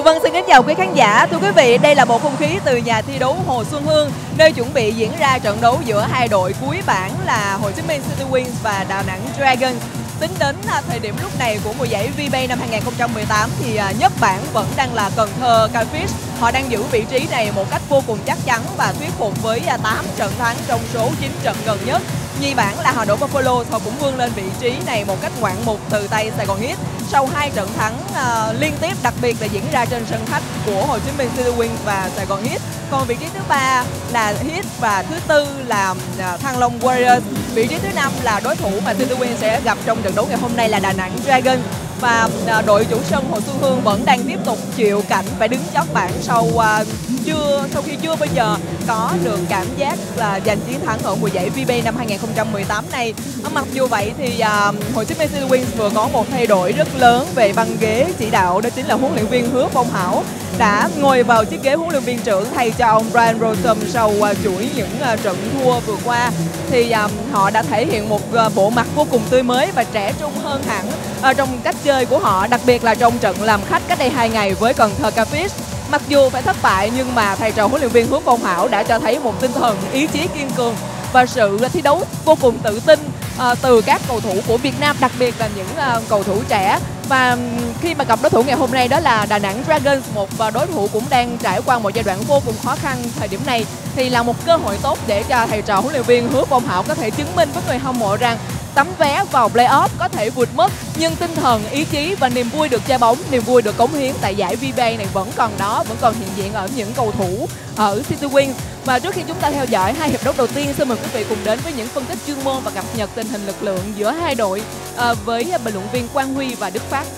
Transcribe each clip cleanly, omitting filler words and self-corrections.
Vâng, xin kính chào quý khán giả. Thưa quý vị, đây là bộ không khí từ nhà thi đấu Hồ Xuân Hương, nơi chuẩn bị diễn ra trận đấu giữa hai đội cuối bảng là Hồ Chí Minh City Wings và Đà Nẵng Dragons. Tính đến thời điểm lúc này của mùa giải VBA năm 2018 thì nhất bảng vẫn đang là Cần Thơ Catfish. Họ đang giữ vị trí này một cách vô cùng chắc chắn và thuyết phục với 8 trận thắng trong số 9 trận gần nhất. Nhì bảng là Hà Nội Buffalo, họ cũng vươn lên vị trí này một cách ngoạn mục từ tay Sài Gòn Heat sau 2 trận thắng liên tiếp, đặc biệt là diễn ra trên sân khách của Hồ Chí Minh City Wings và Sài Gòn Heat. Còn vị trí thứ 3 là Heat và thứ 4 là Thăng Long Warriors. Vị trí thứ 5 là đối thủ mà City Wings sẽ gặp trong trận đấu ngày hôm nay là Đà Nẵng Dragons. Và đội chủ sân Hồ Xuân Hương vẫn đang tiếp tục chịu cảnh phải đứng chót bảng sau khi chưa bao giờ có được cảm giác là giành chiến thắng ở mùa giải VBA năm 2018 này. Mặc dù vậy thì Hồ Chí Minh City Wings vừa có một thay đổi rất lớn về băng ghế chỉ đạo, đó chính là huấn luyện viên Hứa Phong Hảo đã ngồi vào chiếc ghế huấn luyện viên trưởng thay cho ông Brian Rossum sau chuỗi những trận thua vừa qua. Thì họ đã thể hiện một bộ mặt vô cùng tươi mới và trẻ trung hơn hẳn trong cách chơi của họ, đặc biệt là trong trận làm khách cách đây 2 ngày với Cần Thơ Catfish. Mặc dù phải thất bại nhưng mà thầy trò huấn luyện viên Hứa Phong Hảo đã cho thấy một tinh thần ý chí kiên cường và sự thi đấu vô cùng tự tin từ các cầu thủ của Việt Nam, đặc biệt là những cầu thủ trẻ. Và khi mà gặp đối thủ ngày hôm nay đó là Đà Nẵng Dragons, một đối thủ cũng đang trải qua một giai đoạn vô cùng khó khăn thời điểm này, thì là một cơ hội tốt để cho thầy trò huấn luyện viên Hứa Phong Hảo có thể chứng minh với người hâm mộ rằng tấm vé vào playoff có thể vượt mất, nhưng tinh thần, ý chí và niềm vui được chơi bóng, niềm vui được cống hiến tại giải VBA này vẫn còn đó, vẫn còn hiện diện ở những cầu thủ ở City Wings. Và trước khi chúng ta theo dõi hai hiệp đấu đầu tiên, xin mời quý vị cùng đến với những phân tích chuyên môn và cập nhật tình hình lực lượng giữa hai đội với bình luận viên Quang Huy và Đức Phát.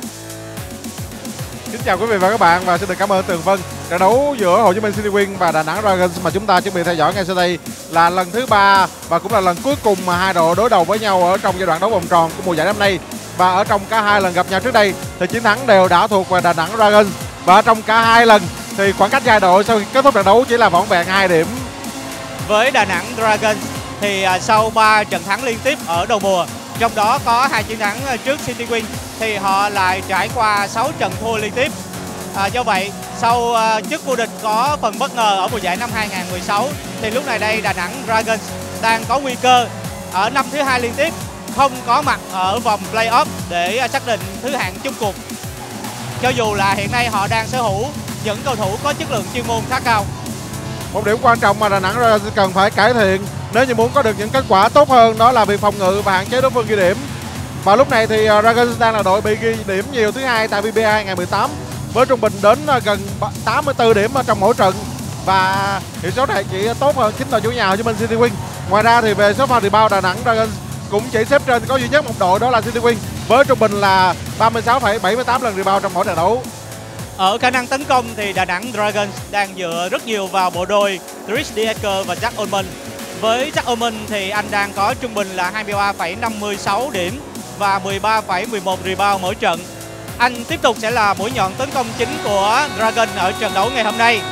Xin chào quý vị và các bạn và xin được cảm ơn Tường Vân. Trận đấu giữa Hồ Chí Minh City Wings và Đà Nẵng Dragons mà chúng ta chuẩn bị theo dõi ngay sau đây là lần thứ 3 và cũng là lần cuối cùng mà hai đội đối đầu với nhau ở trong giai đoạn đấu vòng tròn của mùa giải năm nay. Và ở trong cả hai lần gặp nhau trước đây thì chiến thắng đều đã thuộc về Đà Nẵng Dragons, và ở trong cả hai lần thì khoảng cách hai đội sau khi kết thúc trận đấu chỉ là vỏn vẹn 2 điểm. Với Đà Nẵng Dragons thì sau 3 trận thắng liên tiếp ở đầu mùa, trong đó có 2 chiến thắng trước City Wings, thì họ lại trải qua 6 trận thua liên tiếp. Do vậy, sau chức vô địch có phần bất ngờ ở mùa giải năm 2016, thì lúc này đây Đà Nẵng Dragons đang có nguy cơ ở năm thứ 2 liên tiếp không có mặt ở vòng play-off để xác định thứ hạng chung cuộc. Cho dù là hiện nay họ đang sở hữu những cầu thủ có chất lượng chuyên môn khá cao. Một điểm quan trọng mà Đà Nẵng Dragons cần phải cải thiện nếu như muốn có được những kết quả tốt hơn, đó là việc phòng ngự và hạn chế đối phương ghi điểm. Và lúc này thì Dragons đang là đội bị ghi điểm nhiều thứ hai tại VBA 2018 với trung bình đến gần 84 điểm trong mỗi trận, và hiệu số này chỉ tốt hơn chính đội chủ nhà Hồ Chí Minh City Wings. Ngoài ra thì về số pha rebound, Đà Nẵng Dragons cũng chỉ xếp trên có duy nhất một đội, đó là City Wings với trung bình là 36,78 lần rebound trong mỗi trận đấu. Ở khả năng tấn công thì Đà Nẵng Dragons đang dựa rất nhiều vào bộ đôi Chris Diecker và Jack Ullman. Với Jack Ullman thì anh đang có trung bình là 23,56 điểm và 13,11 rebound mỗi trận. Anh tiếp tục sẽ là mũi nhọn tấn công chính của Dragon ở trận đấu ngày hôm nay.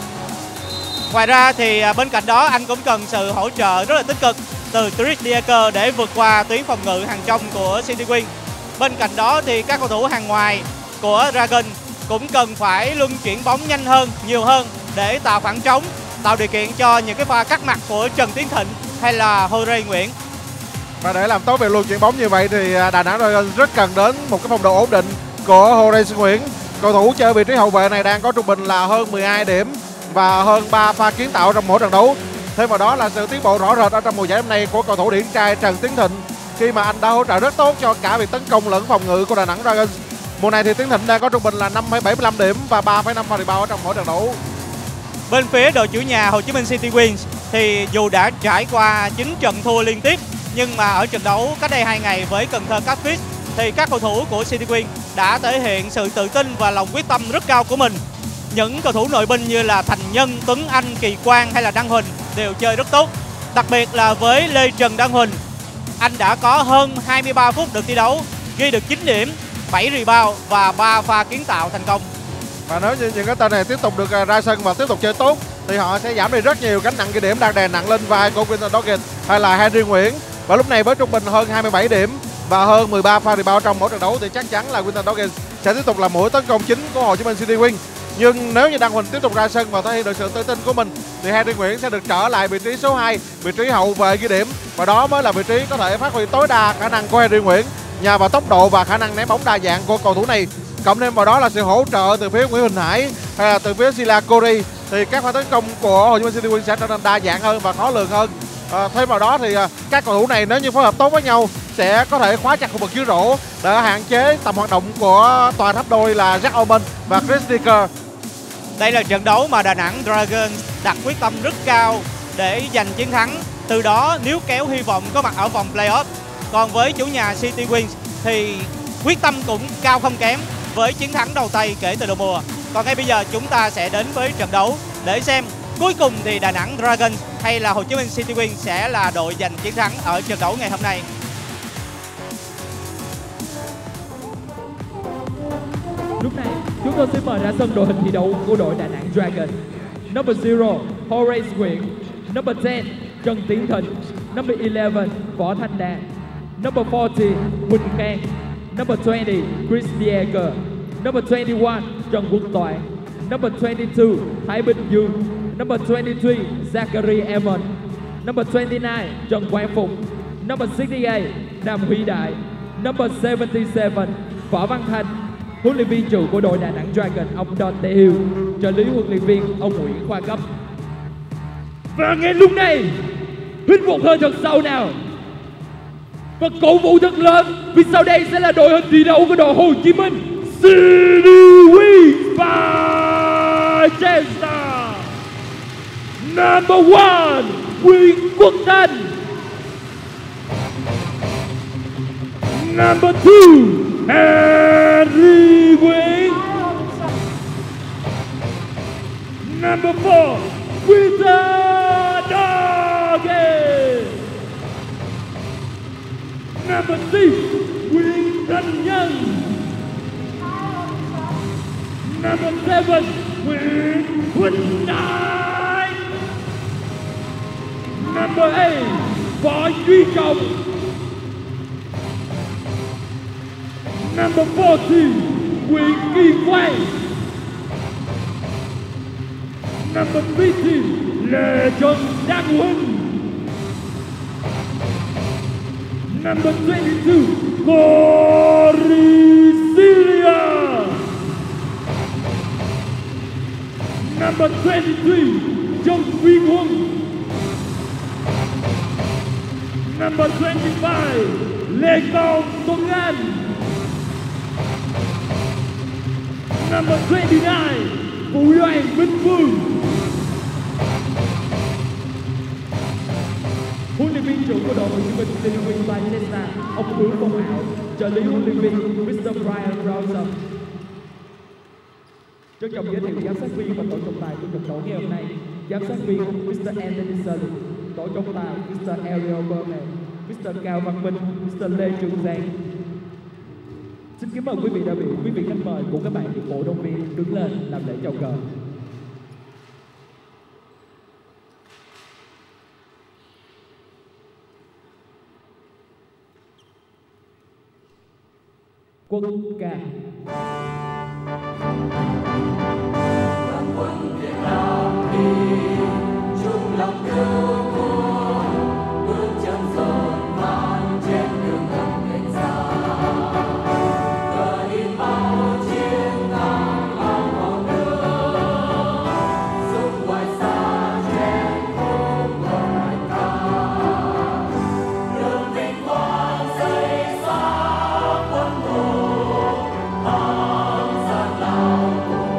Ngoài ra thì bên cạnh đó anh cũng cần sự hỗ trợ rất là tích cực từ Chris Diecker để vượt qua tuyến phòng ngự hàng trong của City Wings. Bên cạnh đó thì các cầu thủ hàng ngoài của Dragon cũng cần phải luân chuyển bóng nhanh hơn, nhiều hơn để tạo khoảng trống, tạo điều kiện cho những cái pha cắt mặt của Trần Tiến Thịnh hay là Jorge Nguyễn. Và để làm tốt việc luân chuyển bóng như vậy thì Đà Nẵng Dragons rất cần đến một cái phong độ ổn định của Jorge Nguyễn. Cầu thủ chơi vị trí hậu vệ này đang có trung bình là hơn 12 điểm và hơn 3 pha kiến tạo trong mỗi trận đấu. Thêm vào đó là sự tiến bộ rõ rệt ở trong mùa giải năm nay của cầu thủ điển trai Trần Tiến Thịnh, khi mà anh đã hỗ trợ rất tốt cho cả việc tấn công lẫn phòng ngự của Đà Nẵng Dragons. Mùa này thì Tiến Thịnh đang có trung bình là 5,75 điểm và 3,5 pha rebound ở trong mỗi trận đấu. Bên phía đội chủ nhà Hồ Chí Minh City Wings thì dù đã trải qua 9 trận thua liên tiếp, nhưng mà ở trận đấu cách đây 2 ngày với Cần Thơ Catfish thì các cầu thủ của City Wings đã thể hiện sự tự tin và lòng quyết tâm rất cao của mình. Những cầu thủ nội binh như là Thành Nhân, Tuấn Anh, Kỳ Quang hay là Đăng Huỳnh đều chơi rất tốt. Đặc biệt là với Lê Trần Đăng Huỳnh, anh đã có hơn 23 phút được thi đấu, ghi được 9 điểm, 7 rebound và 3 pha kiến tạo thành công. Và nếu như những cái tên này tiếp tục được ra sân và tiếp tục chơi tốt thì họ sẽ giảm đi rất nhiều gánh nặng ghi điểm đang đè nặng lên vai của Quinton Doggett hay là Henry Nguyễn. Và lúc này với trung bình hơn 27 điểm và hơn 13 pha rebound trong mỗi trận đấu thì chắc chắn là Quinton Doggett sẽ tiếp tục là mũi tấn công chính của Hồ Chí Minh City Wings. Nhưng nếu như Đăng Huỳnh tiếp tục ra sân và thể hiện được sự tự tin của mình thì Henry Nguyễn sẽ được trở lại vị trí số 2, vị trí hậu vệ ghi điểm, và đó mới là vị trí có thể phát huy tối đa khả năng của Henry Nguyễn nhờ vào tốc độ và khả năng ném bóng đa dạng của cầu thủ này. Cộng thêm vào đó là sự hỗ trợ từ phía Nguyễn Huỳnh Hải hay là từ phía Sila Kori thì các pha tấn công của Hồ Chí Minh City Wings sẽ trở nên đa dạng hơn và khó lường hơn. Thêm vào đó thì các cầu thủ này nếu như phối hợp tốt với nhau sẽ có thể khóa chặt khu vực dưới rổ để hạn chế tầm hoạt động của tòa tháp đôi là Jack Oman và Chris Dicker. Đây là trận đấu mà Đà Nẵng Dragons đặt quyết tâm rất cao để giành chiến thắng, từ đó níu kéo hy vọng có mặt ở vòng playoff. Còn với chủ nhà City Wings thì quyết tâm cũng cao không kém với chiến thắng đầu tay kể từ đầu mùa. Còn ngay bây giờ chúng ta sẽ đến với trận đấu để xem cuối cùng thì Đà Nẵng Dragons hay là Hồ Chí Minh City Wings sẽ là đội giành chiến thắng ở trận đấu ngày hôm nay. Lúc này, chúng tôi sẽ mời ra sân đội hình thi đấu của đội Đà Nẵng Dragons. Number 0, Horace Nguyễn. Number 10, Trần Tiến Thịnh. Number 11, Võ Thanh Đạt. Number 40, Huỳnh Khang. Number 20, Chris Dieger. Number 21, Trần Quốc Toại. Number 22, Thái Bình Dương. Number 23, Zachary Eamon. Number 29, Trần Quang Phục. Number 68, Đàm Huy Đại. Number 77, Võ Văn Thành. Huấn luyện viên trưởng của đội Đà Nẵng Dragon ông Don Tê Hill, trợ lý huấn luyện viên ông Nguyễn Khoa Cấp. Và ngay lúc này, hít một hơi thật sâu nào và cổ vũ thật lớn, vì sau đây sẽ là đội hình thi đấu của đội Hồ Chí Minh City Wings by Jetstar. Number 1, Nguyễn Quốc Thành. Number 2, Henry Nguyễn. Number 4, Peter Doggy. Number 6, Nguyễn Thanh Nhân. Number 7, Nguyễn Huỳnh Đại. Number 8, Võ Duy Trọng. Number 40, Nguyễn Kỳ Quang. Number 50, Lê Trần Đăng Huỳnh. Number 22, Corey Celia. Number 23, Trần Duy Huân. Number 25, Lê Công Tuấn Anh. Number 29, Vũ Đoàn Vinh Phương. Huấn luyện viên trưởng của đội Hồ Chí Minh City Wings by Jetstar, ông Hứa Phong Hảo, trợ lý huấn luyện viên Mr. Brian Rawson. Trân trọng giới thiệu giám sát viên và tổ trọng tài của trận đấu ngày hôm nay. Giám sát viên Mr. Anthony Sully, tổ trọng tài Mr. Ariel Berman, Mr. Cao Văn Minh, Mr. Lê Trường Giang. Xin kính mời quý vị đại biểu, quý vị khách mời cùng các bạn cổ động viên đứng lên làm lễ chào cờ. Quốc ca. Quân Việt Nam đi chung lòng yêu vua, bước chân dồn vang trên đường hầm thành xa. Cờ in bao chiến thắng bao màu nước, giúp ngoài xa trên khung ngòi ca. Đường vinh quang xây xa quân thù, thắng gian lao.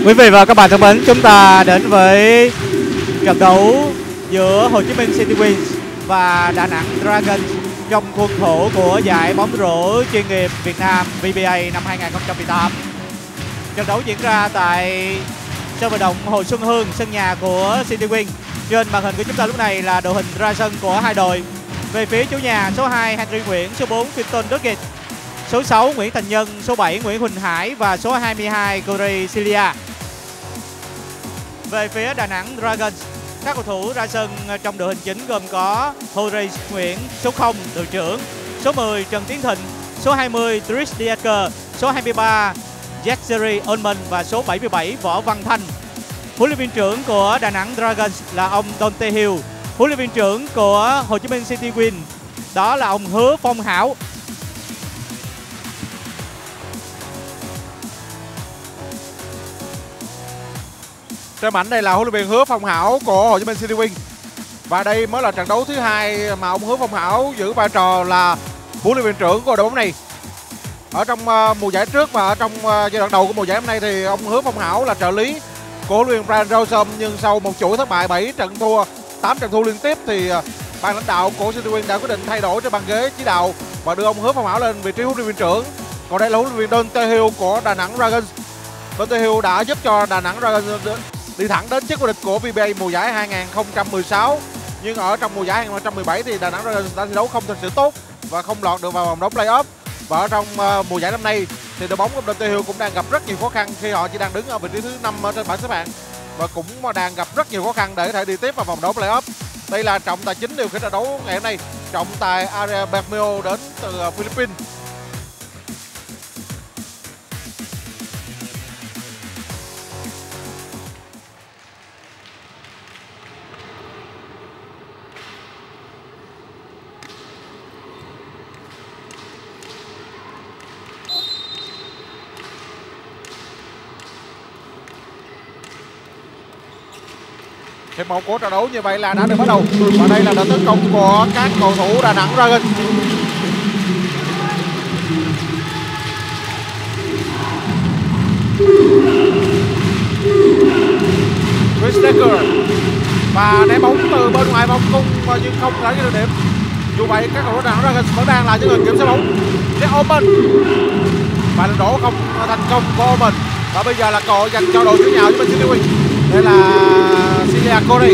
Quý vị và các bạn thân mến, chúng ta đến với trận đấu giữa Hồ Chí Minh City Wings và Đà Nẵng Dragons trong khuôn khổ của giải bóng rổ chuyên nghiệp Việt Nam VBA năm 2018. Trận đấu diễn ra tại sân vận động Hồ Xuân Hương, sân nhà của City Wings. Trên màn hình của chúng ta lúc này là đội hình ra sân của hai đội. Về phía chủ nhà, số 2 Henry Nguyễn, số 4 Quinton Duckett, số 6 Nguyễn Thành Nhân, số 7 Nguyễn Huỳnh Hải và số 22 Corey Celia. Về phía Đà Nẵng Dragons, các cầu thủ ra sân trong đội hình chính gồm có Horace Nguyễn, số 0 đội trưởng, số 10 Trần Tiến Thịnh, số 20 Trish Diecker, số 23 Jeffrey Olman và số 77 Võ Văn Thanh. Huấn luyện viên trưởng của Đà Nẵng Dragons là ông Dante Hill. Huấn luyện viên trưởng của Hồ Chí Minh City Wings đó là ông Hứa Phong Hảo. Trên ảnh đây là huấn luyện viên Hứa Phong Hảo của Hồ Chí Minh City Wings. Và đây mới là trận đấu thứ hai mà ông Hứa Phong Hảo giữ vai trò là huấn luyện viên trưởng của đội bóng này. Ở trong mùa giải trước và ở trong giai đoạn đầu của mùa giải hôm nay thì ông Hứa Phong Hảo là trợ lý của huấn luyện viên Brian Rosen, nhưng sau một chuỗi thất bại 8 trận thua liên tiếp thì ban lãnh đạo của City Wings đã quyết định thay đổi trên băng ghế chỉ đạo và đưa ông Hứa Phong Hảo lên vị trí huấn luyện viên trưởng. Còn đây là huấn luyện viên Dante Hill của Đà Nẵng Dragons. Dante Hill đã giúp cho Đà Nẵng Dragons đi thẳng đến chức vô địch của VBA mùa giải 2016. Nhưng ở trong mùa giải 2017 thì Đà Nẵng Dragons đã thi đấu không thật sự tốt và không lọt được vào vòng đấu play-off. Và ở trong mùa giải năm nay thì đội bóng của Dante Hill cũng đang gặp rất nhiều khó khăn khi họ chỉ đang đứng ở vị trí thứ 5 ở trên bảng xếp hạng và cũng đang gặp rất nhiều khó khăn để có thể đi tiếp vào vòng đấu play-off. Đây là trọng tài chính điều khiển trận đấu ngày hôm nay, trọng tài Ariel Bermeo đến từ Philippines. Hiệp một của trận đấu như vậy là đã được bắt đầu và đây là đợt tấn công của các cầu thủ Đà Nẵng Dragons. Chris Decker và ném bóng từ bên ngoài vòng cung nhưng không đã được điểm. Dù vậy các cầu thủ Đà Nẵng Dragons vẫn đang là những người kiểm soát bóng. Jack Oman và lần đổ không thành công của Oman và bây giờ là cơ hội dành cho đội chủ nhà với bên City Wings. Đây là Celia Corey,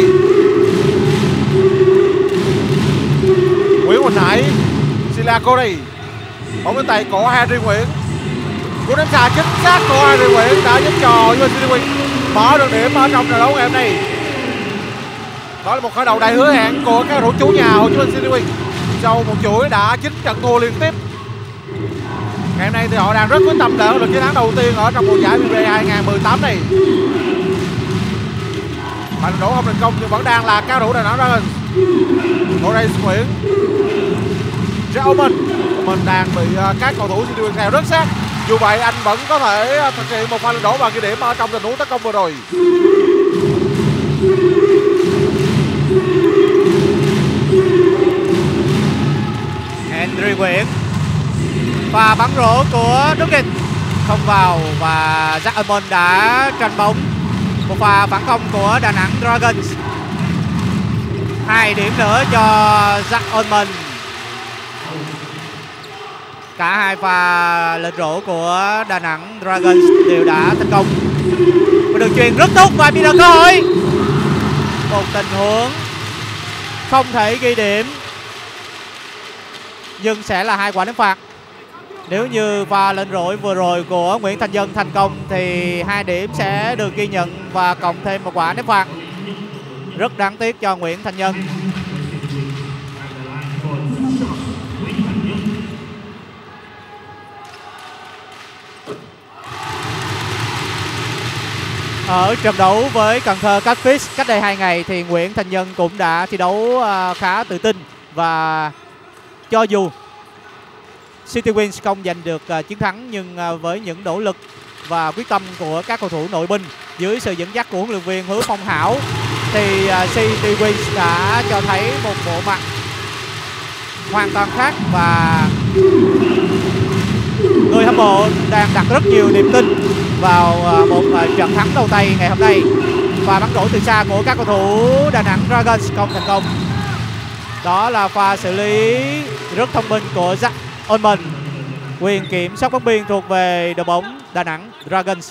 Nguyễn Huỳnh Hải, Celia Corey, bóng đến tay của Henry Nguyễn. Cú ném xa chính xác của Henry Nguyễn đã giúp cho City Wings mở được điểm ở trong trận đấu ngày hôm nay. Đó là một khởi đầu đầy hứa hẹn của các cầu thủ chủ nhà Hồ Chí Minh City Wings sau một chuỗi đã 9 trận thua liên tiếp. Ngày hôm nay thì họ đang rất quyết tâm để được chiến thắng đầu tiên ở trong mùa giải VBA 2018 này. Và đổ không thành công nhưng vẫn đang là cao thủ Đà Nẵng Dragons. Horace Nguyễn, Jack Oman đang bị các cầu thủ City Wings theo rất sát. Dù vậy anh vẫn có thể thực hiện một pha lên đổ và ghi điểm ở trong tình huống tấn công vừa rồi. Henry Nguyễn, pha bắn rổ của Duckett không vào và Jack Oman đã tranh bóng. Một pha phản công của Đà Nẵng Dragons. 2 điểm nữa cho Jack Oman. Cả hai pha lên rổ của Đà Nẵng Dragons đều đã thành công. Một đường chuyền rất tốt và bị cơ hội. Một tình huống không thể ghi điểm nhưng sẽ là 2 quả ném phạt. Nếu như pha lên rổ vừa rồi của Nguyễn Thành Nhân thành công thì 2 điểm sẽ được ghi nhận và cộng thêm một quả ném phạt. Rất đáng tiếc cho Nguyễn Thành Nhân. Ở trận đấu với Cần Thơ Catfish cách đây 2 ngày thì Nguyễn Thành Nhân cũng đã thi đấu khá tự tin và cho dù City Wings không giành được chiến thắng nhưng với những nỗ lực và quyết tâm của các cầu thủ nội binh dưới sự dẫn dắt của huấn luyện viên Hứa Phong Hảo thì City Wings đã cho thấy một bộ mặt hoàn toàn khác và người hâm mộ đang đặt rất nhiều niềm tin vào một trận thắng đầu tay ngày hôm nay. Và bắn rổ từ xa của các cầu thủ Đà Nẵng Dragons không thành công. Đó là pha xử lý rất thông minh của Jack Allman. Quyền kiểm soát bóng biên thuộc về đội bóng Đà Nẵng Dragons.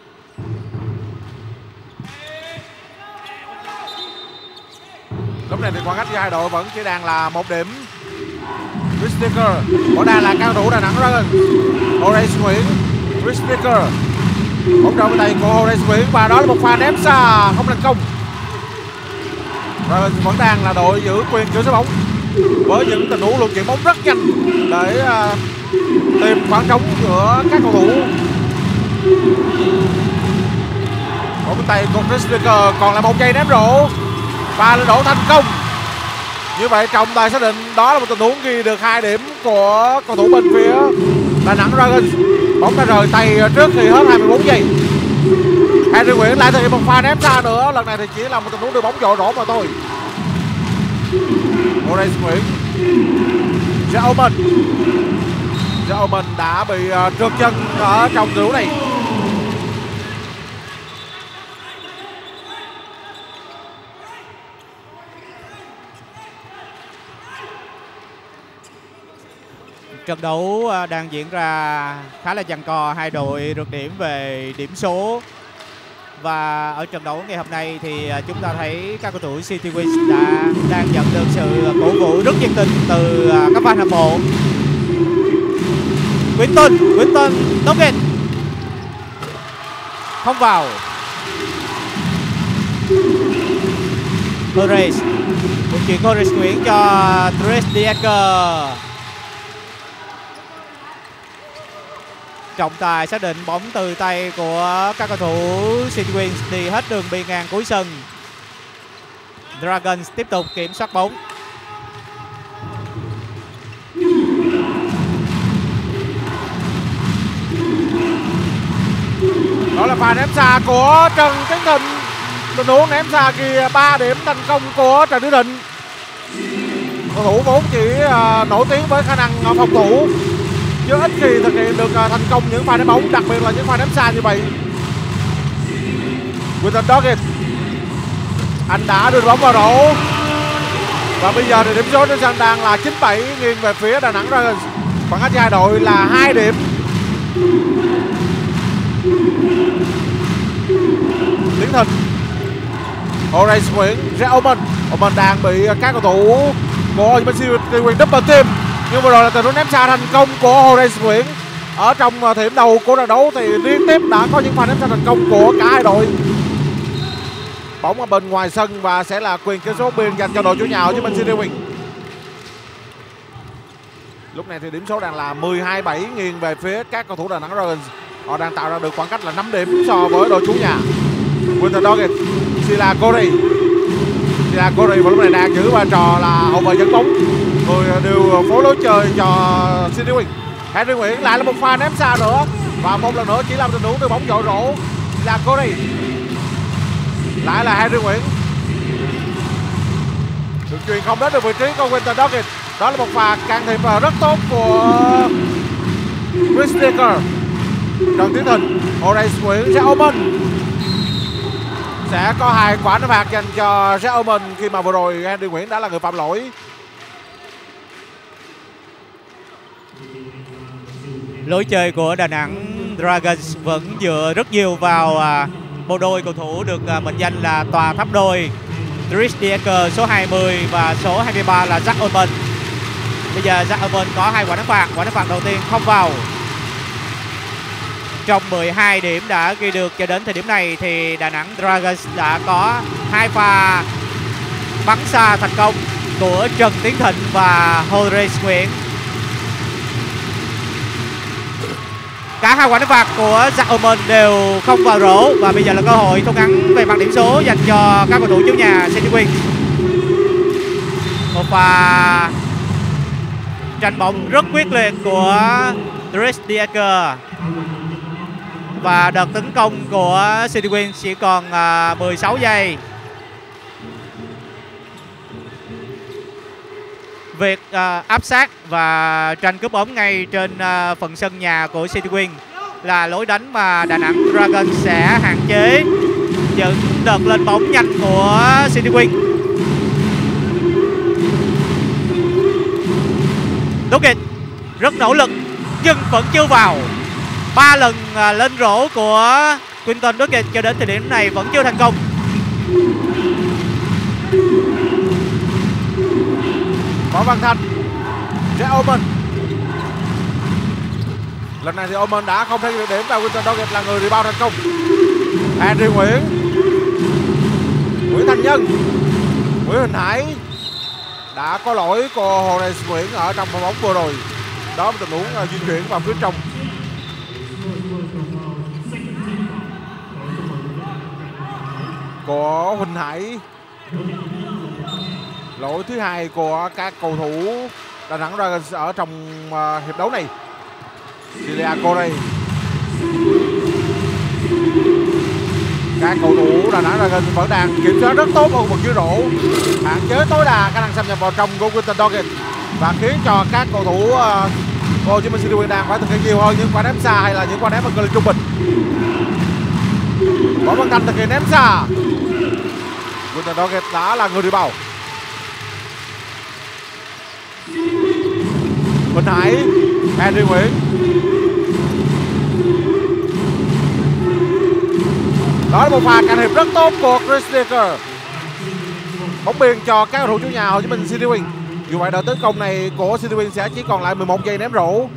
Lúc này thì khoảng cách giữa hai đội vẫn chỉ đang là 1 điểm. Christaker vẫn đang là cao thủ Đà Nẵng Dragons. Horace Nguyễn, Christaker bóng rổ bên tay của Horace Nguyễn và đó là một pha ném xa không thành công. Dragons vẫn đang là đội giữ quyền kiểm soát bóng với những tình huống luân chuyển bóng rất nhanh để tìm khoảng trống giữa các cầu thủ. Bóng bên tay của Christaker còn là 1 giây ném rổ và lên đổ thành công. Như vậy trọng tài xác định đó là một tình huống ghi được 2 điểm của cầu thủ bên phía Đà Nẵng Dragons. Bóng đã rời tay trước khi hết 24 giây. Henry Nguyễn lại thực hiện một pha ném xa nữa. Lần này thì chỉ là một tình huống đưa bóng dội rổ mà thôi. Horace Nguyễn, Jack Allman đã bị trượt chân ở trong tình huống này. Trận đấu đang diễn ra khá là giằng co, hai đội rượt điểm về điểm số. Và ở trận đấu ngày hôm nay thì chúng ta thấy các cầu thủ City Wings đang nhận được sự cổ vũ rất nhiệt tình từ các fan hâm mộ. Quinton Doggett không vào. Horace, một chuyện Horace Nguyễn cho Trace Diaker. Trọng tài xác định bóng từ tay của các cầu thủ City Wings đi hết đường biên ngang cuối sân. Dragons tiếp tục kiểm soát bóng. Đó là pha ném xa của Trần Tiến Thịnh. Tình huống ném xa ghi 3 điểm thành công của Trần Tiến Thịnh. Cầu thủ vốn chỉ nổi tiếng với khả năng phòng thủ chứ ít khi thực hiện được thành công những pha ném bóng, đặc biệt là những pha ném xa như vậy. Quinton Doggett, anh đã đưa bóng vào rổ và bây giờ thì điểm số trên sân đang là 9-7 nghiêng về phía Đà Nẵng Dragons. Khoảng cách hai đội là 2 điểm. Tiến Thịnh, Horace Nguyễn, Jack Allman đang bị các cầu thủ của City Wings double team. Nhưng vừa rồi là tình huống ném xa thành công của Horace Nguyễn. Ở trong thời điểm đầu của trận đấu thì liên tiếp đã có những pha ném xa thành công của cả hai đội. Bóng ở bên ngoài sân và sẽ là quyền kiểm soát biên dành cho đội chủ nhà của City Wings. Lúc này thì điểm số đang là 12-7 nghiêng về phía các cầu thủ Đà Nẵng Dragons. Họ đang tạo ra được khoảng cách là 5 điểm so với đội chủ nhà. Quinton Doggett, Sila Corey và lúc này đang giữ vai trò là hậu vệ dẫn bóng, người đều phối lối chơi cho City Wings. Henry Nguyễn lại là một pha ném xa nữa và một lần nữa chỉ làm tình huống đưa bóng dội rổ là Corey. Lại là Henry Nguyễn, đường chuyền không đến được vị trí của Quinton Doggett. Đó là một pha can thiệp rất tốt của Chris Decker. Trần Tiến Thịnh, Horace Nguyễn, Jack Allman. Sẽ có 2 quả ném phạt dành cho Jack Allman khi mà vừa rồi Henry Nguyễn đã là người phạm lỗi. Lối chơi của Đà Nẵng Dragons vẫn dựa rất nhiều vào bộ đôi cầu thủ được mệnh danh là tòa tháp đôi. Trace Diaker số 20 và số 23 là Jack Allman. Bây giờ Jack Allman có 2 quả ném phạt. Quả ném phạt đầu tiên không vào. Trong 12 điểm đã ghi được cho đến thời điểm này thì Đà Nẵng Dragons đã có 2 pha bắn xa thành công của Trần Tiến Thịnh và Horace Nguyễn. Cả 2 quả ném phạt của Jack Allman đều không vào rổ và bây giờ là cơ hội thu ngắn về mặt điểm số dành cho các cầu thủ chủ nhà City Wings. Một pha tranh bóng rất quyết liệt của Trace Diaker. Và đợt tấn công của City Wings chỉ còn 16 giây. Việc áp sát và tranh cướp bóng ngay trên phần sân nhà của City Wings là lối đánh mà Đà Nẵng Dragons sẽ hạn chế những đợt lên bóng nhanh của City Wing. Doggett rất nỗ lực nhưng vẫn chưa vào. 3 lần lên rổ của Quinton Doggett cho đến thời điểm này vẫn chưa thành công. Võ Văn Thanh, Jack Oman. Lần này thì Oman đã không thấy được điểm và Quinton Doggett là người rebound thành công. Henry Nguyễn Thanh Nhân, Nguyễn Huỳnh Hải đã có lỗi của Horace Nguyễn ở trong pha bóng vừa rồi. Đó là một tình huống di chuyển vào phía trong. Của Huỳnh Hải. Lỗi thứ hai của các cầu thủ Đà Nẵng Dragons ở trong hiệp đấu này. Celia Corey. Các cầu thủ Đà Nẵng Dragons vẫn đang kiểm soát rất tốt ở khu vực dưới rổ, hạn chế tối đa khả năng xâm nhập vào trong của Quinton Doggett và khiến cho các cầu thủ Hồ Chí Minh City Wing đang phải thực hiện nhiều hơn những quả ném xa hay là những quả ném ở cự ly trung bình. Võ Văn Thanh thực hiện ném xa. Quinton Doggett đã là người rebound. Huỳnh Hải, Henry Nguyễn. Đó là một pha can thiệp rất tốt của Chris Decker. Bóng biên cho các cầu thủ chủ nhà Hồ Chí Minh City Wing. Dù vậy đợt tấn công này của City Wing sẽ chỉ còn lại 11 giây ném rổ.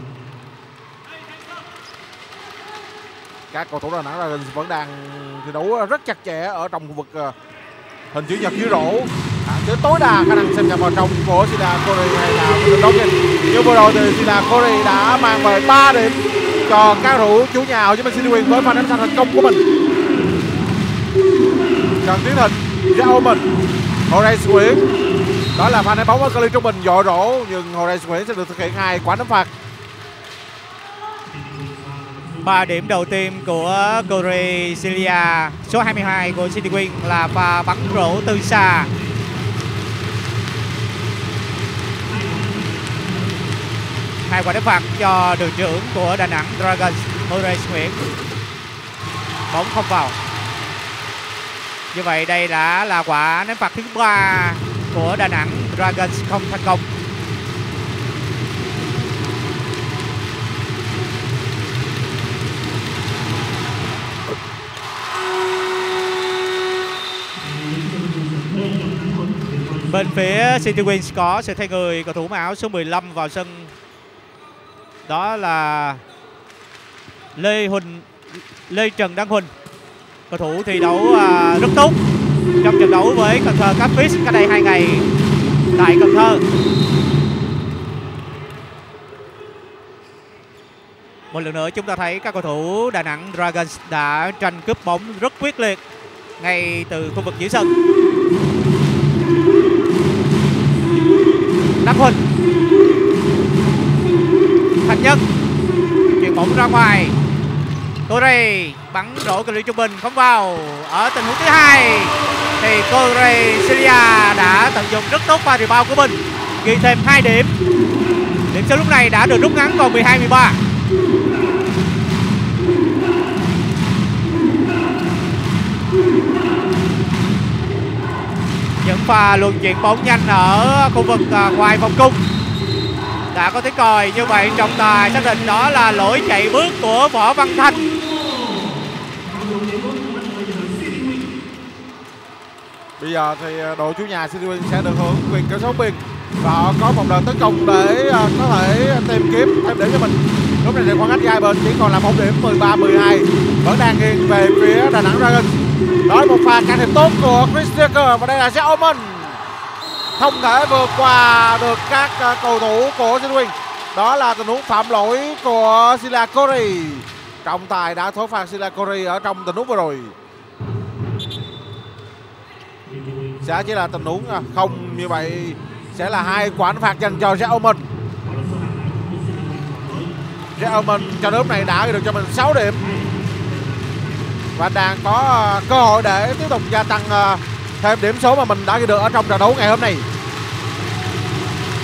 Các cầu thủ Đà Nẵng Dragons vẫn đang thi đấu rất chặt chẽ ở trong khu vực hình chữ nhật dưới rổ, hạn chế tối đa khả năng xâm nhập vào trong của Celia Corey hay là Quinton Doggett. Nhưng vừa rồi thì Celia Corey đã mang về 3 điểm cho các cầu thủ chủ nhà Hồ Chí Minh City Wing với pha ném xa thành công của mình. Trần Tiến Thịnh, Jack Oman, Horace Nguyễn. Đó là pha ném bóng ở cự ly trung bình dội rổ, nhưng Horace Nguyễn sẽ được thực hiện 2 quả ném phạt. 3 điểm đầu tiên của Corey Celia, số 22 của City Wing là pha bắn rổ từ xa. Hai quả ném phạt cho đội trưởng của Đà Nẵng Dragons, Horace Nguyễn. Bóng không vào. Như vậy đây đã là quả ném phạt thứ 3 của Đà Nẵng Dragons không thành công. Bên phía City Wings có sự thay người cầu thủ mặc áo số 15 vào sân. Đó là Lê Trần Đăng Huỳnh. Cầu thủ thi đấu rất tốt trong trận đấu với Cần Thơ Catfish cách đây 2 ngày tại Cần Thơ. Một lần nữa chúng ta thấy các cầu thủ Đà Nẵng Dragons đã tranh cướp bóng rất quyết liệt ngay từ khu vực giữa sân. Đăng Huỳnh, Thành Nhân chuyền bóng ra ngoài. Corey bắn rổ cự ly trung bình không vào. Ở tình huống thứ 2 thì Corey Celia đã tận dụng rất tốt pha rebound của mình, ghi thêm 2 điểm. Điểm số lúc này đã được rút ngắn còn 12-13. Những pha luân chuyển bóng nhanh ở khu vực ngoài vòng cung đã có tiếng còi. Như vậy trọng tài xác định đó là lỗi chạy bước của Võ Văn Thanh. Bây giờ thì đội chủ nhà City Wing sẽ được hưởng quyền kiểm soát biên và họ có một đợt tấn công để có thể tìm kiếm thêm điểm cho mình. Lúc này thì khoảng cách hai bên chỉ còn là 1 điểm, 13-12, vẫn đang nghiêng về phía Đà Nẵng Dragons. Đó là một pha can thiệp tốt của Chris Decker và đây là Jack Oman. Không thể vượt qua được các cầu thủ của City Wing. Đó là tình huống phạm lỗi của Celia Corey. Trọng tài đã thổi phạt Celia Corey ở trong tình huống vừa rồi. Sẽ chỉ là tình huống không, như vậy sẽ là 2 quả phạt dành cho Jack Oman. Jack Oman cho đến lúc này đã được cho mình 6 điểm và đang có cơ hội để tiếp tục gia tăng thêm điểm số mà mình đã ghi được ở trong trận đấu ngày hôm nay.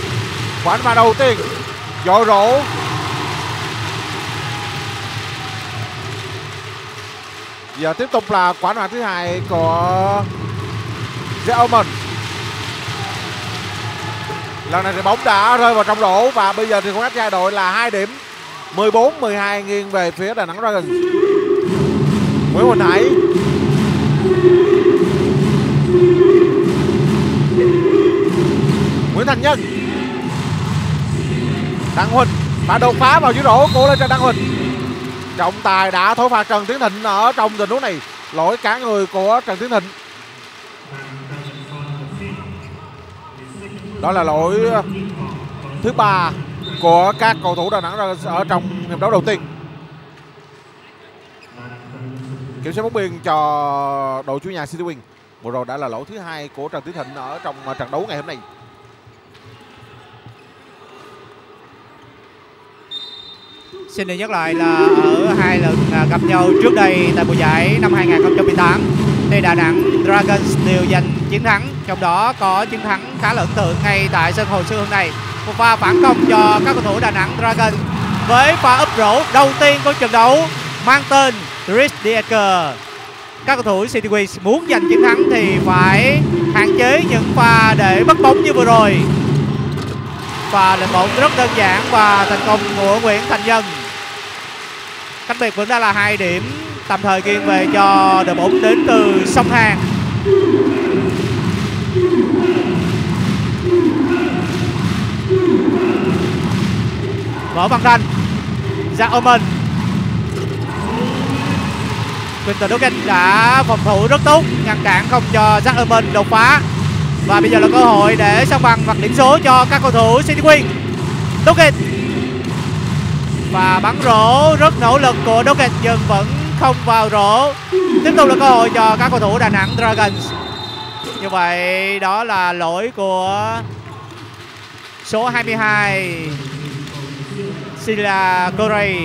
Quả phạt đầu tiên dội rổ. Giờ tiếp tục là quả phạt thứ hai của Zeoman. Lần này thì bóng đã rơi vào trong rổ và bây giờ thì khoảng cách hai đội là 2 điểm, 14-12 nghiêng về phía Đà Nẵng Dragons. Nguyễn Huỳnh Hải, Nguyễn Thành Nhân, Đăng Huỳnh và đột phá vào dưới rổ của Lê Trần Đăng Huỳnh. Trọng tài đã thổi phạt Trần Tiến Thịnh ở trong tình huống này, lỗi cả người của Trần Tiến Thịnh. Đó là lỗi thứ 3 của các cầu thủ Đà Nẵng ở trong hiệp đấu đầu tiên. Kiểm soát bóng biên cho đội chủ nhà City Wing. Vừa rồi đã là lỗi thứ 2 của Trần Tiến Thịnh ở trong trận đấu ngày hôm nay. Xin được nhắc lại là ở 2 lần gặp nhau trước đây tại mùa giải năm 2018 thì Đà Nẵng Dragons đều giành chiến thắng, trong đó có chiến thắng khá là ấn tượng ngay tại sân Hồ Xuân Hương này. Một pha phản công cho các cầu thủ Đà Nẵng Dragons với pha úp rổ đầu tiên của trận đấu mang tên Chris Decker. Các cầu thủ City Wings muốn giành chiến thắng thì phải hạn chế những pha để mất bóng như vừa rồi. Pha lên bóng rất đơn giản và thành công của Nguyễn Thành Nhân. Cách biệt vẫn đã là 2 điểm, tạm thời nghiêng về cho đội bóng đến từ Sông Hàn. Võ Văn Thanh, Jack Oman. Quinton Doggett đã phòng thủ rất tốt, ngăn cản không cho Jack Oman đột phá. Và bây giờ là cơ hội để san bằng mặt điểm số cho các cầu thủ City Wing. Doggett và bắn rổ rất nỗ lực của Doggett nhưng vẫn không vào rổ. Tiếp tục là cơ hội cho các cầu thủ Đà Nẵng Dragons. Như vậy đó là lỗi của số 22 Sila Corey.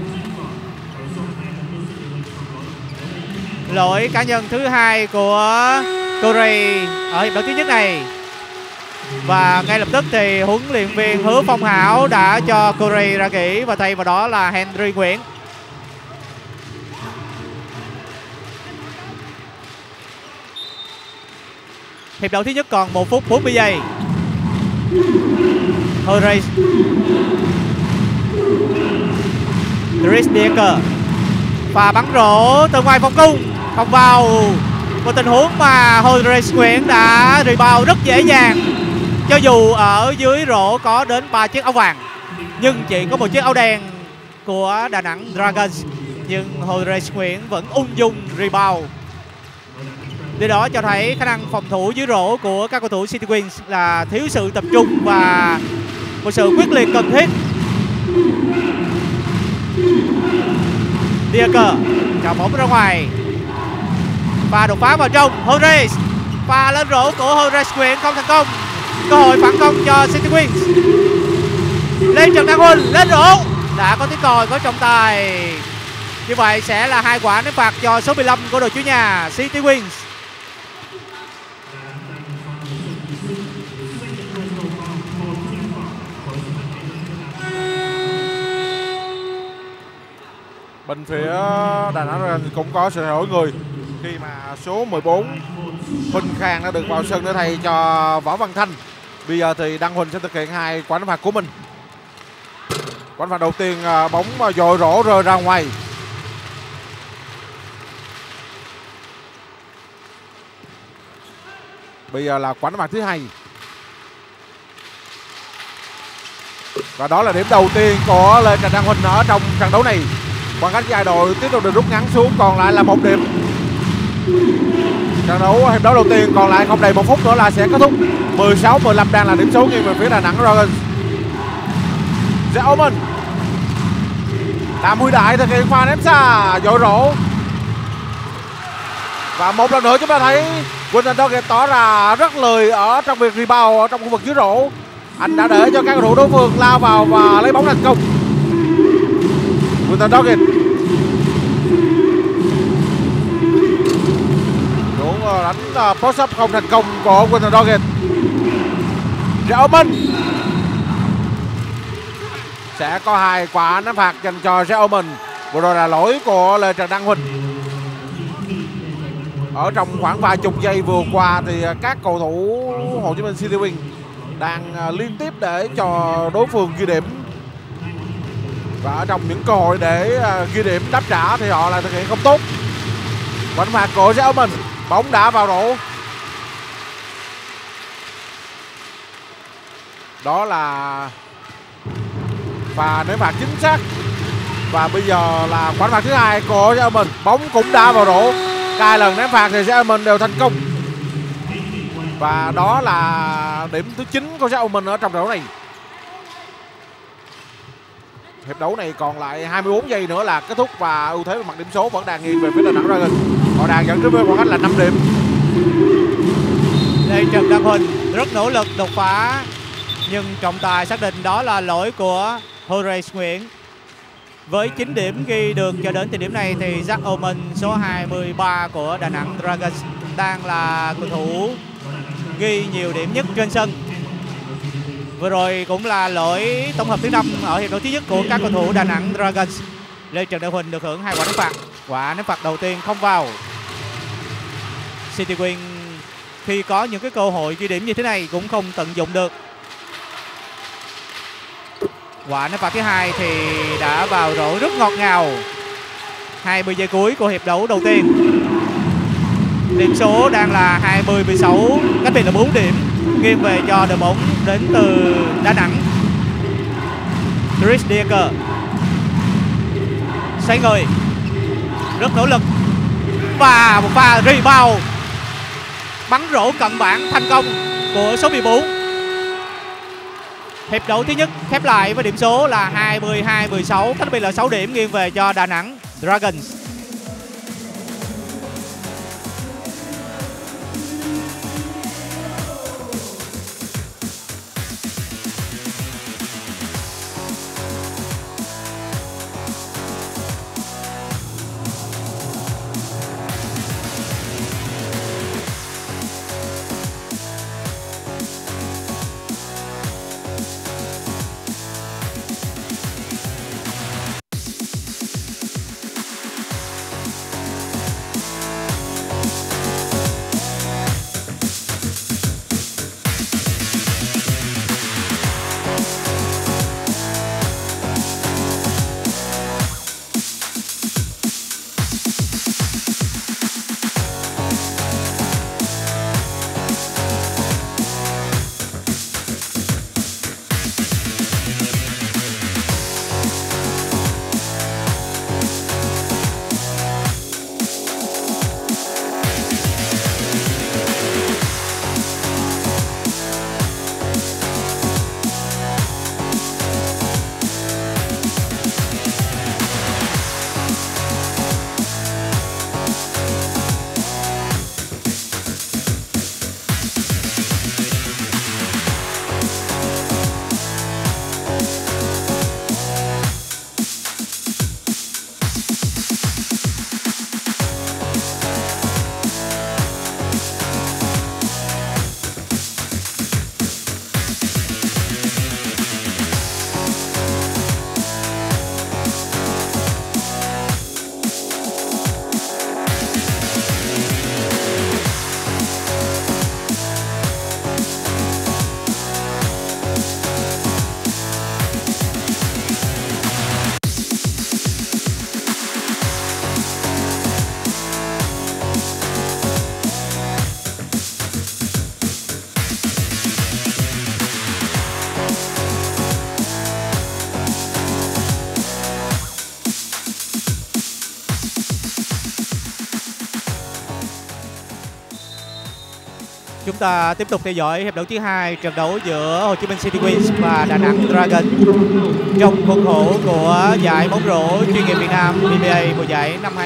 Lỗi cá nhân thứ 2 của Corey ở hiệp đấu thứ nhất này. Và ngay lập tức thì huấn luyện viên Hứa Phong Hảo đã cho Corey ra nghỉ và thay vào đó là Henry Nguyễn. Hiệp đấu thứ nhất còn 1 phút 40 giây. Horace Chris Decker pha bắn rổ từ ngoài vòng cung không vào. Một tình huống mà Horace Nguyễn đã rebound rất dễ dàng. Cho dù ở dưới rổ có đến 3 chiếc áo vàng nhưng chỉ có 1 chiếc áo đen của Đà Nẵng Dragons, nhưng Horace Nguyễn vẫn ung dung rebound. Điều đó cho thấy khả năng phòng thủ dưới rổ của các cầu thủ City Wings là thiếu sự tập trung và một sự quyết liệt cần thiết. Decker trả bóng ra ngoài, pha đột phá vào trong. Horace pha lên rổ của Horace Nguyễn không thành công. Cơ hội phản công cho City Wings. Lê Trần Đăng Huỳnh lên rổ, đã có tiếng còi của trọng tài. Như vậy sẽ là 2 quả ném phạt cho số 15 của đội chủ nhà City Wings. Bên phía Đà Nẵng cũng có sự thay đổi người khi mà số 14 Huỳnh Khang đã được vào sân để thay cho Võ Văn Thanh. Bây giờ thì Đăng Huỳnh sẽ thực hiện 2 quả ném phạt của mình. Quả ném phạt đầu tiên bóng dội rổ rơi ra ngoài. Bây giờ là quả ném phạt thứ 2. Và đó là điểm đầu tiên của Lê Trần Đăng Huỳnh ở trong trận đấu này. Khoảng cách hai đội tiếp tục được rút ngắn xuống, còn lại là 1 điểm. Trận đấu hiệp đấu đầu tiên còn lại không đầy 1 phút nữa là sẽ kết thúc. 16-15 đang là điểm số nghiêng về phía Đà Nẵng Dragons. Zeoman Đàm Huy Đại thực hiện pha ném xa dội rổ. Và một lần nữa chúng ta thấy Quinton Doggett tỏ ra rất lười ở trong việc rebound ở trong khu vực dưới rổ. Anh đã để cho các cầu thủ đối phương lao vào và lấy bóng thành công. Quinton Doggett đúng đánh post up không thành công của Quinton Doggett. Zeoman sẽ có 2 quả ném phạt dành cho Zeoman. Vừa rồi là lỗi của Lê Trần Đăng Huỳnh. Ở trong khoảng vài chục giây vừa qua thì các cầu thủ Hồ Chí Minh City Wings đang liên tiếp để cho đối phương ghi điểm. Và ở trong những cơ hội để ghi điểm đáp trả thì họ lại thực hiện không tốt. Quả phạt của Jack Oman, bóng đã vào rổ. Đó là và ném phạt chính xác. Và bây giờ là quả phạt thứ hai của Jack Oman, bóng cũng đã vào rổ. Hai lần ném phạt thì Jack Oman đều thành công. Và đó là điểm thứ 9 của Jack Oman ở trong trận đấu này. Hiệp đấu này còn lại 24 giây nữa là kết thúc và ưu thế về mặt điểm số vẫn đang nghiêng về phía Đà Nẵng Dragons. Họ đang dẫn trước với khoảng cách là 5 điểm. Đây Trần Đăng Huỳnh rất nỗ lực đột phá nhưng trọng tài xác định đó là lỗi của Horace Nguyễn. Với 9 điểm ghi được cho đến thời điểm này thì Jack Oman số 23 của Đà Nẵng Dragons đang là cầu thủ ghi nhiều điểm nhất trên sân. Vừa rồi cũng là lỗi tổng hợp thứ 5 ở hiệp đấu thứ nhất của các cầu thủ Đà Nẵng Dragons. Lê Trần Đăng Huỳnh được hưởng 2 quả ném phạt. Quả ném phạt đầu tiên không vào. City Wings khi có những cái cơ hội ghi điểm như thế này cũng không tận dụng được. Quả ném phạt thứ hai thì đã vào rổ rất ngọt ngào. 20 giây cuối của hiệp đấu đầu tiên. Điểm số đang là 20-16, cách biệt là 4 điểm, nghiêng về cho đội bóng đến từ Đà Nẵng. Chris Diecker xoay người, rất nỗ lực và một pha rebound bắn rổ cận bảng thành công của số 14. Hiệp đấu thứ nhất khép lại với điểm số là 22-16, cách biệt là 6 điểm, nghiêng về cho Đà Nẵng Dragons. Chúng ta tiếp tục theo dõi hiệp đấu thứ hai, trận đấu giữa Hồ Chí Minh City Wings và Đà Nẵng Dragons trong khuôn khổ của giải bóng rổ chuyên nghiệp Việt Nam PBA mùa giải năm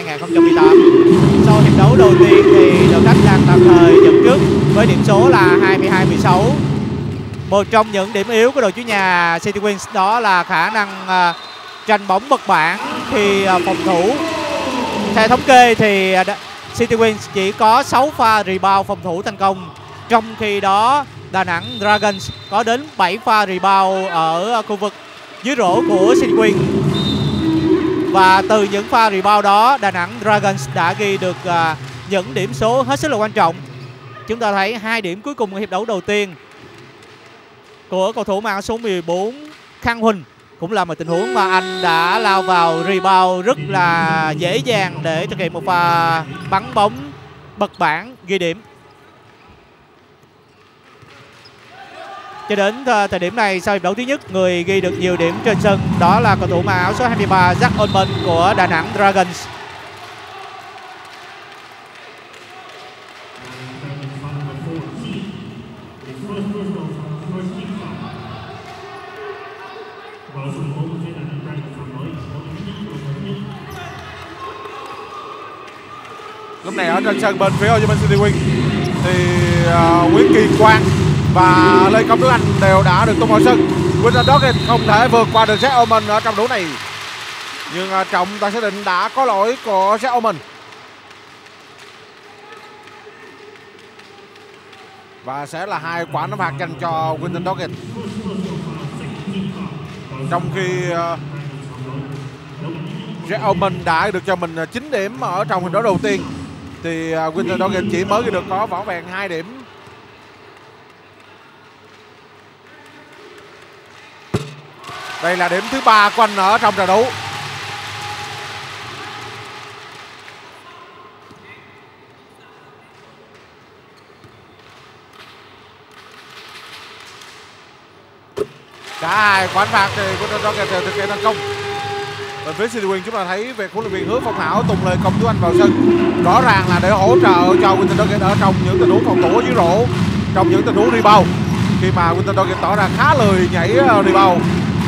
2018. Sau hiệp đấu đầu tiên thì đội khách đang tạm thời dẫn trước với điểm số là 22-16. Một trong những điểm yếu của đội chủ nhà City Wings đó là khả năng tranh bóng bật bảng khi phòng thủ. Theo thống kê thì City Wings chỉ có 6 pha rebound phòng thủ thành công, trong khi đó Đà Nẵng Dragons có đến 7 pha rebound ở khu vực dưới rổ của City Wings. Và từ những pha rebound đó, Đà Nẵng Dragons đã ghi được những điểm số hết sức là quan trọng. Chúng ta thấy 2 điểm cuối cùng ở hiệp đấu đầu tiên của cầu thủ mang áo số 14 Khang Huỳnh cũng là một tình huống mà anh đã lao vào rebound rất là dễ dàng để thực hiện một pha bắn bóng bật bảng ghi điểm. Cho đến thời điểm này, sau hiệp đấu thứ nhất, người ghi được nhiều điểm trên sân đó là cầu thủ mang áo số 23 Jack Allman của Đà Nẵng Dragons. Lúc này ở trên sân bên phía Hồ Chí Minh City Wings thì Nguyễn Kỳ Quang và Lê Công Đức Anh đều đã được tung vào sân. Winter Doggett không thể vượt qua được Jack Allman ở trong đấu này, nhưng trọng tài xác định đã có lỗi của Jack Allman và sẽ là 2 quả đá phạt dành cho Winter Doggett. Trong khi Jack Allman đã được cho mình 9 điểm ở trong hiệp đấu đầu tiên thì Winter Doggett chỉ mới được có vỏn vẹn 2 điểm. Đây là điểm thứ 3 của anh ở trong trận đấu. Cả 2 quả phạt thì Winter Doggett thực hiện thành công. Bên phía City Wings chúng ta thấy về huấn luyện viên Hứa Phong Hảo tung Lê Công Tú Anh vào sân, rõ ràng là để hỗ trợ cho Winter Doggett ở trong những tình huống phòng thủ ở dưới rổ, trong những tình huống rebound, khi mà Winter Doggett tỏ ra khá lười nhảy rebound.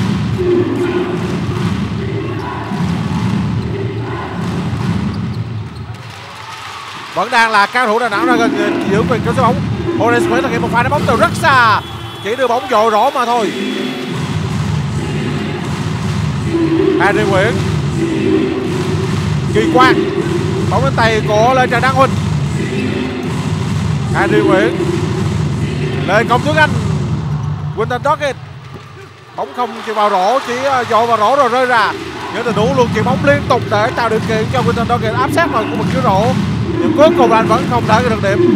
Vẫn đang là cao thủ Đà Nẵng Dragons giữ quyền kéo số bóng. Horace Nguyễn thực hiện một pha đá bóng từ rất xa, chỉ đưa bóng dội rổ mà thôi. Henry Nguyễn, Kỳ Quang, bóng đến tay của Lê Trần Đăng Huỳnh. Henry Nguyễn, Lê Công Tuấn Anh, Winter Doggett, bóng không chịu vào rổ, chỉ dội vào rổ rồi rơi ra. Những tình huống luôn chuyền bóng liên tục để tạo điều kiện cho Winter Doggett áp sát vào khu vực dưới rổ, nhưng cuối cùng anh vẫn không thể được điểm.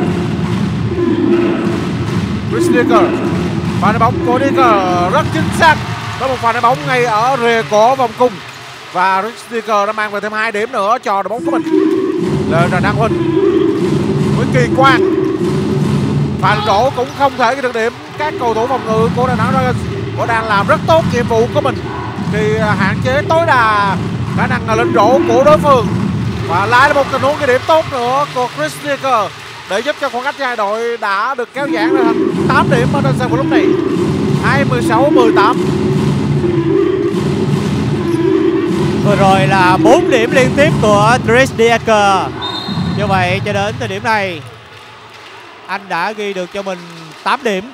Chris Dicker, pha đá bóng của Dicker rất chính xác. Có một pha đá bóng ngay ở rìa của vòng cung và Chris Dicker đã mang về thêm 2 điểm nữa cho đội bóng của mình. Lê Trần Đăng Huỳnh, Nguyễn Kỳ Quang, pha rổ cũng không thể được điểm. Các cầu thủ phòng ngự của Đà Nẵng Dragons cũng đang làm rất tốt nhiệm vụ của mình khi hạn chế tối đa khả năng lên rổ của đối phương. Và lại là một tình huống ghi điểm tốt nữa của Chris Dicker để giúp cho khoảng cách hai đội đã được kéo giãn ra thành 8 điểm ở trên sân vào lúc này, 26-18. Vừa rồi là 4 điểm liên tiếp của Chris Dicker. Như vậy cho đến thời điểm này anh đã ghi được cho mình 8 điểm.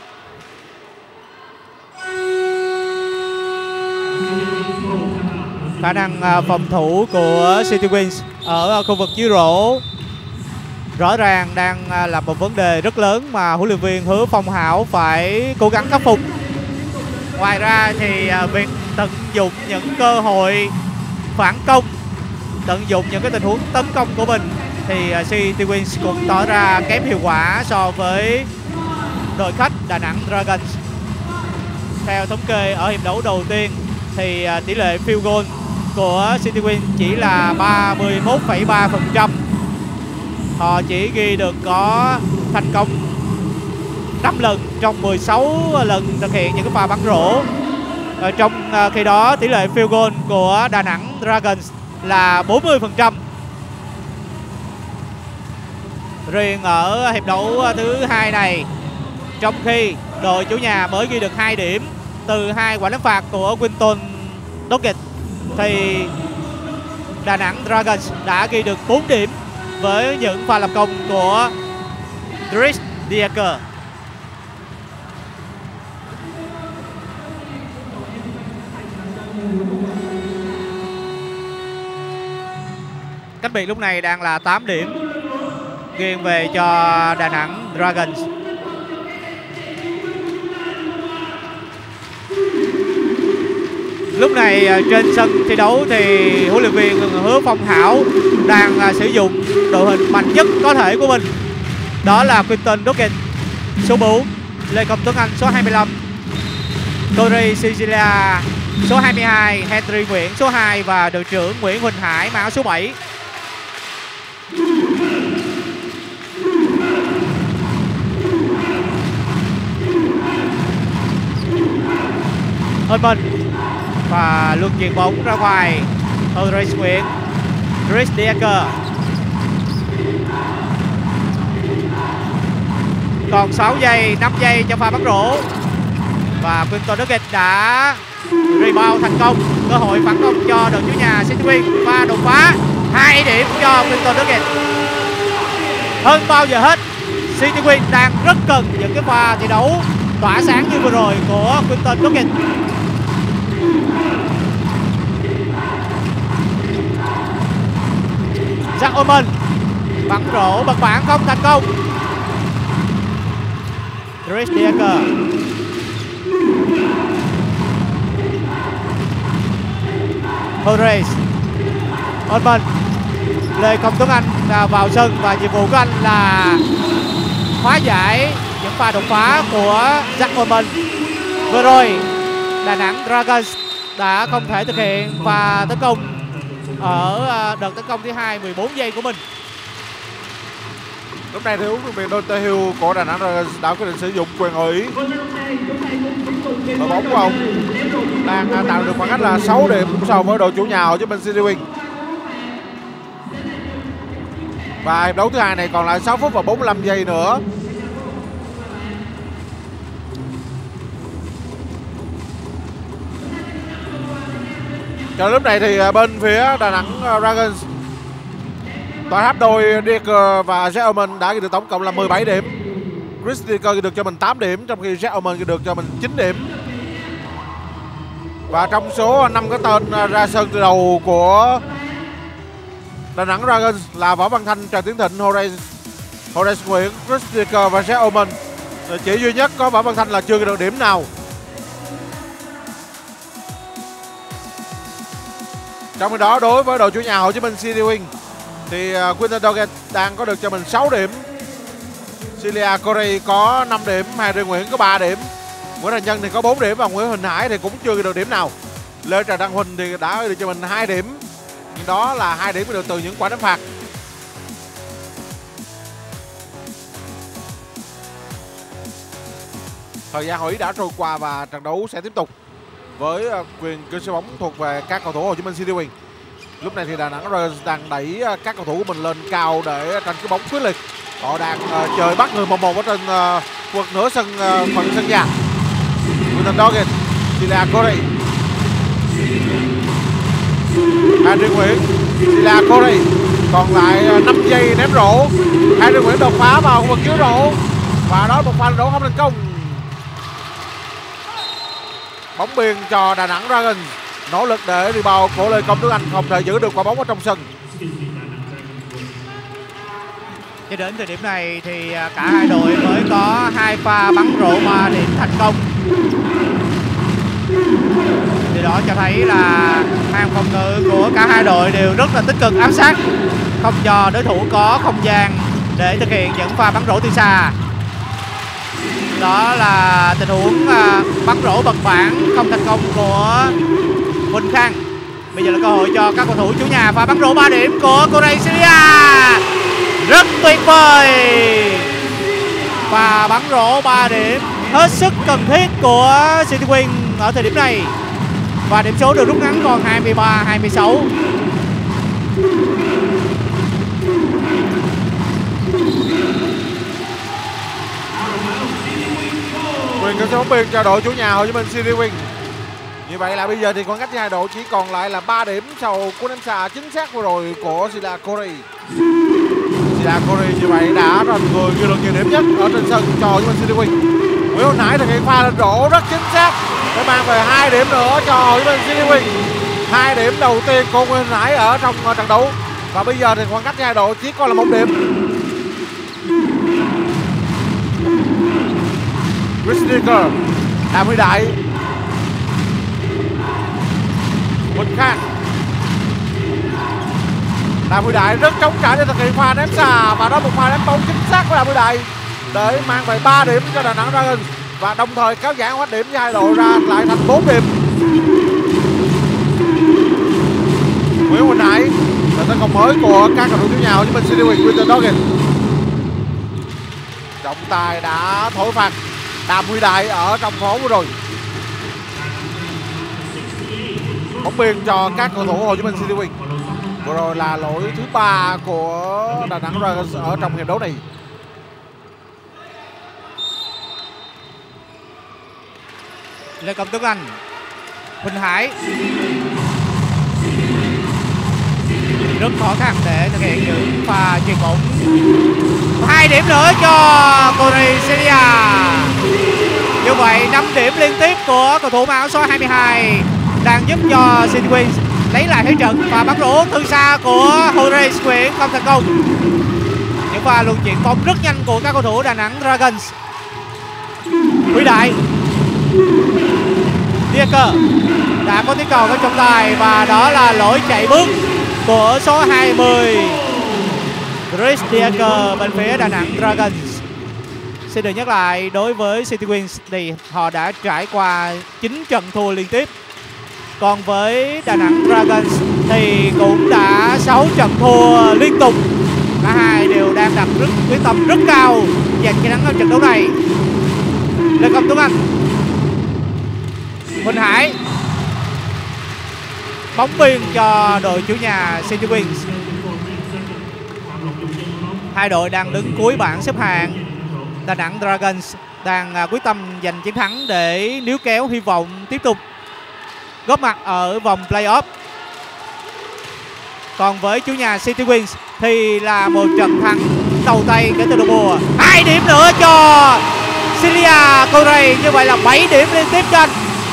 Khả năng phòng thủ của City Wings ở khu vực dưới rổ rõ ràng đang là một vấn đề rất lớn mà huấn luyện viên Hứa Phong Hảo phải cố gắng khắc phục. Ngoài ra thì việc tận dụng những cơ hội phản công, tận dụng những cái tình huống tấn công của mình thì City Wings cũng tỏ ra kém hiệu quả so với đội khách Đà Nẵng Dragons. Theo thống kê ở hiệp đấu đầu tiên thì tỷ lệ field goal của City Wings chỉ là 31,3%. Họ chỉ ghi được có thành công 5 lần trong 16 lần thực hiện những cái pha bắn rổ. Trong khi đó tỷ lệ field goal của Đà Nẵng Dragons là 40%. Riêng ở hiệp đấu thứ 2 này, trong khi đội chủ nhà mới ghi được 2 điểm từ 2 quả đá phạt của Winter Doggett thì Đà Nẵng Dragons đã ghi được 4 điểm với những pha lập công của Chris Dicker. Cách biệt lúc này đang là 8 điểm nghiêng về cho Đà Nẵng Dragons. Lúc này trên sân thi đấu thì huấn luyện viên Hứa Phong Hảo đang sử dụng đội hình mạnh nhất có thể của mình. Đó là Quinton Doggett số 4, Lê Công Tuấn Anh số 25, Corey Sicilia số 22, Henry Nguyễn số 2 và đội trưởng Nguyễn Huỳnh Hải mang áo số 7. Ơn và luân chuyền bóng ra ngoài. Horace Nguyễn, Chris Decker. Còn 6 giây, 5 giây cho pha bắn rổ. Và Quinton Doggett đã rebound thành công. Cơ hội phản công cho đội chủ nhà City Wings. Pha đột phá 2 điểm cho Quinton Doggett. Hơn bao giờ hết, City Wings đang rất cần những cái pha thi đấu tỏa sáng như vừa rồi của Quinton Doggett. Jack Oman bắn rổ bật bản không thành công. Chris Decker. Horace Oman. Lê Công Tuấn Anh vào sân và nhiệm vụ của anh là hóa giải những pha đột phá của Jack Oman. Vừa rồi Đà Nẵng Dragons đã không thể thực hiện pha tấn công ở đợt tấn công thứ 2 14 giây của mình. Lúc này thì huấn luyện viên Dante Hill của Đà Nẵng Dragons đã quyết định sử dụng quyền hội ý. Đội bóng của ông đang tạo được khoảng cách là 6 điểm so với đội chủ nhà Hồ Chí Minh City Wings. Và hiệp đấu thứ 2 này còn lại 6 phút và 45 giây nữa. Cho lúc này thì bên phía Đà Nẵng Dragons, toàn tháp đôi Decker và Jack Oman đã ghi được tổng cộng là 17 điểm. Chris Decker ghi được cho mình 8 điểm, trong khi Jack Oman ghi được cho mình 9 điểm. Và trong số 5 cái tên ra sân từ đầu của Đà Nẵng Dragons là Võ Văn Thanh, Trần Tiến Thịnh, Horace Nguyễn, Chris Decker và Jack Oman. Chỉ duy nhất có Võ Văn Thanh là chưa ghi được điểm nào. Trong khi đó đối với đội chủ nhà Hồ Chí Minh City Wings thì Quinton Doggett đang có được cho mình 6 điểm. Celia Corey có 5 điểm, Henry Nguyễn có 3 điểm, Nguyễn Thành Nhân thì có 4 điểm và Nguyễn Huỳnh Hải thì cũng chưa ghi được điểm nào. Lê Trần Đăng Huỳnh thì đã được cho mình 2 điểm, nhưng đó là 2 điểm được từ những quả đá phạt. Thời gian hội ý đã trôi qua và trận đấu sẽ tiếp tục với quyền kiểm soát bóng thuộc về các cầu thủ Hồ Chí Minh City Wings. Lúc này thì Đà Nẵng Dragons đang đẩy các cầu thủ của mình lên cao để tranh cái bóng quyết liệt. Họ đang chơi bắt người 1-1 ở trên vực nửa sân phần sân nhà. Quinton Doggett, Celia Corey, Henry Nguyễn, Celia Corey. Còn lại 5 giây ném rổ. Henry Nguyễn đột phá vào khu vực chứa rổ và đó một pha rổ không thành công. Bóng biên cho Đà Nẵng Dragons. Nỗ lực để rebound của Lê Công Tuấn Anh không thể giữ được quả bóng ở trong sân. Cho đến thời điểm này thì cả hai đội mới có 2 pha bắn rổ mà điểm thành công. Điều đó cho thấy là hàng phòng ngự của cả hai đội đều rất là tích cực ám sát, không cho đối thủ có không gian để thực hiện những pha bắn rổ từ xa. Đó là tình huống bắn rổ bật phản không thành công của Huỳnh Khang. Bây giờ là cơ hội cho các cầu thủ chủ nhà pha bắn rổ 3 điểm của Corey Syria. Rất tuyệt vời. Pha bắn rổ 3 điểm hết sức cần thiết của City Wings ở thời điểm này. Và điểm số được rút ngắn còn 23-26. Quyền kiểm soát bóng biên cho đội chủ nhà Hồ Chí Minh City Wings. Như vậy là bây giờ thì khoảng cách giữa hai đội chỉ còn lại là 3 điểm sau cú ném xà chính xác vừa rồi của Celia Corey. Celia Corey như vậy đã là người ghi được nhiều điểm nhất ở trên sân cho Hồ Chí Minh City Wings. Nguyễn Văn Hải thực hiện pha lên rổ rất chính xác để mang về 2 điểm nữa cho Hồ Chí Minh City Wings. 2 điểm đầu tiên của Nguyễn Văn Hải ở trong trận đấu. Và bây giờ thì khoảng cách giữa hai đội chỉ còn là 1 điểm. Chris Decker, Đàm Huy Đại, Quỳnh Khang. Đàm Huy Đại rất chống trả để thực hiện pha ném xa, và đó một pha ném bóng chính xác của Đàm Huy Đại để mang về 3 điểm cho Đà Nẵng Dragons, và đồng thời kéo giãn khoảng điểm với hai đội ra lại thành 4 điểm. Nguyễn Huỳnh Hải là tấn công mới của các cầu thủ chủ nhà Hồ Chí Minh City Wings. Quinton Doggett trọng tài đã thổi phạt Đàm Huy Đại ở trong phố vừa rồi. Bóng biên cho các cầu thủ Hồ Chí Minh City Wings. Vừa rồi là lỗi thứ 3 của Đà Nẵng Dragons ở trong hiệp đấu này. Lê Công Tuấn Anh, Huỳnh Hải rất khó khăn để thực hiện những pha chuyền bóng. 2 điểm nữa cho Coreysia. Như vậy 5 điểm liên tiếp của cầu thủ mang áo số 22 đang giúp cho City Wings lấy lại thế trận, và bắn rổ từ xa của Horace Nguyễn không thành công. Những pha luân chuyển bóng rất nhanh của các cầu thủ Đà Nẵng Dragons. Huy Đại, Diecker đã có tiếng còi ở trọng tài, và đó là lỗi chạy bước của số 20 Chris Diecker bên phía Đà Nẵng Dragons. Xin được nhắc lại, đối với City Wings thì họ đã trải qua 9 trận thua liên tiếp. Còn với Đà Nẵng Dragons thì cũng đã 6 trận thua liên tục. Cả hai đều đang đặt quyết tâm rất cao giành chiến thắng ở trận đấu này. Lê Công Tuấn Anh, Huỳnh Hải, bóng biên cho đội chủ nhà City Wings. Hai đội đang đứng cuối bảng xếp hạng. Đà Nẵng Dragons đang quyết tâm giành chiến thắng để níu kéo hy vọng tiếp tục góp mặt ở vòng play-off. Còn với chủ nhà City Wings thì là một trận thắng đầu tay kể từ đầu mùa. 2 điểm nữa cho Celia Corey, như vậy là 7 điểm liên tiếp cho anh.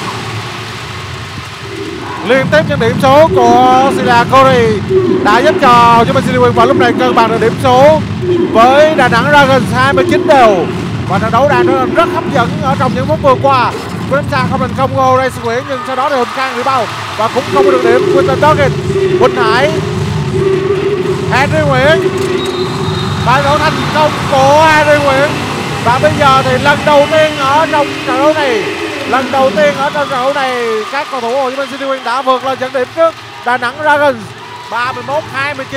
Liên tiếp những điểm số của Celia Corey đã giúp cho Hồ Chí Minh City Wings vào lúc này cân bằng được điểm số với Đà Nẵng Dragons 29 đều, và trận đấu đang rất hấp dẫn ở trong những phút vừa qua. Quỳnh Khang không thành công goal Horace Nguyễn, nhưng sau đó thì Huỳnh Khang rebound và cũng không được điểm. Quinton Doggett, Huỳnh Hải, Henry Nguyễn, và nổ thành công của Henry Nguyễn. Và bây giờ thì lần đầu tiên ở trong trận đấu này, các cầu thủ Hồ Chí Minh City Wings đã vượt lên dẫn điểm trước Đà Nẵng Dragons 31-29.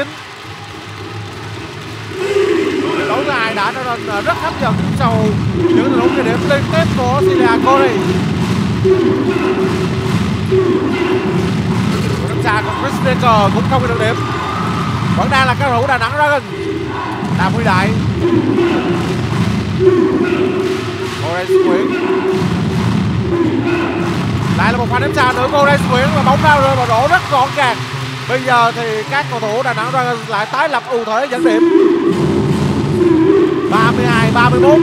Đấu này đã trở nên rất hấp dẫn sau những trận đấu ghi điểm liên tiếp của Celia Corey. Đánh xa của Chris Diecker cũng không được điểm. Vẫn đang là các cầu thủ Đà Nẵng Dragons. Đàm Huy Đại, Horace Nguyễn, lại là một pha ném xa nữa của Horace Nguyễn, và bóng ra rơi vào rổ rất gọn gàng. Bây giờ thì các cầu thủ Đà Nẵng Dragons lại tái lập ưu thế dẫn điểm 32-31.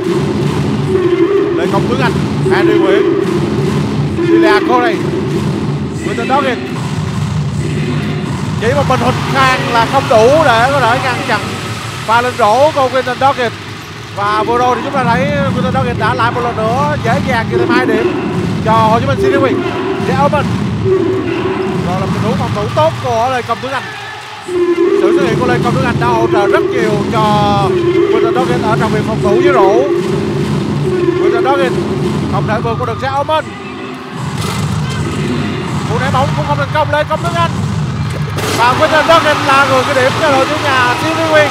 Lê Công Tuấn Anh, Henry Nguyễn, Celia Corey, Quinton Doggett. Chỉ một mình Huỳnh Khang là không đủ để có thể ngăn chặn pha lên rổ của Quinton Doggett. Và vừa rồi thì chúng ta thấy Quinton Doggett đã lại một lần nữa dễ dàng ghi thêm 2 điểm cho Hồ Chí Minh City Wings. Để Open rồi là một thủ phòng thủ tốt của Lê Công Tuấn Anh. Sự xuất hiện của Lê Công Tuấn Anh đã hỗ trợ rất nhiều cho Quinton Doggett ở trong việc phòng thủ với rổ. Quinton Doggett không thể vượt qua được Jack Omen. Vụ ném bóng cũng không thành công. Lê Công Tuấn Anh và Quinton Doggett là người ghi điểm cho đội chủ nhà City Wings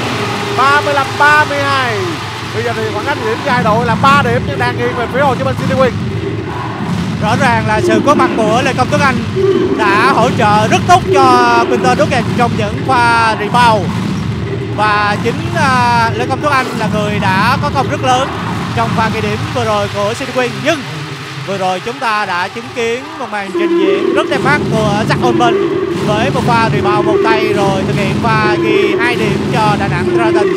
35-32. Bây giờ thì khoảng cách điểm hai đội là 3 điểm, nhưng đang nghiêng về phía Hồ Chí Minh City Wings. Rõ ràng là sự có mặt của Lê Công Tuấn Anh đã hỗ trợ rất tốt cho Quinton Doggett trong những pha rebound, và chính Lê Công Tuấn Anh là người đã có công rất lớn trong pha ghi điểm vừa rồi của City Wings. Nhưng vừa rồi chúng ta đã chứng kiến một màn trình diễn rất đẹp mắt của Jack Oldman với một pha rebound một tay rồi thực hiện pha ghi 2 điểm cho Đà Nẵng Dragons.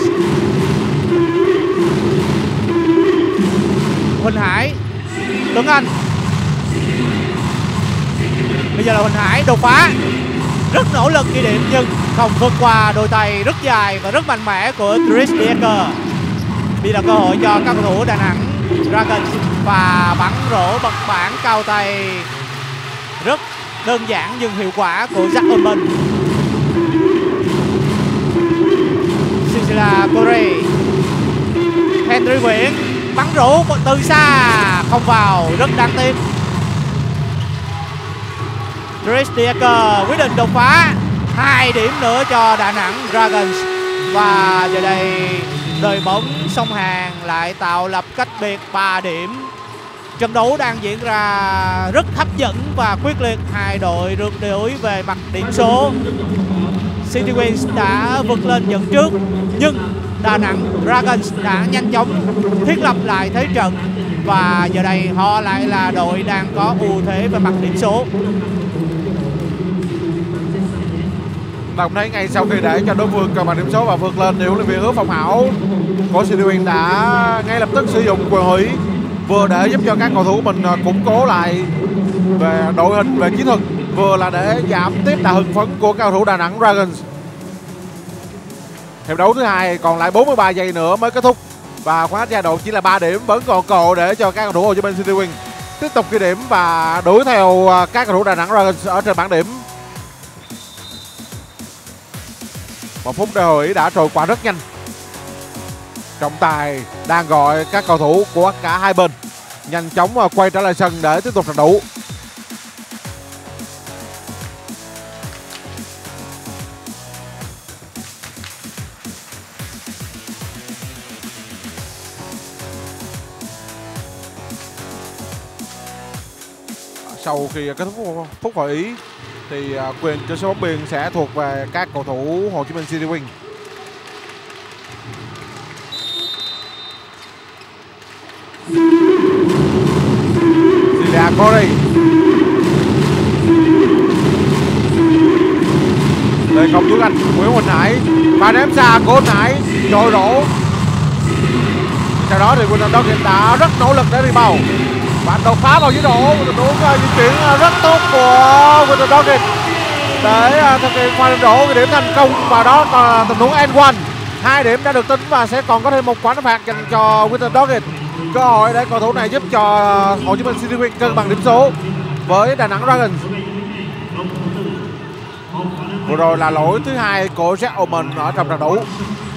Huỳnh Hải, Tuấn Anh. Bây giờ là Huỳnh Hải đột phá, rất nỗ lực ghi điểm nhưng không vượt qua đôi tay rất dài và rất mạnh mẽ của Chris Diecker. Đây là cơ hội cho các cầu thủ Đà Nẵng Dragons, và bắn rổ bật bảng cao tay rất đơn giản nhưng hiệu quả của Jack Ullman. Cecilia Corey, Henry Nguyễn bắn rổ từ xa không vào, rất đáng tiếc. Chris Diaker quyết định đột phá, 2 điểm nữa cho Đà Nẵng Dragons. Và giờ đây đời bóng sông Hàn lại tạo lập cách biệt 3 điểm. Trận đấu đang diễn ra rất hấp dẫn và quyết liệt, hai đội rượt đuổi về mặt điểm số. City Wings đã vượt lên dẫn trước, nhưng Đà Nẵng Dragons đã nhanh chóng thiết lập lại thế trận và giờ đây họ lại là đội đang có ưu thế về mặt điểm số. Đồng thấy ngay sau khi để cho đối phương cân bằng điểm số và vượt lên thì huấn luyện viên Hứa Phong Hảo của City Wings đã ngay lập tức sử dụng quyền hủy, vừa để giúp cho các cầu thủ mình củng cố lại về đội hình, về chiến thuật, vừa là để giảm tiếp đà hưng phấn của cầu thủ Đà Nẵng Dragons. Hiệp đấu thứ hai còn lại 43 giây nữa mới kết thúc và khoảng cách giai đoạn chỉ là 3 điểm, vẫn còn cơ hội để cho các cầu thủ Hồ Chí Minh City Wings tiếp tục ghi điểm và đuổi theo các cầu thủ Đà Nẵng Dragons ở trên bảng điểm. Một phút đồng hồ đã trôi qua rất nhanh. Trọng tài đang gọi các cầu thủ của cả hai bên nhanh chóng quay trở lại sân để tiếp tục trận đấu. Sau khi kết thúc phút hội ý thì quyền chơi số bóng biên sẽ thuộc về các cầu thủ Hồ Chí Minh City Wings. Cecilia Corey, đây không Tuấn Anh, Nguyễn Huỳnh Hải và ném xa của Huỳnh Hải chội rổ. Sau đó thì Winter Doggett đã rất nỗ lực để rebound và đột phá vào dưới rổ. Tình huống di chuyển rất tốt của Winter Doggett để thực hiện pha lên rổ, cái điểm thành công và đó còn là tình huống end one. 2 điểm đã được tính và sẽ còn có thêm một quả đá phạt dành cho Winter Doggett. Cơ hội để cầu thủ này giúp cho Hồ Chí Minh City Wings cân bằng điểm số với Đà Nẵng Dragons. Vừa rồi là lỗi thứ hai của Jack Ullman ở trong trận đấu.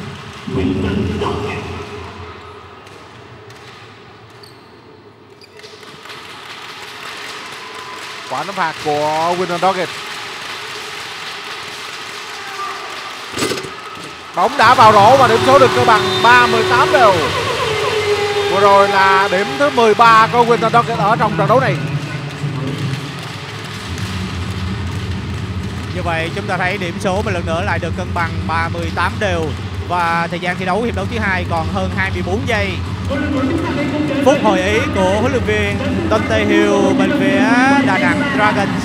Quả đá phạt của Winter Doggett. Bóng đã vào rổ và điểm số được cân bằng 38 đều. Vừa rồi là điểm thứ 13 của Winter Doggett ở trong trận đấu này. Như vậy chúng ta thấy điểm số một lần nữa lại được cân bằng 38 đều và thời gian thi đấu hiệp đấu thứ hai còn hơn 24 giây. Phút hội ý của huấn luyện viên Dante Hill bên phía Đà Nẵng Dragons.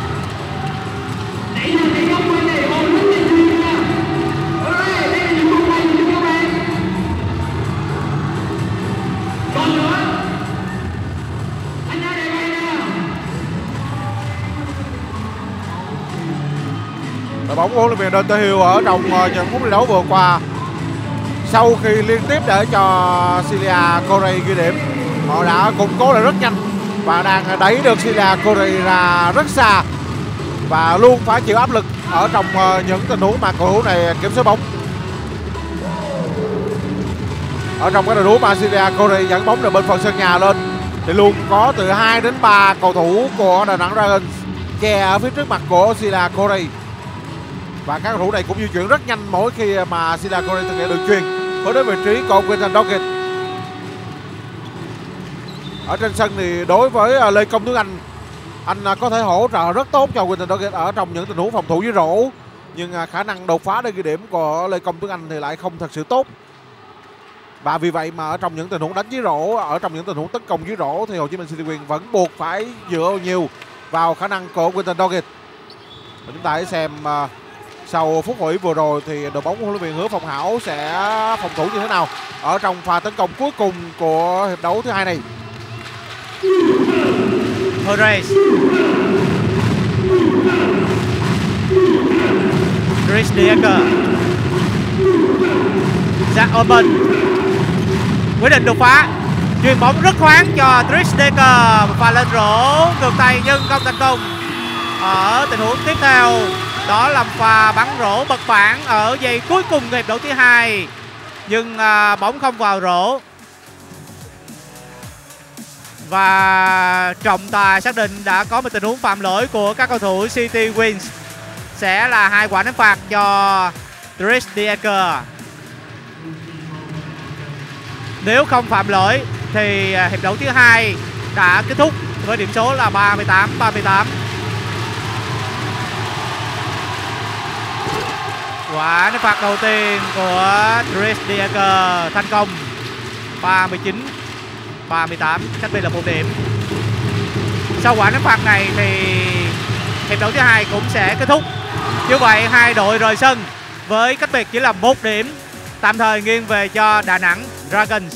Đội bóng của huấn luyện viên Dante Hill ở trong trận phút thi đấu vừa qua, sau khi liên tiếp để cho Cecilia Corey ghi điểm, họ đã củng cố lại rất nhanh và đang đẩy được Cecilia Corey ra rất xa và luôn phải chịu áp lực ở trong những tình huống mà cầu thủ này kiểm soát bóng. Ở trong cái tình huống mà Cecilia Corey dẫn bóng từ bên phần sân nhà lên thì luôn có từ 2 đến 3 cầu thủ của Đà Nẵng Dragons che ở phía trước mặt của Cecilia Corey. Và các cầu thủ này cũng di chuyển rất nhanh mỗi khi mà Cecilia Corey thực hiện đường chuyền với đến vị trí của Winter Doggett. Ở trên sân thì đối với Lê Công Tuấn anh có thể hỗ trợ rất tốt cho Winter Doggett ở trong những tình huống phòng thủ dưới rổ, nhưng khả năng đột phá để ghi điểm của Lê Công Tuấn Anh thì lại không thật sự tốt. Và vì vậy mà ở trong những tình huống đánh dưới rổ, ở trong những tình huống tấn công dưới rổ thì Hồ Chí Minh City Wings vẫn buộc phải dựa nhiều vào khả năng của Winter Doggett. Và chúng ta hãy xem sau phút hội vừa rồi thì đội bóng của huấn luyện viên Hứa Phong Hảo sẽ phòng thủ như thế nào ở trong pha tấn công cuối cùng của hiệp đấu thứ hai này. Horace, Chris Diaker, Jack Ullman quyết định đột phá, chuyền bóng rất khoáng cho Chris Diaker, pha lên rổ ngược tay nhưng không thành công. ở tình huống tiếp theo, đó là pha bắn rổ bật bản ở giây cuối cùng của hiệp đấu thứ hai, nhưng bóng không vào rổ. Và trọng tài xác định đã có một tình huống phạm lỗi của các cầu thủ City Wings, sẽ là 2 quả ném phạt cho Dries Decker. Nếu không phạm lỗi thì hiệp đấu thứ hai đã kết thúc với điểm số là 38-38. Quả ném phạt đầu tiên của Dries Decker thành công, 39-38, cách biệt là 1 điểm. Sau quả ném phạt này thì hiệp đấu thứ hai cũng sẽ kết thúc. Như vậy hai đội rời sân với cách biệt chỉ là 1 điểm, tạm thời nghiêng về cho Đà Nẵng Dragons.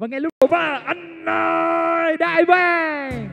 Và ngay lúc và anh ơi đại bàng.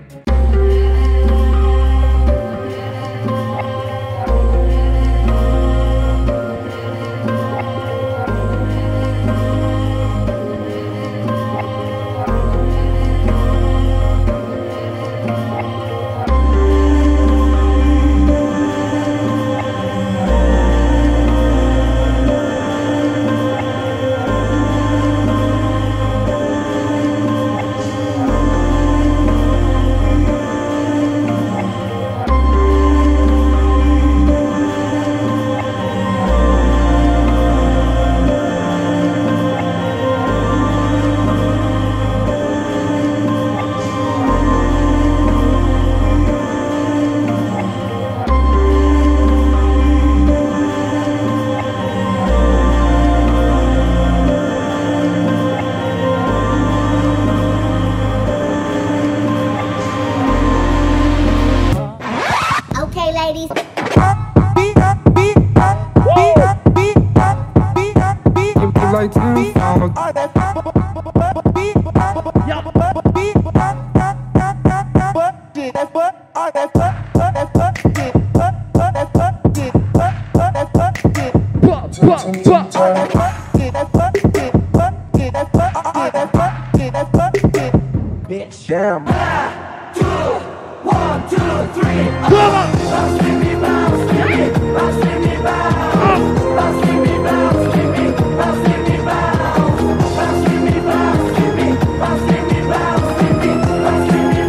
Damn. 2, 1, 2, 3. Come on. Bounce me, bounce me, bounce me, bounce. Bounce me, bounce me, bounce me, bounce. Bounce me, bounce me, bounce me, bounce me, bounce me,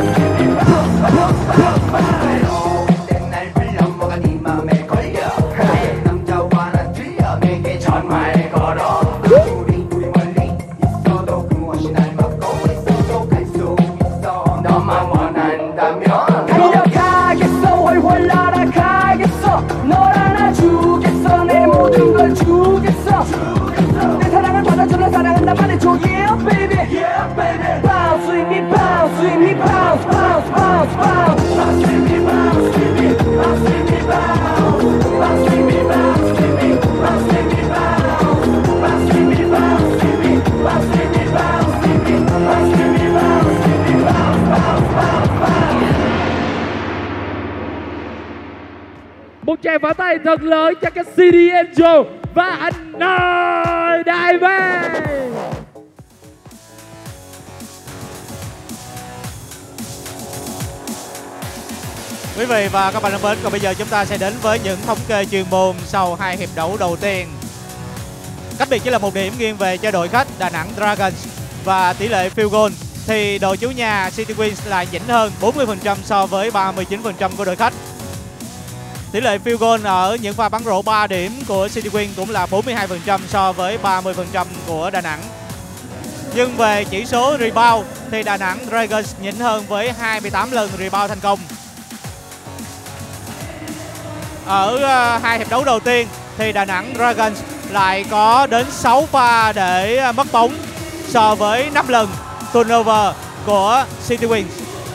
bounce. Đêm nay phải làm một cái gì mà mẹ có giờ. Năm châu qua là trí ở ngay cái tròn mày có đó. 내 사랑을 받아주는 사랑은 나만의 조 yeah baby yeah baby bounce with me bounce with me bounce bounce bounce bounce bounce with me bounce with me bounce with me bounce bounce with me bounce with me bounce with me bounce bounce with me bounce with me bounce with me bounce with me bounce with me bounce with me bounce bounce bounce bounce. Một tràng pháo tay thật lớn cho các CD Angel và anh ơi đại bàng. Quý vị và các bạn thân mến, còn bây giờ chúng ta sẽ đến với những thống kê chuyên môn sau hai hiệp đấu đầu tiên. Cách biệt chỉ là một điểm nghiêng về cho đội khách Đà Nẵng Dragons và tỷ lệ field goal thì đội chủ nhà City Wings lại nhỉnh hơn 40% so với 39% của đội khách. Tỷ lệ field goal ở những pha bắn rổ 3 điểm của City Wings cũng là 42% so với 30% của Đà Nẵng. Nhưng về chỉ số rebound thì Đà Nẵng Dragons nhỉnh hơn với 28 lần rebound thành công. Ở hai hiệp đấu đầu tiên thì Đà Nẵng Dragons lại có đến 6 pha để mất bóng so với 5 lần turnover của City Wings.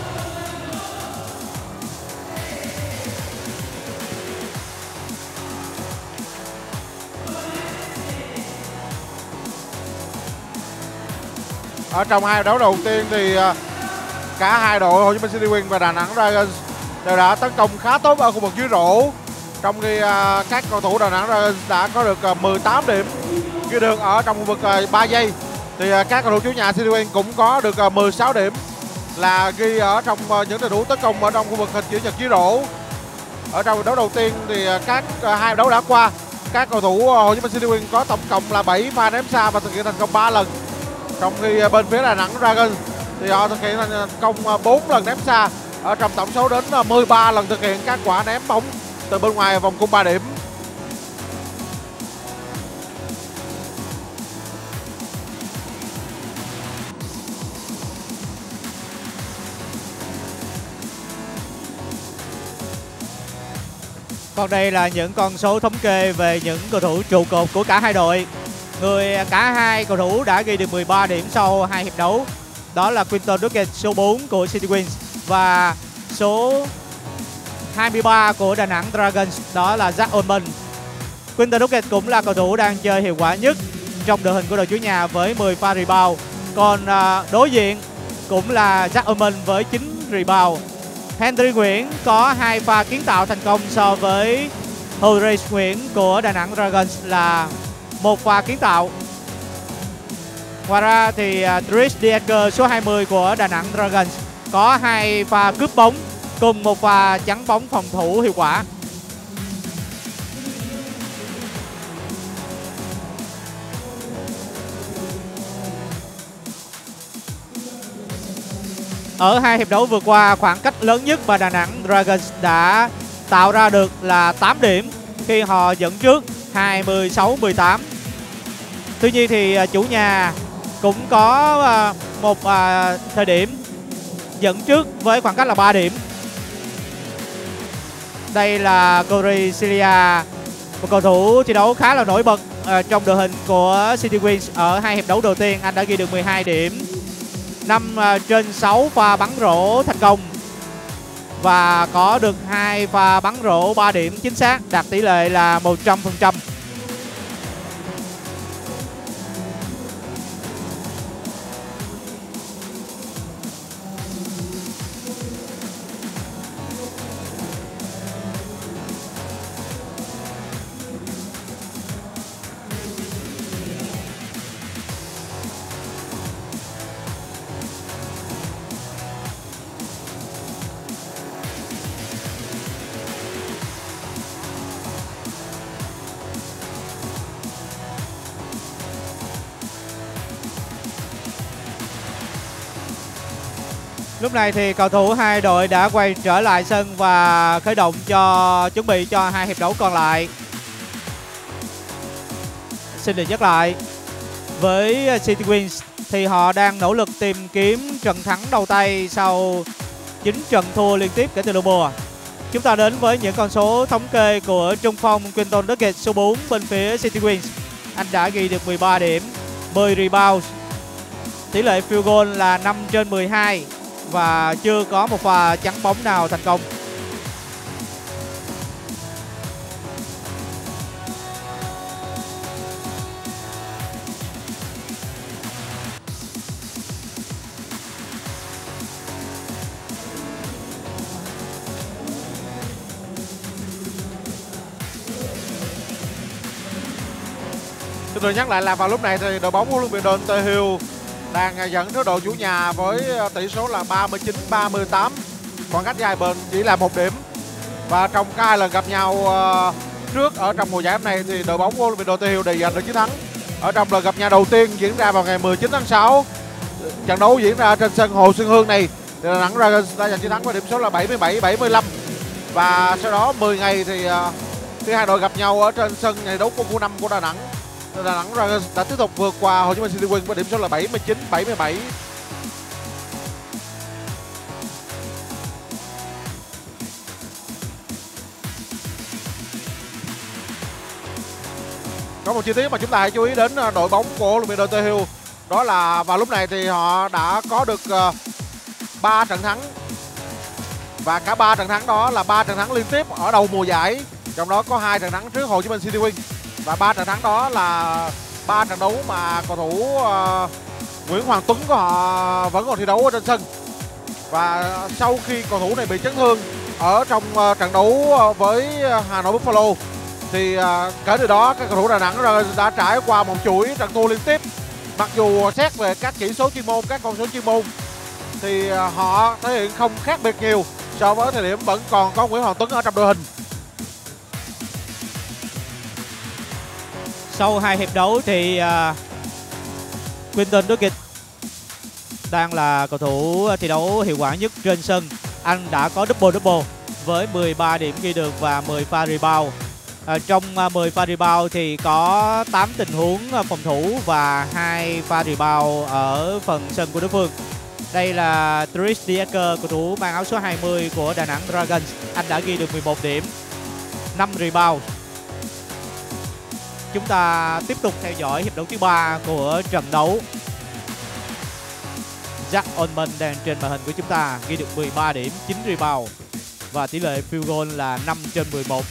Ở trong hai đấu đầu tiên thì cả hai đội Hồ Chí Minh City Wings và Đà Nẵng Dragons đều đã tấn công khá tốt ở khu vực dưới rổ. Trong khi các cầu thủ Đà Nẵng Dragons đã có được 18 điểm ghi được ở trong khu vực 3 giây. Thì các cầu thủ chủ nhà City Wings cũng có được 16 điểm là ghi ở trong những đội thủ tấn công ở trong khu vực hình chữ nhật dưới rổ. Ở trong đấu đầu tiên thì các hai đấu đã qua, các cầu thủ Hồ Chí Minh City Wings có tổng cộng là 7 pha ném xa và thực hiện thành công 3 lần. Trong khi bên phía Đà Nẵng Dragons thì họ thực hiện thành công 4 lần ném xa ở trong tổng số đến 13 lần thực hiện các quả ném bóng từ bên ngoài vòng cung 3 điểm. Còn đây là những con số thống kê về những cầu thủ trụ cột của cả hai đội. Cả hai cầu thủ đã ghi được 13 điểm sau hai hiệp đấu. Đó là Quinton Duquette số 4 của City Wings và số 23 của Đà Nẵng Dragons, đó là Jack Oldman. Quinton Duquette cũng là cầu thủ đang chơi hiệu quả nhất trong đội hình của đội chủ nhà với 10 pha rebound Còn đối diện cũng là Jack Oman với 9 rebound. Henry Nguyễn có 2 pha kiến tạo thành công so với Horace Nguyễn của Đà Nẵng Dragons là 1 pha kiến tạo. Ngoài ra thì Trish Decker số 20 của Đà Nẵng Dragons có 2 pha cướp bóng cùng 1 pha chắn bóng phòng thủ hiệu quả. Ở 2 hiệp đấu vừa qua, khoảng cách lớn nhất mà Đà Nẵng Dragons đã tạo ra được là 8 điểm khi họ dẫn trước 26-18. Tuy nhiên thì chủ nhà cũng có một thời điểm dẫn trước với khoảng cách là 3 điểm. Đây là Corey Celia, một cầu thủ thi đấu khá là nổi bật trong đội hình của City Wings. Ở 2 hiệp đấu đầu tiên, anh đã ghi được 12 điểm, 5 trên 6 pha bắn rổ thành công và có được 2 pha bắn rổ 3 điểm chính xác, đạt tỷ lệ là 100%. Lúc này thì cầu thủ hai đội đã quay trở lại sân và khởi động chuẩn bị cho 2 hiệp đấu còn lại. Xin được nhắc lại, với City Wings thì họ đang nỗ lực tìm kiếm trận thắng đầu tay sau 9 trận thua liên tiếp kể từ đầu mùa. Chúng ta đến với những con số thống kê của trung phong Quinton Duckett số 4 bên phía City Wings. Anh đã ghi được 13 điểm, 10 rebound, tỷ lệ field goal là 5 trên 12 và chưa có một pha chắn bóng nào thành công. Chúng tôi nhắc lại là vào lúc này thì đội bóng của huấn luyện viên Don Hill đang dẫn trước đội chủ nhà với tỷ số là 39-38. Khoảng cách dài bền chỉ là 1 điểm. Và trong cả 2 lần gặp nhau trước ở trong mùa giải này thì đội bóng của huấn luyện viên Don Hill đều giành được chiến thắng. Ở trong lần gặp nhau đầu tiên diễn ra vào ngày 19 tháng 6, trận đấu diễn ra trên sân Hồ Xuân Hương này, thì Đà Nẵng Dragons đã giành chiến thắng với điểm số là 77-75. Và sau đó 10 ngày thì khi hai đội gặp nhau ở trên sân nhà đấu quân khu 5 của Đà Nẵng, Đà Nẵng Dragons đã tiếp tục vượt qua Hồ Chí Minh City Wings với điểm số là 79-77. Có một chi tiết mà chúng ta hãy chú ý đến đội bóng của huấn luyện viên Don Hill, đó là vào lúc này thì họ đã có được 3 trận thắng. Và cả 3 trận thắng đó là 3 trận thắng liên tiếp ở đầu mùa giải. Trong đó có 2 trận thắng trước Hồ Chí Minh City Wings. Và 3 trận thắng đó là 3 trận đấu mà cầu thủ Nguyễn Hoàng Tuấn của họ vẫn còn thi đấu ở trên sân. Và sau khi cầu thủ này bị chấn thương ở trong trận đấu với Hà Nội Buffalo thì kể từ đó các cầu thủ Đà Nẵng đã trải qua một chuỗi trận thua liên tiếp. Mặc dù xét về các chỉ số chuyên môn, các con số chuyên môn thì họ thể hiện không khác biệt nhiều so với thời điểm vẫn còn có Nguyễn Hoàng Tuấn ở trong đội hình. Sau 2 hiệp đấu thì Quinton Duckett đang là cầu thủ thi đấu hiệu quả nhất trên sân. Anh đã có double với 13 điểm ghi được và 10 pha rebound. Trong 10 pha rebound thì có 8 tình huống phòng thủ và 2 pha rebound ở phần sân của đối phương. Đây là Trish Decker, cầu thủ mang áo số 20 của Đà Nẵng Dragons. Anh đã ghi được 11 điểm, 5 rebound. Chúng ta tiếp tục theo dõi hiệp đấu thứ 3 của trận đấu. Jack Oman đang trên màn hình của chúng ta, ghi được 13 điểm, 9 rebound và tỷ lệ field goal là 5 trên 11.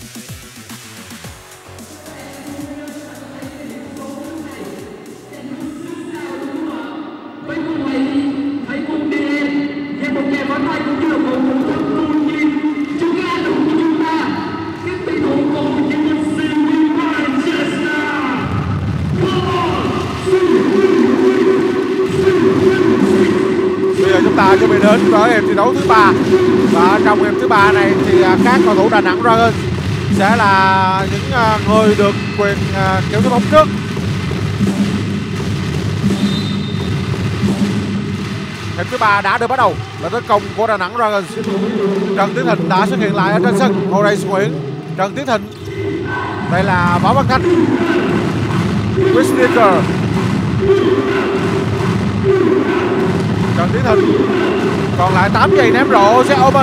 đến với hiệp thi đấu thứ 3. Và trong hiệp thứ 3 này thì các cầu thủ Đà Nẵng Dragons sẽ là những người được quyền kéo cái bóng trước. Hiệp thứ 3 đã được bắt đầu. Là tấn công của Đà Nẵng Dragons. Trần Tiến Thịnh đã xuất hiện lại ở trên sân. Horace Nguyễn, Trần Tiến Thịnh. Đây là Võ Văn Thanh, Chris Dicker, Trần Tiến Thịnh. Còn lại 8 giây ném rổ sẽ Omen.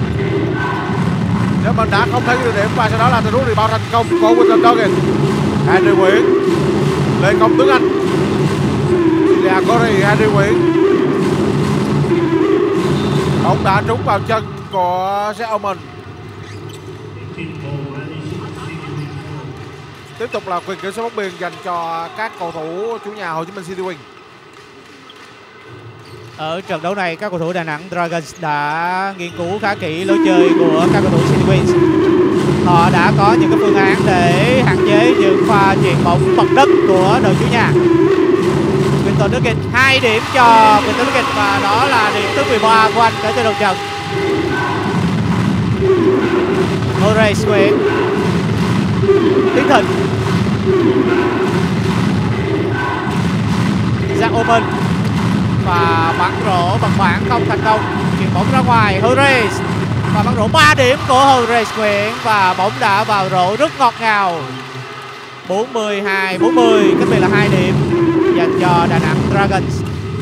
Nếu mình đã không thấy địa điểm và sau đó là tình huống rebound thành công của Winton Doggett. Henry Nguyễn, Lê Công Tuấn Anh, là Corey. Henry Nguyễn, bóng đã trúng vào chân của Jack Omen. Tiếp tục là quyền kiểm soát bóng biên dành cho các cầu thủ chủ nhà Hồ Chí Minh City Wings. Ở trận đấu này, các cầu thủ Đà Nẵng Dragons đã nghiên cứu khá kỹ lối chơi của các cầu thủ City Wings. Họ đã có những cái phương án để hạn chế những pha chuyền bóng bật đất của đội chủ nhà. Winton Doggett 2 điểm cho Winton Doggett và đó là điểm thứ 13 của anh kể từ đầu trận. Horace Nguyễn, Tiến Thịnh, Jack Omen và bắn rổ bằng khoảng không thành công. Chuyền bóng ra ngoài Horace và bắn rổ 3 điểm của Horace Nguyễn và bóng đã vào rổ rất ngọt ngào. 42-40, cách biệt là 2 điểm dành cho Đà Nẵng Dragons.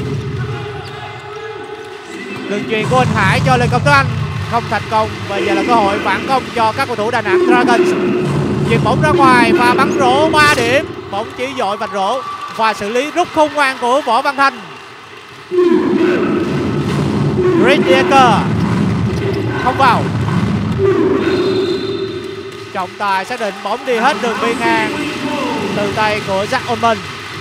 Đường chuyền của Huỳnh Hải cho Lê Công Tuấn Anh không thành công. Bây giờ là cơ hội phản công cho các cầu thủ Đà Nẵng Dragons. Chuyền bóng ra ngoài và bắn rổ 3 điểm. Bóng chỉ dội vạch rổ và xử lý rất khôn ngoan của Võ Văn Thanh. Chris Dicker không vào. Trọng tài xác định bóng đi hết đường biên ngang từ tay của Jack Omen.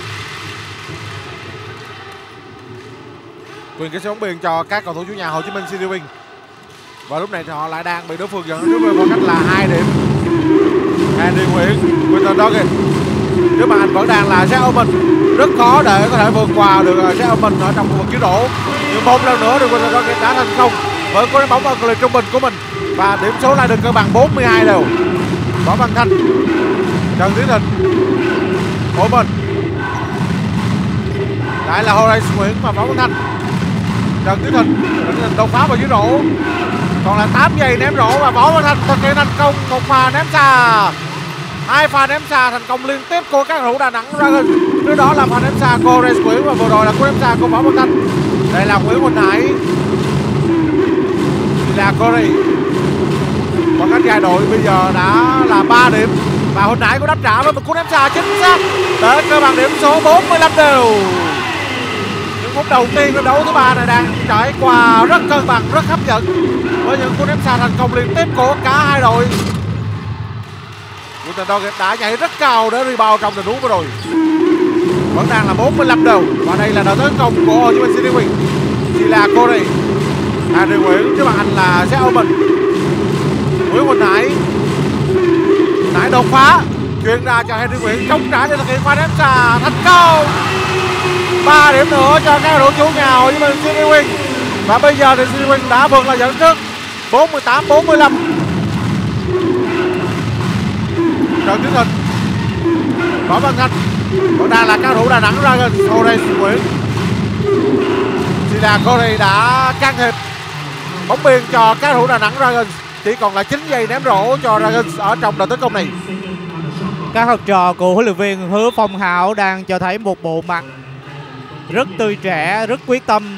Quyền kiểm soát bóng biên cho các cầu thủ chủ nhà Hồ Chí Minh City Wings. Và lúc này thì họ lại đang bị đối phương dẫn trước với khoảng cách là 2 điểm. Henry Nguyễn, Winton Doggett. Trước mặt anh vẫn đang là Jack Omen. Rất khó để có thể vượt qua được Jack Omen ở trong khu vực cứu rổ. Nhưng một lần nữa thì Winton Doggett đã thành công với cú đánh bóng ở cự ly trung bình của mình. Và điểm số lại được cân bằng 42 đều. Võ Văn Thanh, Trần Tiến Thịnh, Omen. Lại là Horace Nguyễn và Võ Văn Thanh. Trần Tiến Thịnh đột phá vào dưới rổ. Còn là 8 giây ném rổ và Võ Văn Thanh thực hiện thành công một pha ném xa. 2 pha ném xa thành công liên tiếp của các cầu thủ Đà Nẵng Dragons. Trước đó là pha ném xa của Horace Nguyễn và vừa rồi là cú ném xa của Võ Văn Thanh. Đây là Nguyễn Huỳnh Hải, là Corey. Còn các dài đội bây giờ đã là 3 điểm và Huỳnh Hải cũng đáp trả với một cú ném xa chính xác để cơ bằng điểm số 45 đều. Những phút đầu tiên của đấu thứ 3 này đang trải qua rất cân bằng, rất hấp dẫn với những cú ném xa thành công liên tiếp của cả hai đội. Winton Doggett đã nhảy rất cao để rebound trong tình huống vừa rồi. Vẫn đang là 45 đều và đây là đợt tấn công của Hồ Chí Minh City Wings. Chỉ là Corey, Henry Nguyễn, trước mặt anh là Jack Omen. Nguyễn Huỳnh Hải, Hải đột phá, chuyển ra cho Henry Nguyễn chống trả để thực hiện pha ném xa thành công. 3 điểm nữa cho các đội chủ nhà Hồ Chí Minh City Wings. Và bây giờ thì City Wings đã vượt là dẫn trước 48-45. Trần Tiến Thịnh, Võ Văn Thanh, còn đang là cao thủ Đà Nẵng Dragons. Horace Nguyễn, Sida Corey đã can thiệp bóng biên cho các thủ Đà Nẵng Dragons. Chỉ còn là 9 giây ném rổ cho Dragons ở trong đợt tấn công này. Các học trò của huấn luyện viên Hứa Phong Hảo đang cho thấy một bộ mặt rất tươi trẻ, rất quyết tâm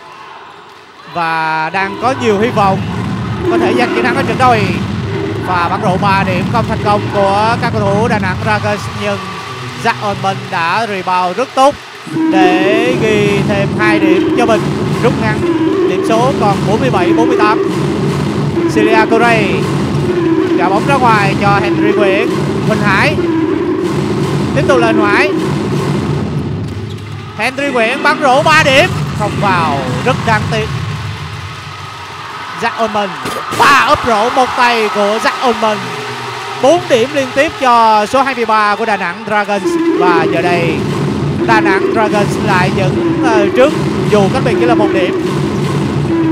và đang có nhiều hy vọng có thể giành chiến thắng ở trận đấu này. Và bắn rổ 3 điểm không thành công của các cầu thủ Đà Nẵng Dragons, nhưng Jack Omen đã rebound rất tốt để ghi thêm 2 điểm cho mình, rút ngắn điểm số còn 47-48. Celia Corey trả bóng ra ngoài cho Henry Nguyễn. Huỳnh Hải tiếp tục là Huỳnh Hải. Henry Nguyễn bắn rổ 3 điểm không vào, rất đáng tiếc. Jack Omen, pha úp rổ một tay của Jack Omen. 4 điểm liên tiếp cho số 23 của Đà Nẵng Dragons. Và giờ đây Đà Nẵng Dragons lại dẫn trước dù cách biệt chỉ là 1 điểm.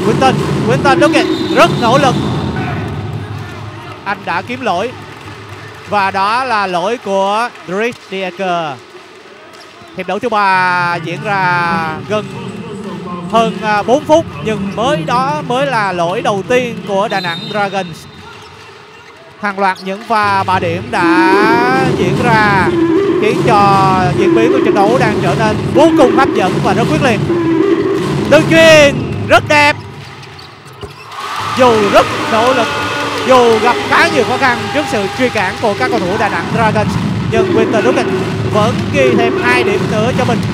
Quinton Duckett rất nỗ lực. Anh đã kiếm lỗi. Và đó là lỗi của Dries Decker. Hiệp đấu thứ 3 diễn ra gần hơn 4 phút. Nhưng đó mới là lỗi đầu tiên của Đà Nẵng Dragons. Hàng loạt những pha 3 điểm đã diễn ra, khiến cho diễn biến của trận đấu đang trở nên vô cùng hấp dẫn và rất quyết liệt. Đường chuyền rất đẹp. Dù rất nỗ lực, dù gặp khá nhiều khó khăn trước sự truy cản của các cầu thủ Đà Nẵng Dragons, nhưng Quinton Duckett vẫn ghi thêm 2 điểm nữa cho mình.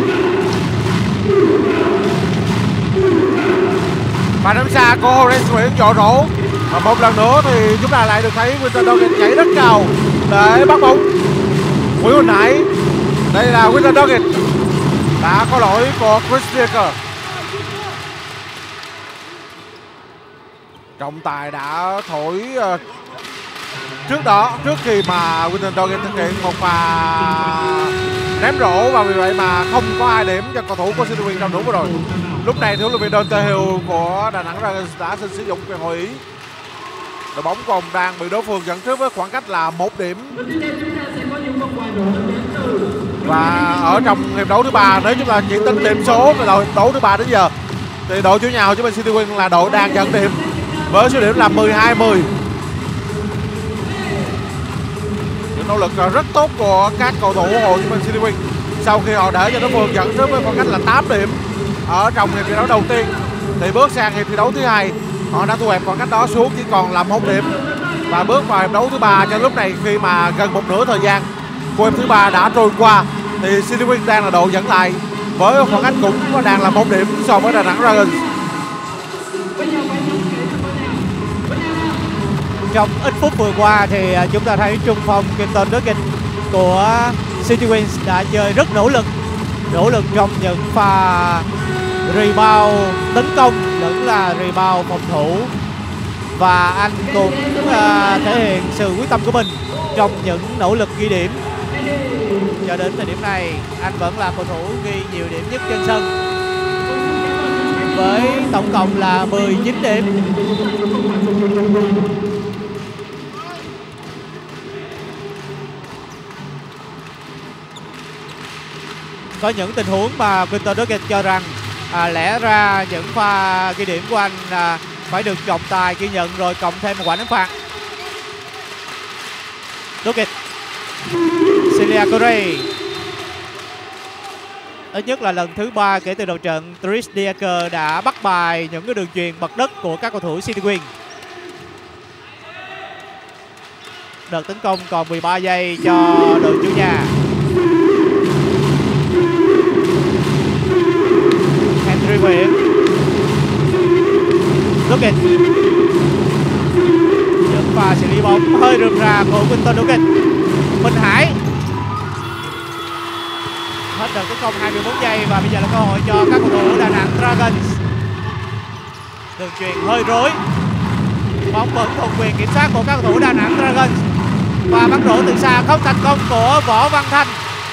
Và ném xa của Horace Nguyễn dỗ rổ. Và một lần nữa thì chúng ta lại được thấy Quinton Duckett nhảy rất cao để bắt bóng. Nguyễn Huỳnh Hải, đây là Quinton Duckett, đã có lỗi của Chris Decker. Trọng tài đã thổi trước khi mà Quinton Duckett thực hiện một pha ném rổ, và vì vậy mà không có ai điểm cho cầu thủ của City Wings trong đấu vừa rồi. Lúc này thì huấn luyện viên Don Hill của Đà Nẵng Dragons đã xin sử dụng quyền hội ý. Đội bóng của ông đang bị đối phương dẫn trước với khoảng cách là 1 điểm. Và ở trong hiệp đấu thứ 3, nếu chúng ta chỉ tính điểm số từ đầu hiệp đấu thứ 3 đến giờ, thì đội chủ nhà Hồ Chí Minh City Wings là đội đang dẫn điểm với số điểm là 12-10. Những nỗ lực rất tốt của các cầu thủ Hồ Chí Minh City Wings sau khi họ để cho đối phương dẫn trước với khoảng cách là 8 điểm ở trong hiệp thi đấu đầu tiên, thì bước sang hiệp thi đấu thứ 2 họ đã thu hẹp khoảng cách đó xuống chỉ còn là 1 điểm, và bước vào hiệp đấu thứ 3. Cho lúc này khi mà gần một nửa thời gian của hiệp thứ 3 đã trôi qua, thì City Wings đang là đội dẫn lại với khoảng cách cũng đang là 1 điểm so với Đà Nẵng Dragons. Trong ít phút vừa qua thì chúng ta thấy trung phong Quinton Duckett của City Wings đã chơi rất nỗ lực trong những pha rebound tấn công lẫn là rebound phòng thủ, và anh cũng thể hiện sự quyết tâm của mình trong những nỗ lực ghi điểm. Cho đến thời điểm này anh vẫn là cầu thủ ghi nhiều điểm nhất trên sân với tổng cộng là 19 điểm. Có những tình huống mà Quinton Duckett cho rằng lẽ ra những pha ghi điểm của anh phải được trọng tài ghi nhận rồi cộng thêm một quả ném phạt. Duckett, Celia Corey. Ít nhất là lần thứ 3 kể từ đầu trận, Dries Decker đã bắt bài những cái đường chuyền bật đất của các cầu thủ City Wings. Đợt tấn công còn 13 giây cho đội chủ nhà. Henry Nguyễn, Duckett, những pha xử lý bóng hơi rườm rà của Quinton Duckett. Minh Hải, hết đợt tấn công 24 giây và bây giờ là cơ hội cho các cầu thủ Đà Nẵng Dragons. Đường chuyền hơi rối, bóng vẫn thuộc quyền kiểm soát của các cầu thủ Đà Nẵng Dragons, và bắn rổ từ xa không thành công của Võ Văn Thanh.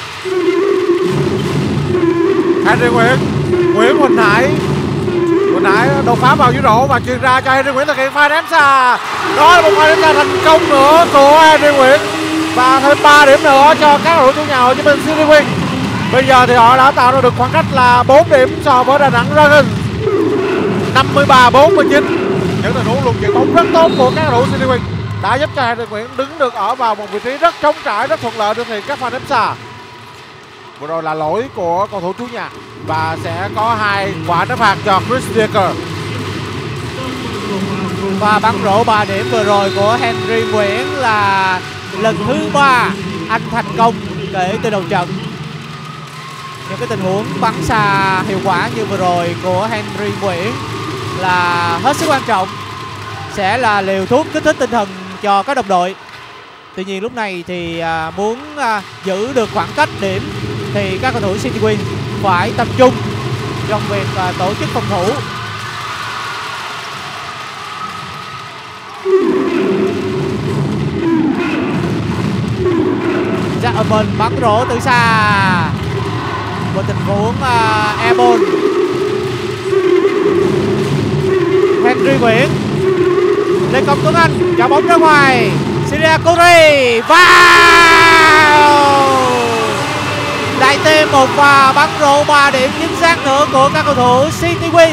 Henry Nguyễn Huỳnh Hải đột phá vào dưới rổ và chuyền ra cho Henry Nguyễn thực hiện pha ném xa. Đó là một pha ném xa thành công nữa của Henry Nguyễn, và thêm 3 điểm nữa cho các cầu thủ chủ nhà Hồ Chí Minh City Wings. Bây giờ thì họ đã tạo ra được khoảng cách là 4 điểm so với Đà Nẵng Dragons, 53-49. Những tình huống luồn chuyền bóng rất tốt của các cầu thủ City Wings đã giúp cho Henry Nguyễn đứng được ở vào một vị trí rất trống trải, rất thuận lợi để thực hiện các pha ném xa. Vừa rồi là lỗi của cầu thủ chủ nhà và sẽ có 2 quả ném phạt cho Chris Decker. Và bắn rổ 3 điểm vừa rồi của Henry Nguyễn là lần thứ 3 anh thành công kể từ đầu trận. Những cái tình huống bắn xa hiệu quả như vừa rồi của Henry Nguyễn là hết sức quan trọng, sẽ là liều thuốc kích thích tinh thần cho các đồng đội. Tuy nhiên lúc này thì muốn giữ được khoảng cách điểm thì các cầu thủ City Wings phải tập trung trong việc tổ chức phòng thủ. Jack Omen bắn rổ từ xa, một tình huống airborne. Henry Nguyễn lên công Tuấn Anh cho bóng ra ngoài. Celia Corey vào, lại thêm một pha bắn rổ 3 điểm chính xác nữa của các cầu thủ City Wings.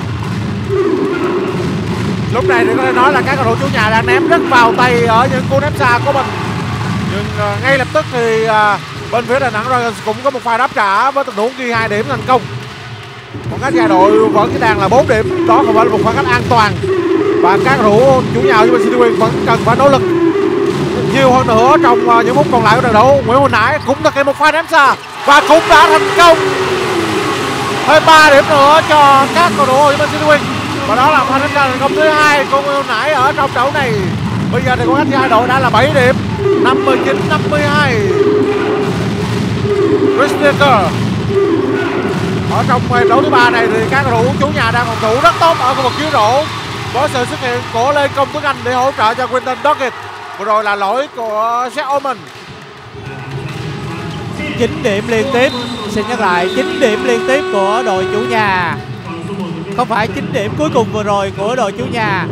Lúc này thì có thể nói là các cầu thủ chủ nhà đang ném rất vào tay ở những cú ném xa của mình, nhưng ngay lập tức thì bên phía Đà Nẵng Dragons cũng có một pha đáp trả với tình huống ghi 2 điểm thành công. Khoảng cách ra đội vẫn đang là 4 điểm, đó không phải là một khoảng cách an toàn và các cầu thủ chủ nhà của City Wings vẫn cần phải nỗ lực nhiều hơn nữa trong những phút còn lại của trận đấu. Nguyễn Huỳnh Hải cũng thực hiện một pha ném xa và cũng đã thành công, thêm 3 điểm nữa cho các cầu thủ của City Wings, và đó là pha ném xa thành công thứ 2 của Nguyễn Huỳnh Hải ở trong trận đấu này. Bây giờ thì khoảng cách giữa hai đội đã là 7 điểm, 59-52. Chris Decker. Ở trong trận đấu thứ 3 này thì các cầu thủ chủ nhà đang phòng thủ rất tốt ở khu vực dưới rổ, với sự xuất hiện của Lê Công Tuấn Anh để hỗ trợ cho Quinton Doggett. Vừa rồi là lỗi của Jack Oman. 9 điểm liên tiếp, xin nhắc lại 9 điểm liên tiếp của đội chủ nhà, không phải 9 điểm cuối cùng vừa rồi của đội chủ nhà.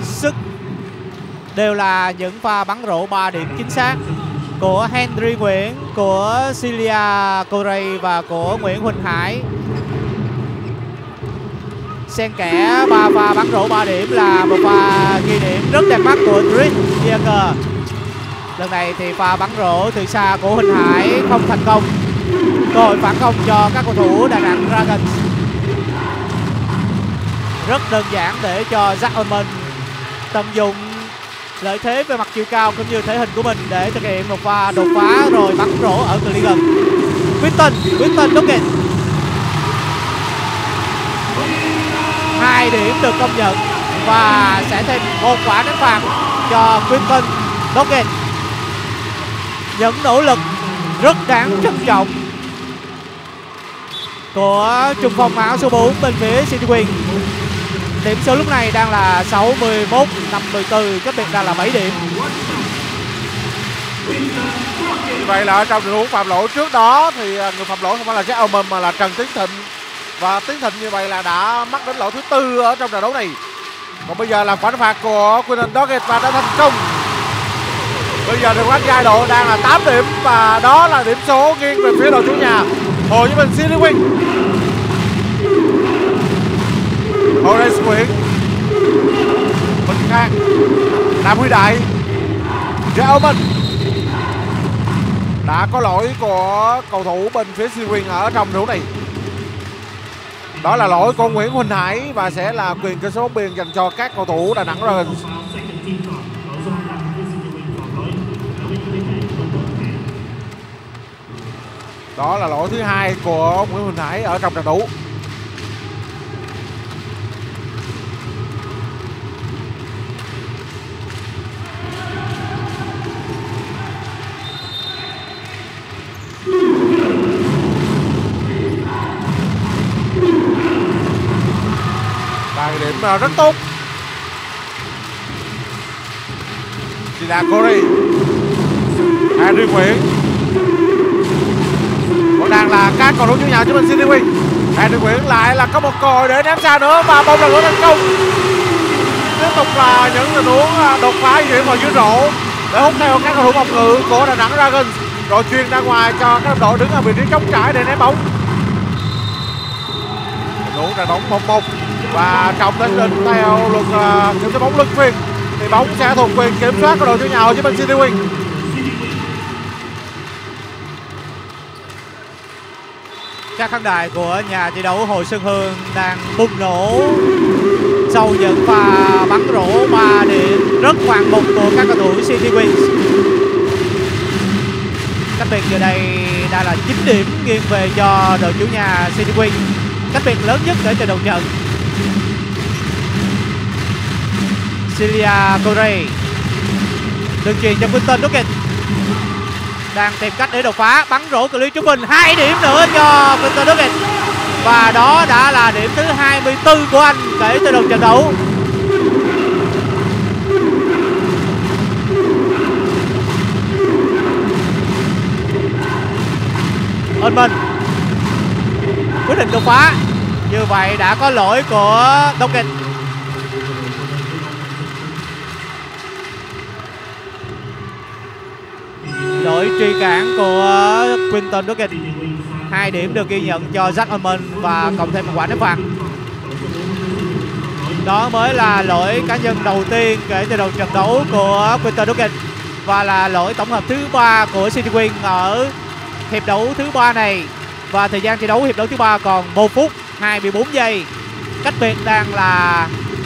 Đều là những pha bắn rổ 3 điểm chính xác của Henry Nguyễn, của Celia Corey và của Nguyễn Huỳnh Hải. Xen kẽ 3 pha bắn rổ 3 điểm là một pha ghi điểm rất đẹp mắt của Chris Decker. Lần này thì pha bắn rổ từ xa của Huỳnh Hải không thành công, cơ hội phản công cho các cầu thủ Đà Nẵng Dragons. Rất đơn giản để cho Jack Oman tận dụng lợi thế về mặt chiều cao cũng như thể hình của mình để thực hiện một pha đột phá rồi bắn rổ ở cự ly gần. Quinton Doggett, 2 điểm được công nhận và sẽ thêm một quả ném phạt cho Quinton Doggett. Những nỗ lực rất đáng trân trọng của trung phong áo số 4 bên phía City Wings. Điểm số lúc này đang là 61-54, cách biệt đang là 7 điểm. Vậy là ở trong tình huống phạm lỗi trước đó thì người phạm lỗi không phải là Jack Oman mà là Trần Tiến Thịnh, và Tiến Thịnh như vậy là đã mắc đến lỗi thứ 4 ở trong trận đấu này. Còn bây giờ là quả phạt của Quinton Doggett và đã thành công. Bây giờ thì khoảng giai độ đang là 8 điểm và đó là điểm số nghiêng về phía đội chủ nhà Hồ Chí Minh City Wings. Horace Nguyễn, Minh Khang, Đàm Huy Đại, Jack Oman. Đã có lỗi của cầu thủ bên phía City Wings ở trong trận đấu này. Đó là lỗi của Nguyễn Huỳnh Hải và sẽ là quyền cơ số bóng biên dành cho các cầu thủ Đà Nẵng Dragons. Đó là lỗi thứ 2 của Nguyễn Huỳnh Hải ở trong trận đấu. Và điểm rất tốt. Celia Corey, Henry Nguyễn. Còn đang là các cầu thủ chủ nhà của mình City Wings. Henry Nguyễn lại là có một cơ hội để ném xa nữa và một lần nữa thành công. Tiếp tục là những tình huống đột phá di chuyển vào dưới rổ để hút theo các cầu thủ phòng ngự của Đà Nẵng Dragons, rồi chuyền ra ngoài cho các đội đứng ở vị trí trống trải để ném bóng. Tình huống đánh bóng 1-1 và trọng đến định theo luật kiểm soát bóng luân phiên thì bóng sẽ thuộc quyền kiểm soát của đội chủ nhà Hồ Chí Minh City Wings. Các khán đài của nhà thi đấu Hồ Xuân Hương đang bùng nổ sau những pha bắn rổ 3 điểm rất ngoạn mục của các cầu thủ City Wings. Cách biệt giờ đây đã là 9 điểm nghiêng về cho đội chủ nhà City Wings, cách biệt lớn nhất để trận đầu trận. Celia Corey đường chuyền cho Quinton Doggett, đang tìm cách để đột phá, bắn rổ cự ly trung bình, 2 điểm nữa cho Quinton Doggett và đó đã là điểm thứ 24 của anh kể từ đầu trận đấu. Oman quyết định đột phá, như vậy đã có lỗi của Doggett. Đội truy cản của Quinton Dugan. 2 điểm được ghi nhận cho Jack Allman và cộng thêm một quả ném phạt. Đó mới là lỗi cá nhân đầu tiên kể từ đầu trận đấu của Quinton Dugan và là lỗi tổng hợp thứ 3 của City Wings ở hiệp đấu thứ 3 này. Và thời gian thi đấu hiệp đấu thứ 3 còn 1 phút 24 giây. Cách biệt đang là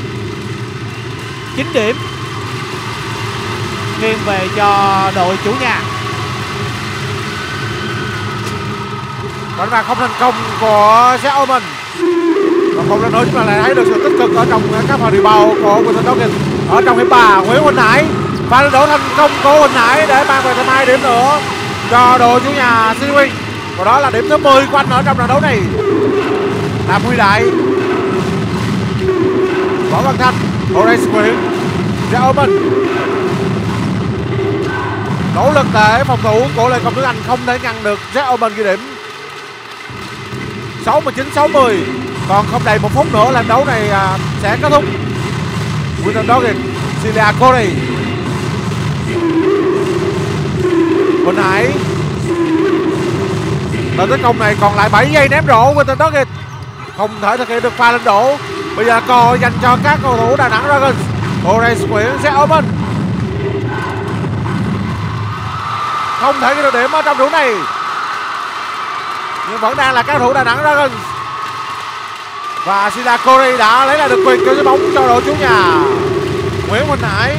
9 điểm nghiêng về cho đội chủ nhà. Đánh phạt không thành công của Jack Allman. Và không lần nữa chúng ta lại thấy được sự tích cực ở trong các pha rebound của Quinton Dugan. Ở trong hiệp 3, Nguyễn Huỳnh Hải pha lên đổ thành công của Huỳnh Hải để mang về thêm 2 điểm nữa cho đội chủ nhà City Wings. Và đó là điểm thứ 10 của anh ở trong trận đấu này. Đàm Huy Đại, Võ Văn Thanh, Horace Nguyễn, Jack Allman. Nỗ lực để phòng thủ của Lê Công Tuấn Anh không thể ngăn được Jack Allman ghi điểm. 69-60. Còn không đầy 1 phút nữa là đấu này sẽ kết thúc. Quinton Dugan, Celia Corey, Huỳnh Hải. Lần tấn công này còn lại 7 giây ném rổ. Quinton Dugan không thể thực hiện được pha lên đổ. Bây giờ cò dành cho các cầu thủ Đà Nẵng Dragons. Horace Nguyễn, Jack Allman không thể ghi được điểm ở trong thủ này, nhưng vẫn đang là các cầu thủ Đà Nẵng Dragons. Và Sida Corey đã lấy lại được quyền kéo trái bóng cho đội chủ nhà. Nguyễn Huỳnh Hải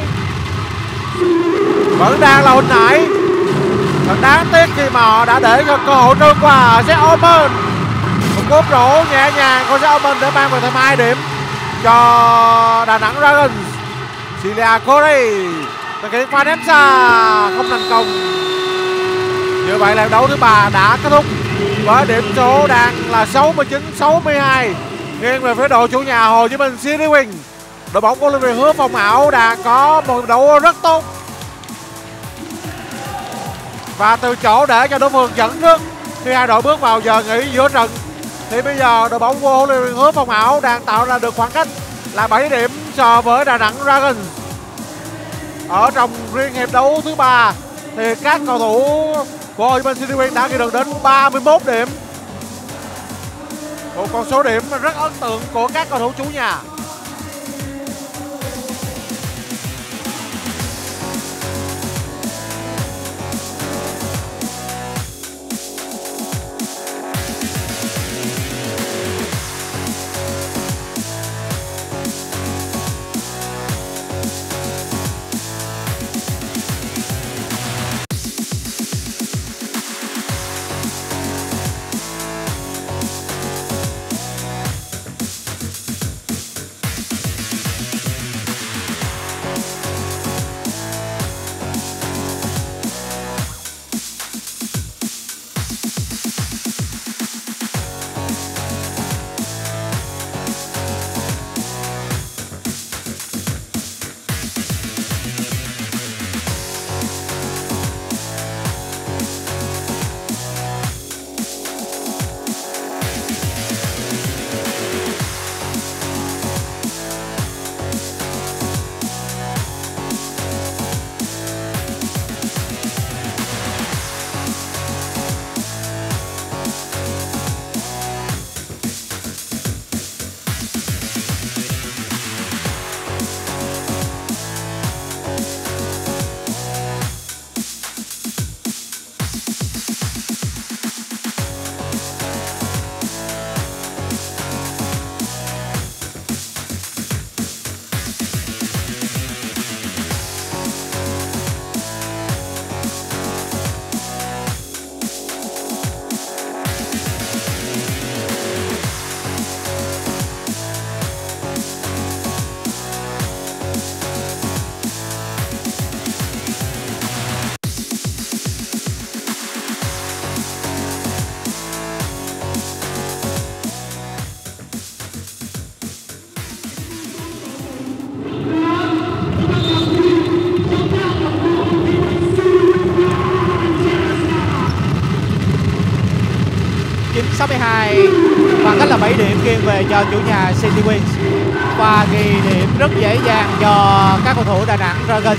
vẫn đang là Huỳnh Hải. Thật đáng tiếc khi mà họ đã để cho cơ hội trôi qua Jack Allman. Một cú rổ nhẹ nhàng của Jack Allman để mang về thêm 2 điểm cho Đà Nẵng Dragons. Celia Corey thực hiện pha ném xa không thành công. Như vậy là đấu thứ 3 đã kết thúc với điểm số đang là 69-62 nghiêng về phía đội chủ nhà Hồ Chí Minh City Wings. Đội bóng của Olivier Hứa Phong Ảo đang có một đấu rất tốt và từ chỗ để cho đối phương dẫn trước khi hai đội bước vào giờ nghỉ giữa trận, thì bây giờ đội bóng của Olivier Hứa Phong Ảo đang tạo ra được khoảng cách là 7 điểm so với Đà Nẵng Dragons. Ở trong riêng hiệp đấu thứ 3 thì các cầu thủ của Hồ Chí Minh City Wings đã ghi được đến 31 điểm. Một con số điểm rất ấn tượng của các cầu thủ chủ nhà. Khoảng cách là 7 điểm nghiêng về cho chủ nhà City Wings và ghi điểm rất dễ dàng cho các cầu thủ Đà Nẵng Dragons.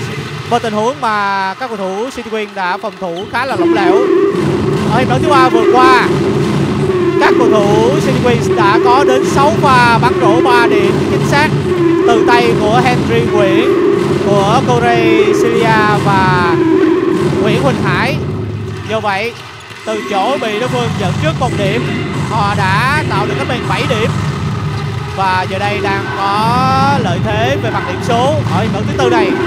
Một tình huống mà các cầu thủ City Wing đã phòng thủ khá là lỏng lẻo. Ở hiệp đấu thứ 3 vừa qua, các cầu thủ City Wing đã có đến 6 pha bắn rổ 3 điểm chính xác từ tay của Henry Nguyễn, của Corey Celia và Nguyễn Huỳnh Hải. Do vậy, từ chỗ bị đối phương dẫn trước 1 điểm, họ đã tạo được cách biệt 7 điểm. Và giờ đây đang có lợi thế về mặt điểm số ở hiệp đấu thứ 4 này.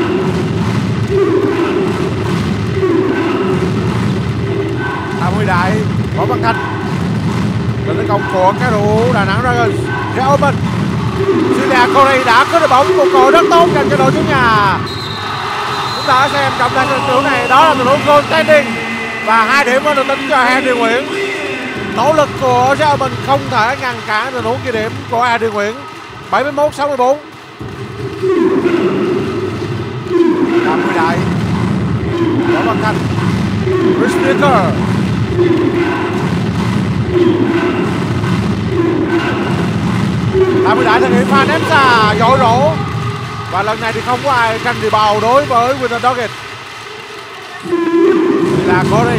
Huy Đại, Võ Văn Thanh, trận tấn công của các cầu thủ Đà Nẵng Dragons. Ra open, Celia Corey đã có đội bóng một cơ hội rất tốt dành cho đội chủ nhà. Chúng ta xem trọng tài trận đấu này, đó là tình huống goaltending và 2 điểm được tính cho Henry Nguyễn. Nỗ lực của Ra open không thể ngăn cản tình huống ghi điểm của Henry Nguyễn. 71-64. Đàm Huy Đại, Võ Văn Thanh, Chris Decker. Đàm Huy Đại thực hiện pha ném xa dội rổ. Và lần này thì không có ai tranh rebound đối với Winter Doggett. Là Corey.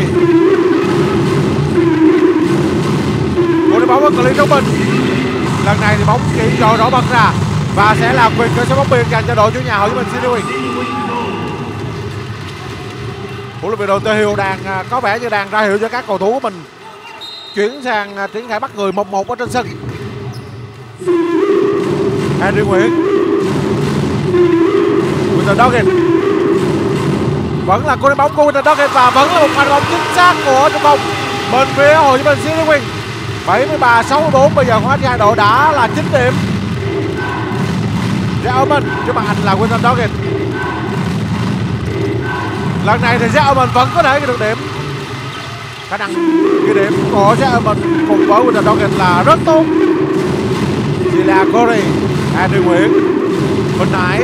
Một đội bóng ở cự ly trung bình. Lần này thì bóng chỉ dội rổ bật ra và sẽ là quyền cơ số bóng biên dành cho đội chủ nhà Hồ Chí Minh City Wing. Huấn luyện viên đội Tê Hill đang có vẻ như đang ra hiệu cho các cầu thủ của mình chuyển sang triển khai bắt người 1-1 ở trên sân. Henry Nguyễn, Winter Doggett, vẫn là cô đánh bóng của Winter Doggett và vẫn là một pha bóng chính xác của trung phong bên phía Hồ Chí Minh City Wing. 73-64, bây giờ hóa ra đội đã là 9 điểm. Jack Oman trước mặt anh là Winter Doggett. Lần này thì Jack Oman vẫn có thể ghi được điểm. Khả năng ghi điểm của Jack Oman cùng với Winter Doggett là rất tốt. Chỉ là Corey, Henry Nguyễn, Huỳnh Hải,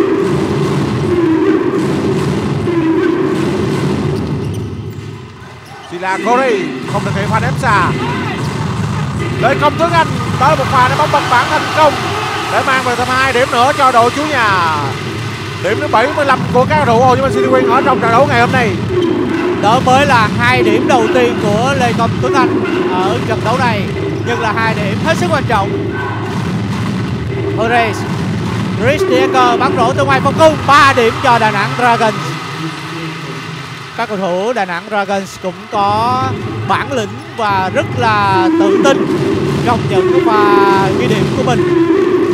chỉ là Corey không thực hiện pha ném xa. Lấy công Tuấn Anh, đó là một pha ném bóng bật bản thành công để mang về thêm 2 điểm nữa cho đội chủ nhà. Điểm thứ 75 của các cầu thủ Hồ Chí Minh City Wing ở trong trận đấu ngày hôm nay. Đó mới là 2 điểm đầu tiên của Lê Công Tuấn Anh ở trận đấu này, nhưng là 2 điểm hết sức quan trọng. Horace, Chris Decker bắn rổ từ ngoài vòng cung, 3 điểm cho Đà Nẵng Dragons. Các cầu thủ Đà Nẵng Dragons cũng có bản lĩnh và rất là tự tin trong những cái pha ghi điểm của mình.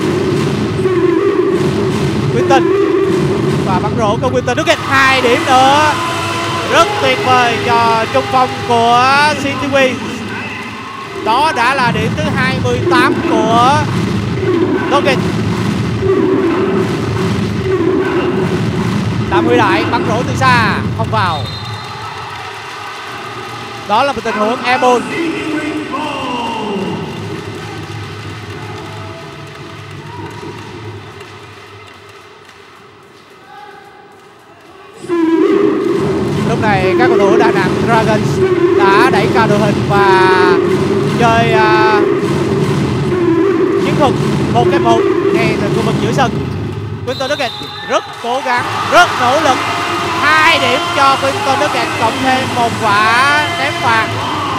Quinton và bắn rổ của Winter Doggett, 2 điểm nữa, rất tuyệt vời cho trung phong của City Wing. Đó đã là điểm thứ 28 của Doggett. Đàm Huy Đại bắn rổ từ xa không vào. Đó là một tình huống airball. Lúc này các cầu thủ Đà Nẵng Dragons đã đẩy cao đội hình và chơi chiến thuật 1-1 ngay từ khu vực giữa sân. Winter Doggett rất cố gắng, rất nỗ lực. 2 điểm cho Winter Doggett cộng thêm một quả ném phạt.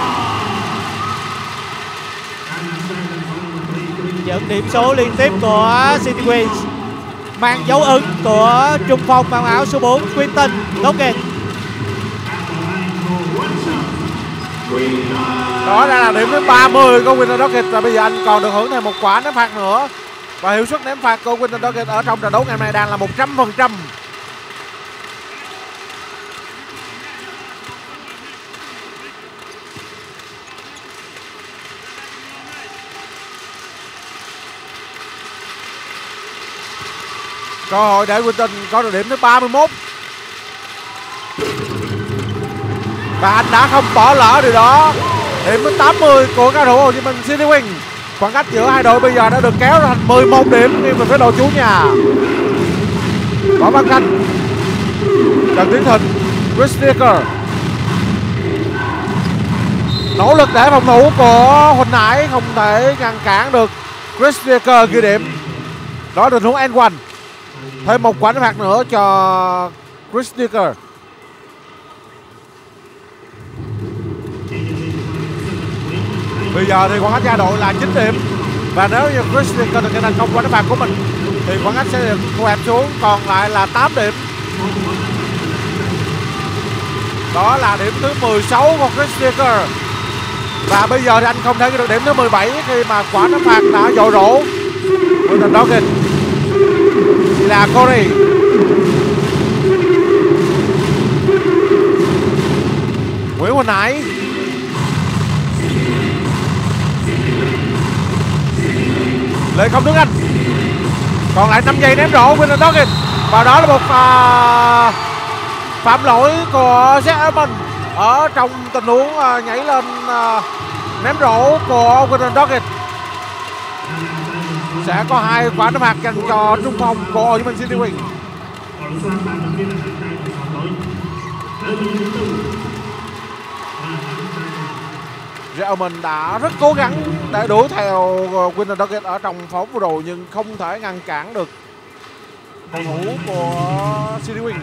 Những điểm số liên tiếp của City Wing mang dấu ấn của trung phong mang áo số 4 Winter Doggett. Đó là điểm thứ 30 của Winter Doggett và bây giờ anh còn được hưởng thêm một quả ném phạt nữa. Và hiệu suất ném phạt của Winter Doggett ở trong trận đấu ngày hôm nay đang là 100%. Cơ hội để Winton có được điểm thứ 31. Và anh đã không bỏ lỡ điều đó. Điểm thứ 80 của các cầu thủ Hồ Chí Minh City Wing. Khoảng cách giữa hai đội bây giờ đã được kéo thành 11 điểm nghiêng về phía đội chủ nhà. Võ Văn Thanh, Trần Tiến Thịnh, Chris Decker. Nỗ lực để phòng thủ của Huỳnh Hải không thể ngăn cản được Chris Decker ghi điểm. Đó là tình huống end one. Thêm một quả ném phạt nữa cho Chris Dicker. Bây giờ thì khoảng cách gia đội là 9 điểm. Và nếu như Chris Dicker thực hiện thành công qua ném phạt của mình thì khoảng cách sẽ được thu hẹp xuống còn lại là 8 điểm. Đó là điểm thứ 16 của Chris Dicker. Và bây giờ thì anh không thể được điểm thứ 17 khi mà quả ném phạt đã dội rổ. Quinton Dawkins là Corey. Nguyễn Huỳnh Hải. Lê Công Tuấn Anh. Còn lại 5 giây ném rổ Quinton Dawkins. Và đó là một phạm lỗi của Jack Edmond ở trong tình huống nhảy lên ném rổ của Quinton Dawkins. Sẽ có 2 quả ném phạt dành cho trung phong của Hồ Chí Minh City Wings. Jack Edmond đã rất cố gắng để đuổi theo Quinton Dawkins ở trong phóng vừa rồi nhưng không thể ngăn cản được cầu thủ của City Wings.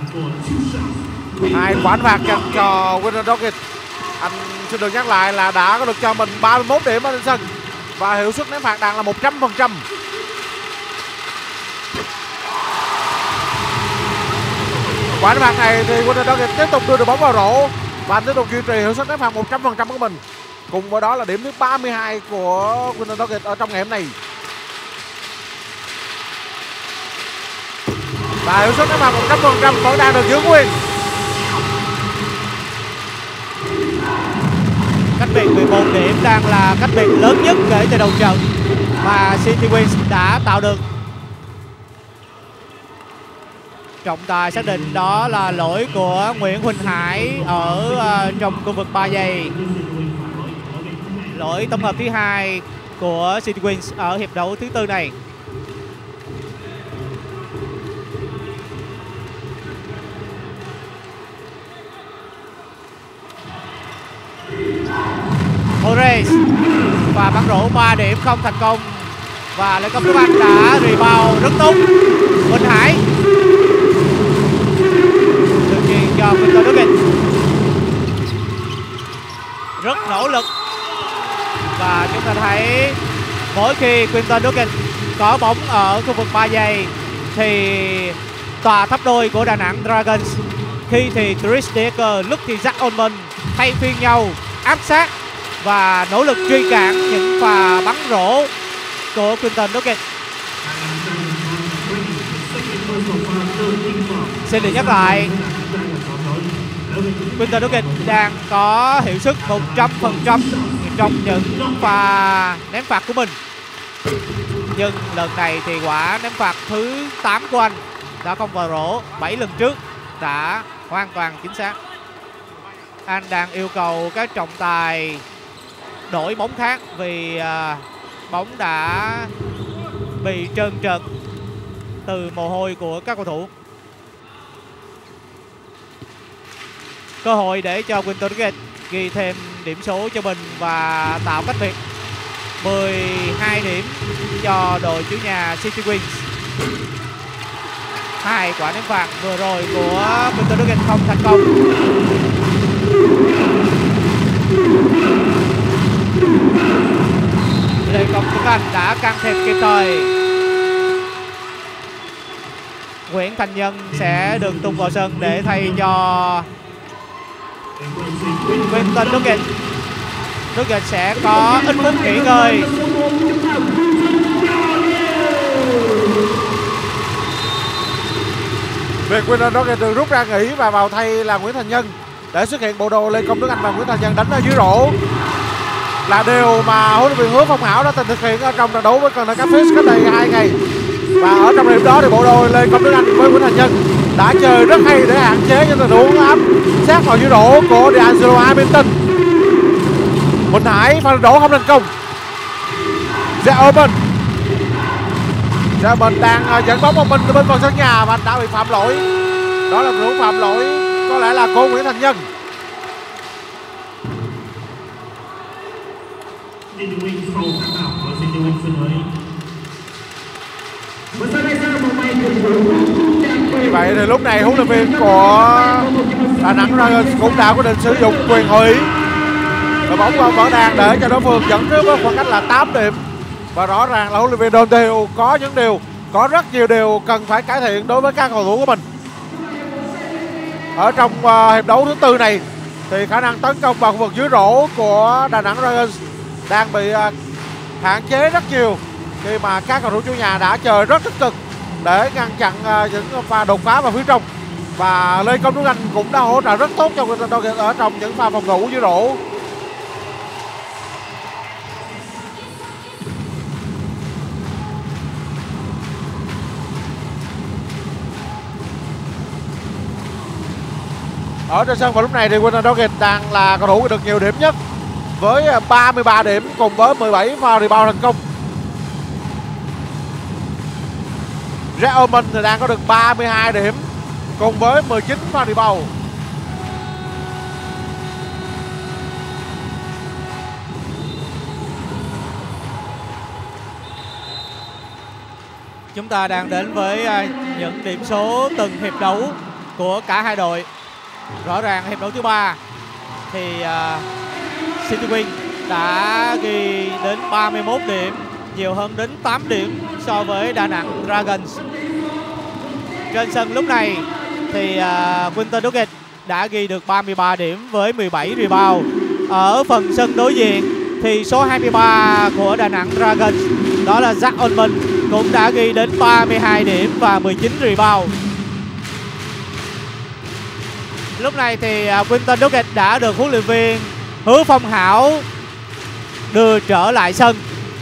2 quả ném phạt dành cho Quinton Dawkins. Anh xin được nhắc lại là đã có được cho mình 31 điểm ở trên sân và hiệu suất ném phạt đạt là 100%. Quả ném phạt này thì Quinton Dawkins tiếp tục đưa được bóng vào rổ và anh tiếp tục duy trì hiệu suất ném phạt 100% của mình. Cùng với đó là điểm thứ 32 của Quinton Dawkins ở trong ngày hôm nay. Và hiệu suất ném phạt 100% vẫn đang được giữ nguyên. Cách biệt 11 điểm đang là cách biệt lớn nhất kể từ đầu trận mà City Wings đã tạo được. Trọng tài xác định đó là lỗi của Nguyễn Huỳnh Hải ở trong khu vực 3 giây. Lỗi tổng hợp thứ 2 của City Wings ở hiệp đấu thứ 4 này. Horace và bắn rổ 3 điểm không thành công và Lê Công Tuấn Anh đã rebound rất tốt. Huỳnh Hải được chuyền cho Quinton Dawkins, rất nỗ lực và chúng ta thấy mỗi khi Quinton Dawkins có bóng ở khu vực 3 giây thì tòa tháp đôi của Đà Nẵng Dragons, khi thì Chris Dicker, lúc thì Jack Allman thay phiên nhau áp sát và nỗ lực truy cản những pha bắn rổ của Quinton Dawkins. Xin được nhắc lại, Quinton Dawkins đang có hiệu suất 100% trong những pha ném phạt của mình. Nhưng lần này thì quả ném phạt thứ 8 của anh đã không vào rổ, 7 lần trước đã hoàn toàn chính xác. Anh đang yêu cầu các trọng tài đổi bóng khác vì bóng đã bị trơn trượt từ mồ hôi của các cầu thủ. Cơ hội để cho Quinton Dawkins ghi thêm điểm số cho mình và tạo cách biệt 12 điểm cho đội chủ nhà City Wings. 2 quả ném phạt vừa rồi của Quinton Dawkins không thành công. Lê Công Tuấn Anh đã can thiệp kịp thời. Nguyễn Thành Nhân sẽ được tung vào sân để thay cho Quinton Dawkins. Dawkins sẽ có ít phút nghỉ ngơi. Việc Quinton Dawkins được rút ra nghỉ và vào thay là Nguyễn Thành Nhân để xuất hiện bộ đồ Lê Công Tuấn Anh và Nguyễn Thành Nhân đánh ở dưới rổ, là điều mà huấn luyện viên Hứa Phong Hảo đã từng thực hiện ở trong trận đấu với Cần Catfish cách đây 2 ngày. Và ở trong điểm đó thì bộ đôi Lê Công Tuấn Anh với Nguyễn Thành Nhân đã chơi rất hay để hạn chế những tình huống áp sát vào dưới rổ của D'Angelo Hamilton. Huỳnh Hải pha rổ không thành công. Jack Open đang dẫn bóng một mình bên phần sân nhà và anh đã bị phạm lỗi. Đó là một phạm lỗi có lẽ là của Nguyễn Thành Nhân. Và sau đây sẽ là một bài tuyển thủ Như vậy thì lúc này huấn luyện viên của Đà Nẵng Dragons cũng đã quyết định sử dụng quyền hội ý. Và bóng vẫn đang để cho đối phương dẫn trước với khoảng cách là 8 điểm. Và rõ ràng là huấn luyện viên Dante Hill có rất nhiều điều cần phải cải thiện đối với các cầu thủ của mình. Ở trong hiệp đấu thứ tư này thì khả năng tấn công vào khu vực dưới rổ của Đà Nẵng Dragons đang bị hạn chế rất nhiều khi mà các cầu thủ chủ nhà đã chơi rất tích cực để ngăn chặn những pha đột phá vào phía trong. Và Lê Công Tuấn Anh cũng đã hỗ trợ rất tốt cho Quinton Doggett ở trong những pha phòng thủ dưới rổ. Ở trên sân vào lúc này thì Quinton Doggett đang là cầu thủ được nhiều điểm nhất với 33 điểm cùng với 17 pha rebound thành công. Jack Oman thì đang có được 32 điểm cùng với 19 pha rebound. Chúng ta đang đến với những điểm số từng hiệp đấu của cả hai đội. Rõ ràng hiệp đấu thứ 3 thì City Wing đã ghi đến 31 điểm, nhiều hơn đến 8 điểm so với Đà Nẵng Dragons. Trên sân lúc này thì Quinton Doggett đã ghi được 33 điểm với 17 rebound. Ở phần sân đối diện thì số 23 của Đà Nẵng Dragons, đó là Jack Oman, cũng đã ghi đến 32 điểm và 19 rebound. Lúc này thì Quinton Doggett đã được huấn luyện viên Hứa Phong Hảo đưa trở lại sân.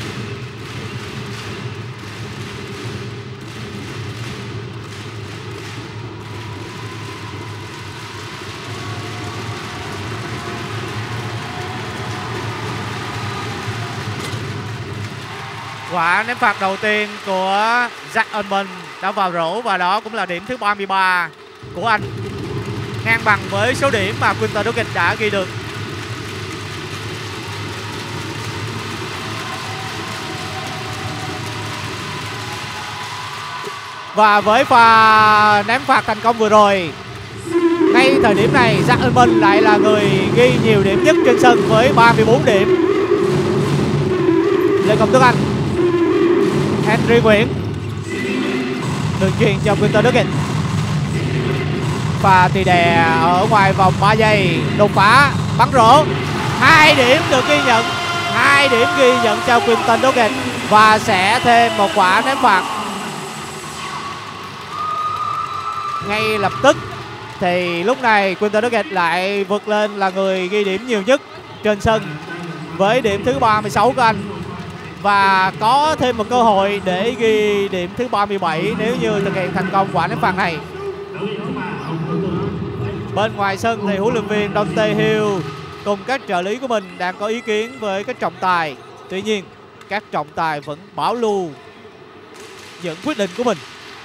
Quả ném phạt đầu tiên của Jack Oman đã vào rổ và đó cũng là điểm thứ 33 của anh, ngang bằng với số điểm mà Quinton Doggett đã ghi được. Và với pha ném phạt thành công vừa rồi, ngay thời điểm này Jack Oman lại là người ghi nhiều điểm nhất trên sân với 34 điểm. Lê Công Tuấn Anh, Henry Nguyễn đường chuyền cho Quinton Doggett. Pha tì đè ở ngoài vòng 3 giây, đột phá, bắn rổ. 2 điểm được ghi nhận, 2 điểm ghi nhận cho Quinton Doggett và sẽ thêm một quả ném phạt. Ngay lập tức thì lúc này Quinton Doggett lại vượt lên là người ghi điểm nhiều nhất trên sân với điểm thứ 36 của anh, và có thêm một cơ hội để ghi điểm thứ 37 nếu như thực hiện thành công quả ném phạt này. Bên ngoài sân thì huấn luyện viên Dante Hill cùng các trợ lý của mình đang có ý kiến với các trọng tài. Tuy nhiên các trọng tài vẫn bảo lưu những quyết định của mình.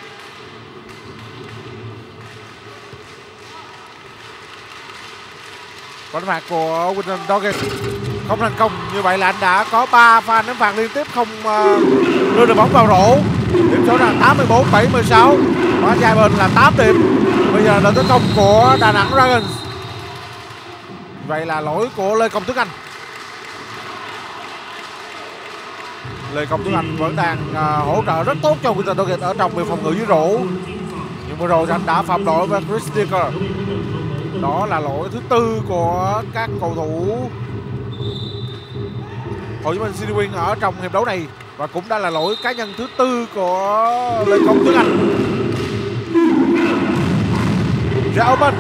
Quả ném phạt của Quinton Doggett không thành công. Như vậy là anh đã có 3 pha ném phạt liên tiếp không đưa được bóng vào rổ. Điểm số là 84-76. Và dài bên là 8 điểm. Bây giờ là tấn công của Đà Nẵng Dragons. Vậy là lỗi của Lê Công Tuấn Anh. Lê Công Tuấn Anh vẫn đang hỗ trợ rất tốt cho Quinton Doggett ở trong việc phòng ngự dưới rổ. Nhưng vừa rồi anh đã phạm lỗi với Chris Dicker. Đó là lỗi thứ 4 của các cầu thủ Hồ Chí Minh City Wing ở trong hiệp đấu này, và cũng đã là lỗi cá nhân thứ 4 của Lê Công Tuấn Anh. Jack Oman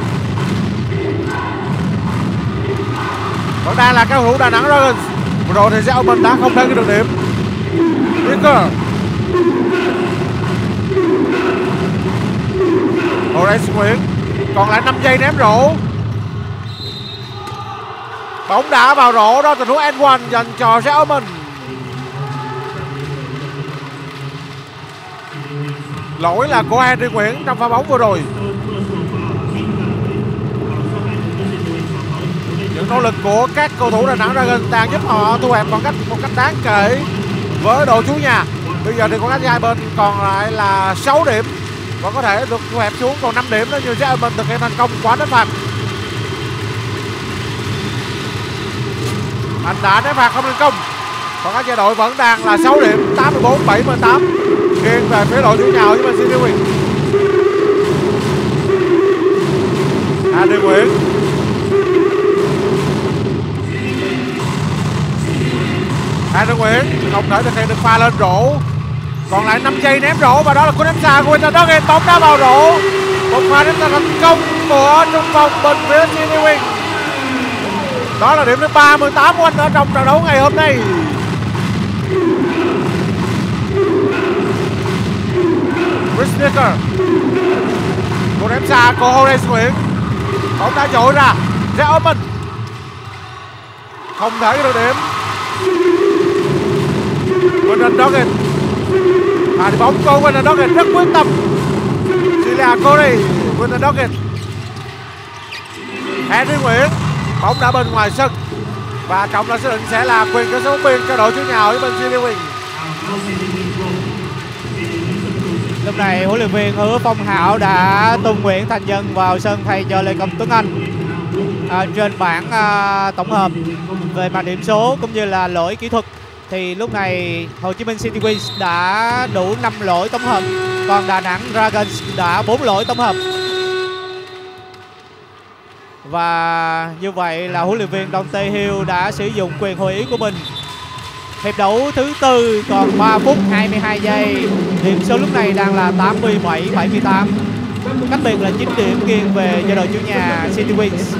vẫn đang là cầu thủ Đà Nẵng Dragons. Vừa rồi thì Jack Oman đã không thể ghi được điểm. Dicker, Horace Nguyễn còn lại 5 giây ném rổ. Bóng đã vào rổ, đó tình huống end one dành cho Jack Oman. Lỗi là của Henry Nguyễn trong pha bóng vừa rồi. Những nỗ lực của các cầu thủ Đà Nẵng Dragons đang giúp họ thu hẹp khoảng cách một cách đáng kể với đội chủ nhà. Bây giờ thì khoảng cách hai bên còn lại là 6 điểm. và có thể được thu hẹp xuống còn 5 điểm nếu như Jack Omen thực hiện thành công quả đánh phạt. Anh đã đánh phạt không thành công. Còn các gia đội vẫn đang là 6 điểm, 84-78 nghiêng về phía đội chủ nhà với bên City Wings. Andy Nguyễn. Andy Nguyễn không thể thực hiện được pha lên rổ. Còn lại 5 giây ném rổ và đó là cú ném xa của Winter Nuggets, bóng đá vào rổ. Một pha ném xa thành công của trung phong bên phía City Wings. Đó là điểm thứ 38 của anh ở trong trận đấu ngày hôm nay. Chris Nicker. Cú ném xa của Horace Nguyễn. Bóng đá dội ra. Jack Omen không thể được điểm. Winter Nuggets. Thì bóng của Winter Nuggets rất quyết tâm. Celia Corey. Winter Nuggets. Henry Nguyễn. Bóng đã bên ngoài sân và trọng là xác định sẽ là quyền cơ số biên cho đội chủ nhà với bên City Wings. Lúc này huấn luyện viên Hứa Phong Hảo đã tung Nguyễn Thành Nhân vào sân thay cho Lê Công Tuấn Anh. Trên bảng tổng hợp về mặt điểm số cũng như là lỗi kỹ thuật thì lúc này Hồ Chí Minh City Wings đã đủ 5 lỗi tổng hợp, còn Đà Nẵng Dragons đã 4 lỗi tổng hợp. Và như vậy là huấn luyện viên Dante Hill đã sử dụng quyền hội ý của mình. Hiệp đấu thứ tư còn 3 phút 22 giây. Điểm số lúc này đang là 87-78. Cách biệt là 9 điểm nghiêng về cho đội chủ nhà City Wings.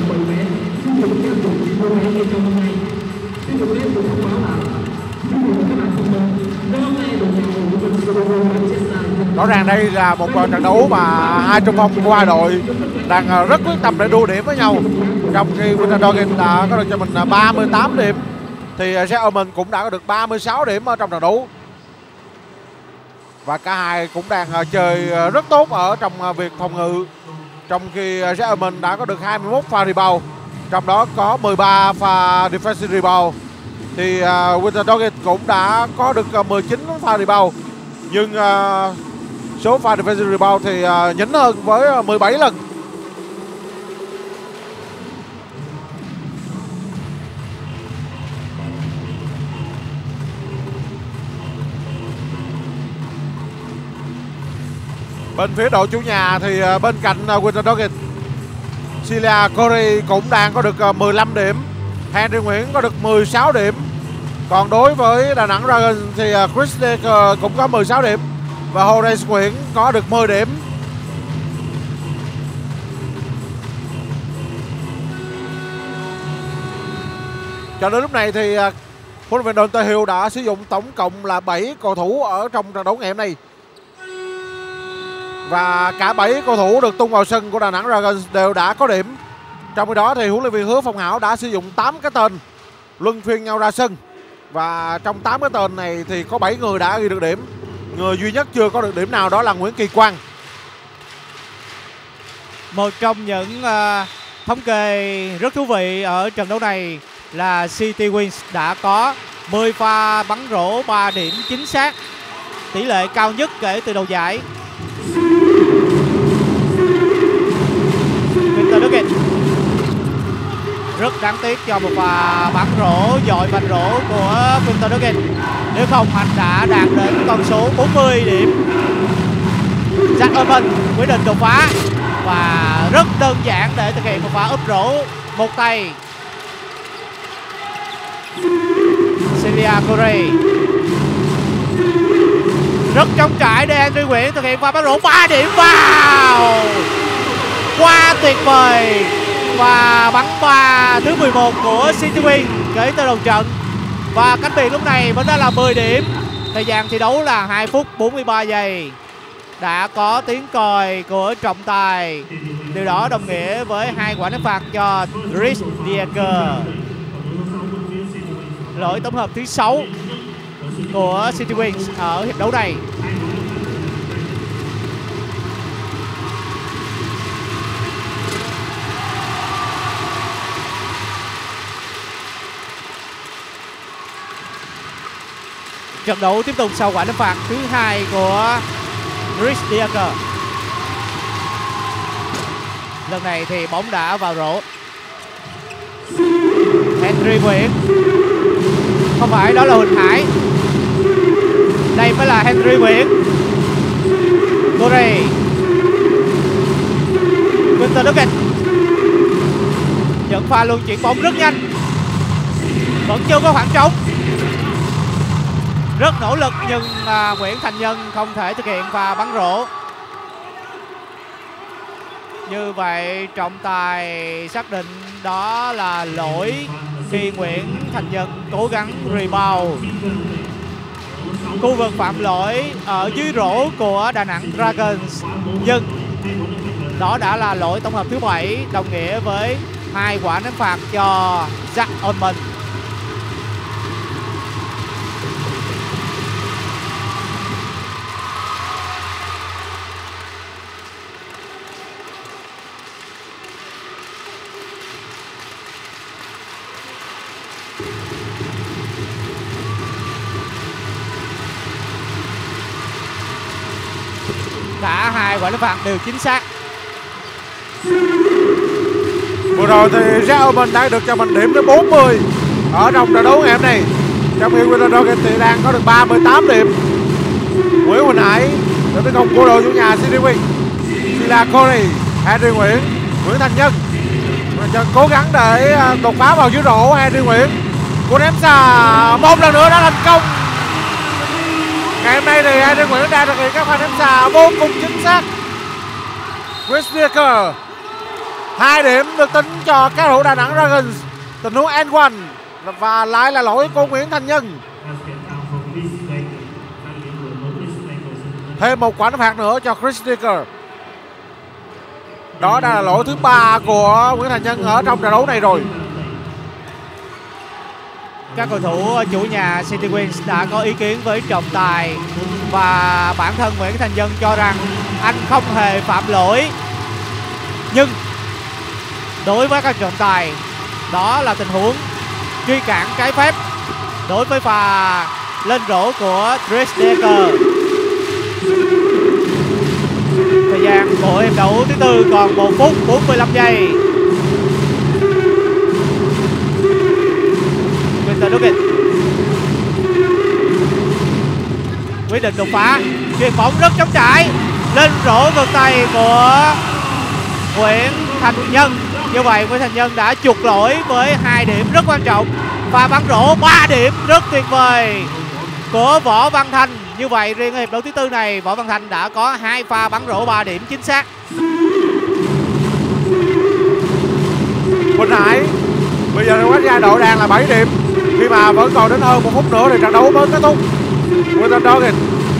Rõ ràng đây là một trận đấu mà hai trung phong của hai đội đang rất quyết tâm để đua điểm với nhau. Trong khi Winter Nuggets đã có được cho mình 38 điểm thì Jack Omen cũng đã có được 36 điểm ở trong trận đấu. Và cả hai cũng đang chơi rất tốt ở trong việc phòng ngự. Trong khi Jack Omen đã có được 21 pha rebound, trong đó có 13 pha defensive rebound. Thì Winter Nuggets cũng đã có được 19 pha rebound. Nhưng số pha defensive rebound thì nhỉnh hơn với 17 lần. Bên phía đội chủ nhà thì bên cạnh Winter Nuggets, Celia Corey cũng đang có được 15 điểm. Henry Nguyễn có được 16 điểm. Còn đối với Đà Nẵng Dragons thì Chris Decker cũng có 16 điểm. Và Horace Nguyễn có được 10 điểm. Cho đến lúc này thì huấn luyện viên Dante Hill đã sử dụng tổng cộng là 7 cầu thủ ở trong trận đấu ngày hôm nay. Và cả 7 cầu thủ được tung vào sân của Đà Nẵng Dragons đều đã có điểm. Trong khi đó thì huấn luyện viên Hứa Phong Hảo đã sử dụng 8 cái tên luân phiên nhau ra sân. Và trong 8 cái tên này thì có 7 người đã ghi được điểm. Người duy nhất chưa có được điểm nào đó là Nguyễn Kỳ Quang. Một trong những thống kê rất thú vị ở trận đấu này là City Wings đã có 10 pha bắn rổ 3 điểm chính xác, tỷ lệ cao nhất kể từ đầu giải. Winter Nuggets rất đáng tiếc cho một pha bắn rổ dội vành rổ của Winter Nuggets. Nếu không anh đã đạt đến con số 40 điểm. Jack Omen quyết định đột phá và rất đơn giản để thực hiện một pha úp rổ một tay. Celia Corey rất trống trải để Henry Nguyễn thực hiện pha bắn rổ 3 điểm vào. Quá tuyệt vời. Và bắn pha thứ 11 của City Wings kể từ đầu trận. Và cách biệt lúc này vẫn đã là 10 điểm. Thời gian thi đấu là 2 phút 43 giây. Đã có tiếng còi của trọng tài. Điều đó đồng nghĩa với 2 quả ném phạt cho Chris Decker. Lỗi tổng hợp thứ 6 của City Wings ở hiệp đấu này. Trận đấu tiếp tục sau quả ném phạt thứ 2 của Chris Decker. Lần này thì bóng đã vào rổ. Henry Nguyễn. Không phải, đó là Huỳnh Hải. Đây mới là Henry Nguyễn. Corey. Winter Dugan dẫn pha luân chuyển bóng rất nhanh. Vẫn chưa có khoảng trống. Rất nỗ lực nhưng Nguyễn Thành Nhân không thể thực hiện pha bắn rổ. Như vậy trọng tài xác định đó là lỗi khi Nguyễn Thành Nhân cố gắng rebound. Khu vực phạm lỗi ở dưới rổ của Đà Nẵng Dragons, nhưng đó đã là lỗi tổng hợp thứ 7, đồng nghĩa với 2 quả ném phạt cho Jack Allman. Cả 2 quả ném phạt đều chính xác. Vừa rồi thì Jack Allman đã được cho mình điểm đến 40 ở trong trận đấu ngày hôm nay. Trong khi Winter Dugan thì đang có được 38 điểm. Nguyễn Huỳnh Hải được tấn công của đội chủ nhà City Wings. Sila Corey, Henry Nguyễn, Nguyễn Thành Nhân cố gắng để đột phá vào dưới rổ. Henry Nguyễn của ném xa một lần nữa đã thành công. Ngày hôm nay thì Henry Nguyễn đã thực hiện các pha ném xa vô cùng chính xác. Chris Decker 2 điểm được tính cho các thủ Đà Nẵng Dragons. Tình huống and one và lại là lỗi của Nguyễn Thành Nhân. Thêm một quả ném phạt nữa cho Chris Decker. Đó đã là lỗi thứ 3 của Nguyễn Thành Nhân ở trong trận đấu này rồi. Các cầu thủ chủ nhà City Wings đã có ý kiến với trọng tài và bản thân Nguyễn Thành Nhân cho rằng anh không hề phạm lỗi. Nhưng đối với các trọng tài, đó là tình huống truy cản trái phép đối với pha lên rổ của Chris Decker. Thời gian của hiệp đấu thứ 4 còn 1 phút 45 giây. Winter Dugan quyết định đột phá, chuyền bóng rất trống trải, lên rổ ngược tay của Nguyễn Thành Nhân. Như vậy Nguyễn Thành Nhân đã chuộc lỗi với 2 điểm rất quan trọng. Pha bắn rổ 3 điểm rất tuyệt vời của Võ Văn Thanh. Như vậy riêng ở hiệp đấu thứ 4 này, Võ Văn Thanh đã có 2 pha bắn rổ 3 điểm chính xác. Huỳnh Hải bây giờ quét ra đội đang là 7 điểm khi mà vẫn còn đến hơn 1 phút nữa thì trận đấu mới kết thúc. Winter Dugan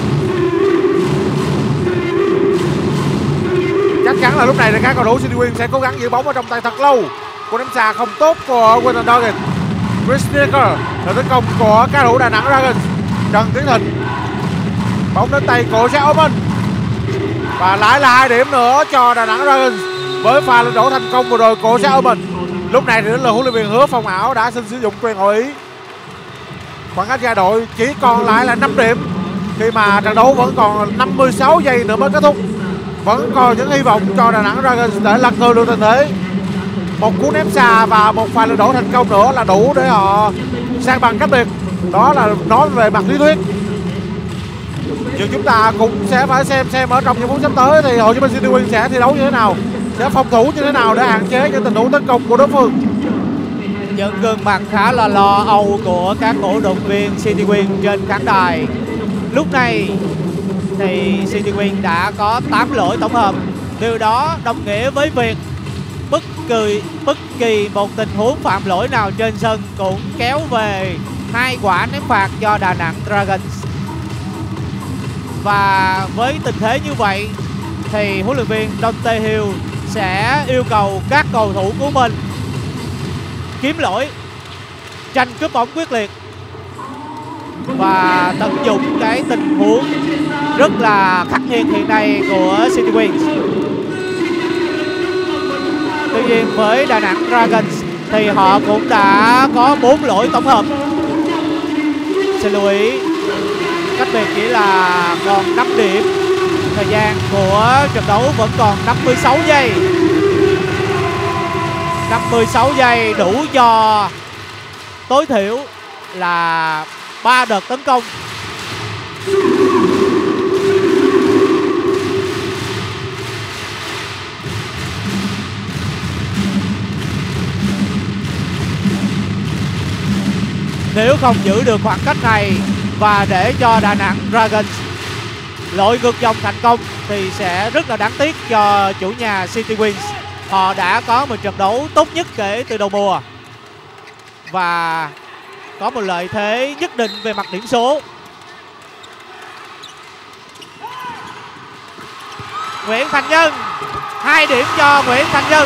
chắc chắn là lúc này thì các cầu thủ City Wings sẽ cố gắng giữ bóng ở trong tay thật lâu. Cú ném xa không tốt của Winter Dugan. Chris Decker là tấn công của các cầu thủ Đà Nẵng Dragons. Trần Tiến Thịnh, bóng đến tay của Jack Allman và lại là 2 điểm nữa cho Đà Nẵng Dragons với pha lên rổ thành công vừa rồi của Jack Allman. Lúc này thì đến là huấn luyện viên Hứa Phong Ảo đã xin sử dụng quyền hội ý. Khoảng cách ra đội chỉ còn lại là 5 điểm khi mà trận đấu vẫn còn 56 giây nữa mới kết thúc. Vẫn còn những hy vọng cho Đà Nẵng Dragons để lật ngược được tình thế. Một cú ném xa và một pha lên đổ thành công nữa là đủ để họ sang bằng cách biệt. Đó là nói về mặt lý thuyết. Nhưng chúng ta cũng sẽ phải xem ở trong những phút sắp tới thì Hồ Chí Minh City Wings sẽ thi đấu như thế nào, sẽ phòng thủ như thế nào để hạn chế những tình huống tấn công của đối phương. Những gương mặt khá là lo âu của các cổ động viên City Wings trên khán đài. Lúc này thì City Wings đã có 8 lỗi tổng hợp. Điều đó đồng nghĩa với việc bất kỳ một tình huống phạm lỗi nào trên sân cũng kéo về 2 quả ném phạt cho Đà Nẵng Dragons. Và với tình thế như vậy thì huấn luyện viên Dante Hill sẽ yêu cầu các cầu thủ của mình kiếm lỗi, tranh cướp bóng quyết liệt và tận dụng cái tình huống rất là khắc nghiệt hiện nay của City Wings. Tuy nhiên với Đà Nẵng Dragons thì họ cũng đã có 4 lỗi tổng hợp. Xin lưu ý cách biệt chỉ là còn 5 điểm. Thời gian của trận đấu vẫn còn 56 giây. 56 giây đủ cho tối thiểu là 3 đợt tấn công. Nếu không giữ được khoảng cách này và để cho Đà Nẵng Dragons lội ngược dòng thành công thì sẽ rất là đáng tiếc cho chủ nhà City Wings. Họ đã có một trận đấu tốt nhất kể từ đầu mùa và có một lợi thế nhất định về mặt điểm số. Nguyễn Thành Nhân, 2 điểm cho Nguyễn Thành Nhân.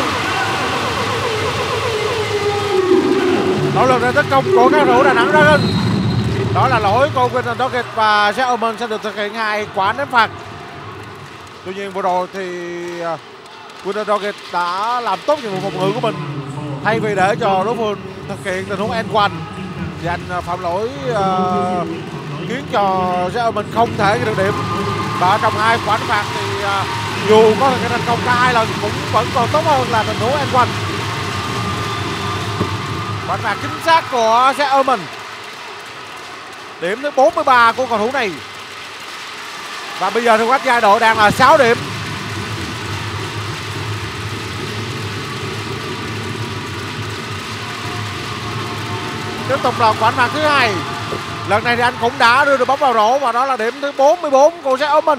Nỗ lực để tấn công của các cầu thủ Đà Nẵng Dragons. Đó là lỗi của Winter Doggett và Jack Oman sẽ được thực hiện 2 quả ném phạt. Tuy nhiên vừa rồi thì Winter Doggett đã làm tốt nhiệm vụ phòng ngự của mình, thay vì để cho đối phương thực hiện tình huống end one thì anh phạm lỗi khiến cho Jack Oman không thể được điểm. Và trong 2 quả ném phạt thì dù có thực hiện thành công cả 2 lần cũng vẫn còn tốt hơn là tình huống end one. Quả ném phạt chính xác của Jack Oman. Điểm thứ 43 của cầu thủ này. Và bây giờ thì cách giai độ đang là 6 điểm. Tiếp tục là quả phạt thứ 2. Lần này thì anh cũng đã đưa được bóng vào rổ và đó là điểm thứ 44 của Jack Oman.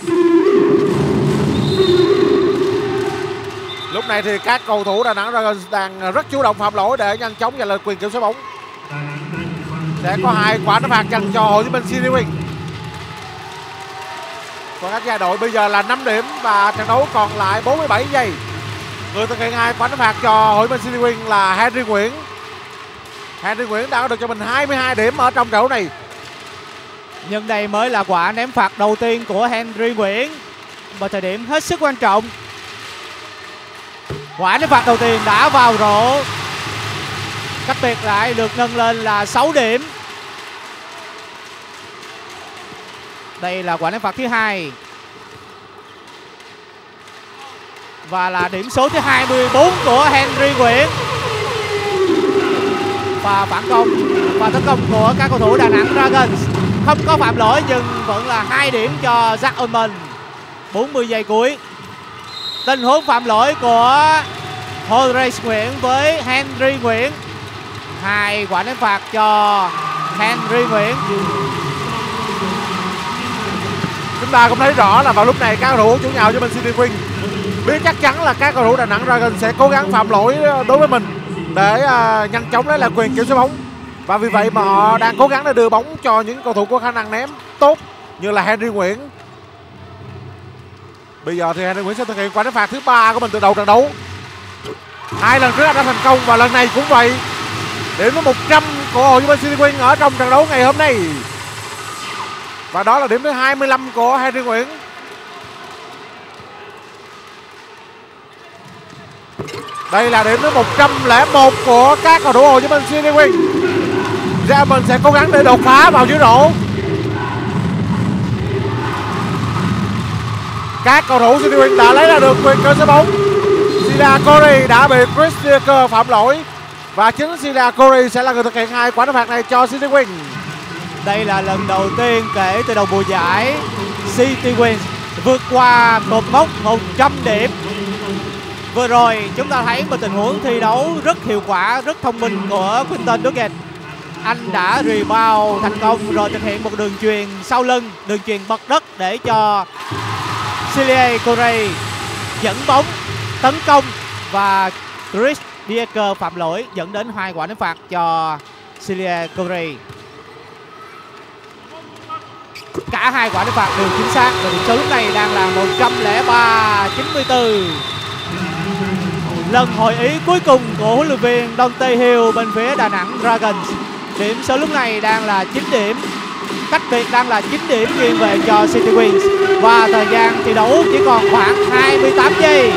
Lúc này thì các cầu thủ Đà Nẵng Dragons đang rất chủ động phạm lỗi để nhanh chóng giành lại quyền kiểm soát bóng. Sẽ có 2 quả đá phạt dành cho Hồ Chí Minh City Wings. Còn các giai đội bây giờ là 5 điểm và trận đấu còn lại 47 giây. Người thực hiện 2 quả đá phạt cho Hồ Chí Minh City Wings là Henry Nguyễn. Henry Nguyễn đã được cho mình 22 điểm ở trong trận đấu này. Nhưng đây mới là quả ném phạt đầu tiên của Henry Nguyễn, một thời điểm hết sức quan trọng. Quả ném phạt đầu tiên đã vào rổ. Cách biệt lại được nâng lên là 6 điểm. Đây là quả ném phạt thứ 2 và là điểm số thứ 24 của Henry Nguyễn. Và phản công và tấn công của các cầu thủ Đà Nẵng Dragons không có phạm lỗi nhưng vẫn là 2 điểm cho Jack Oman. 40 giây cuối. Tình huống phạm lỗi của Horace Nguyễn với Henry Nguyễn. 2 quả ném phạt cho Henry Nguyễn. Chúng ta cũng thấy rõ là vào lúc này các cầu thủ chủ nhà Hồ Chí Minh City Wings biết chắc chắn là các cầu thủ Đà Nẵng Dragons sẽ cố gắng phạm lỗi đối với mình để nhanh chóng lấy lại quyền kiểm soát bóng. Và vì vậy mà họ đang cố gắng để đưa bóng cho những cầu thủ có khả năng ném tốt như là Henry Nguyễn. Bây giờ thì Henry Nguyễn sẽ thực hiện quả ném phạt thứ 3 của mình từ đầu trận đấu. 2 lần trước anh đã thành công và lần này cũng vậy. Điểm với 100 của Hồ Chí Minh City Wings ở trong trận đấu ngày hôm nay. Và đó là điểm thứ 25 của Henry Nguyễn. Đây là điểm thứ 101 của các cầu thủ Hồ Chí Minh City Wings. Jamin sẽ cố gắng để đột phá vào dưới rổ. Các cầu thủ City Wings đã lấy ra được quyền cơ sở bóng. Sila Corey đã bị Chris Decker phạm lỗi và chính Sila Corey sẽ là người thực hiện 2 quả đá phạt này cho City Wings. Đây là lần đầu tiên kể từ đầu mùa giải City Wings vượt qua cột mốc 100 điểm. Vừa rồi chúng ta thấy một tình huống thi đấu rất hiệu quả, rất thông minh của Quinton Doggett. Anh đã rebound thành công rồi thực hiện một đường chuyền sau lưng, đường chuyền bật đất để cho Sila Corey dẫn bóng, tấn công và Chris Decker phạm lỗi dẫn đến 2 quả ném phạt cho Sila Corey. Cả 2 quả ném phạt đều chính xác và điểm số lúc này đang là 103-94. Lần hội ý cuối cùng của huấn luyện viên Dante Hill bên phía Đà Nẵng Dragons. Điểm số lúc này đang là 9 điểm. Cách biệt đang là 9 điểm nghiêng về cho City Wings. Và thời gian thi đấu chỉ còn khoảng 28 giây.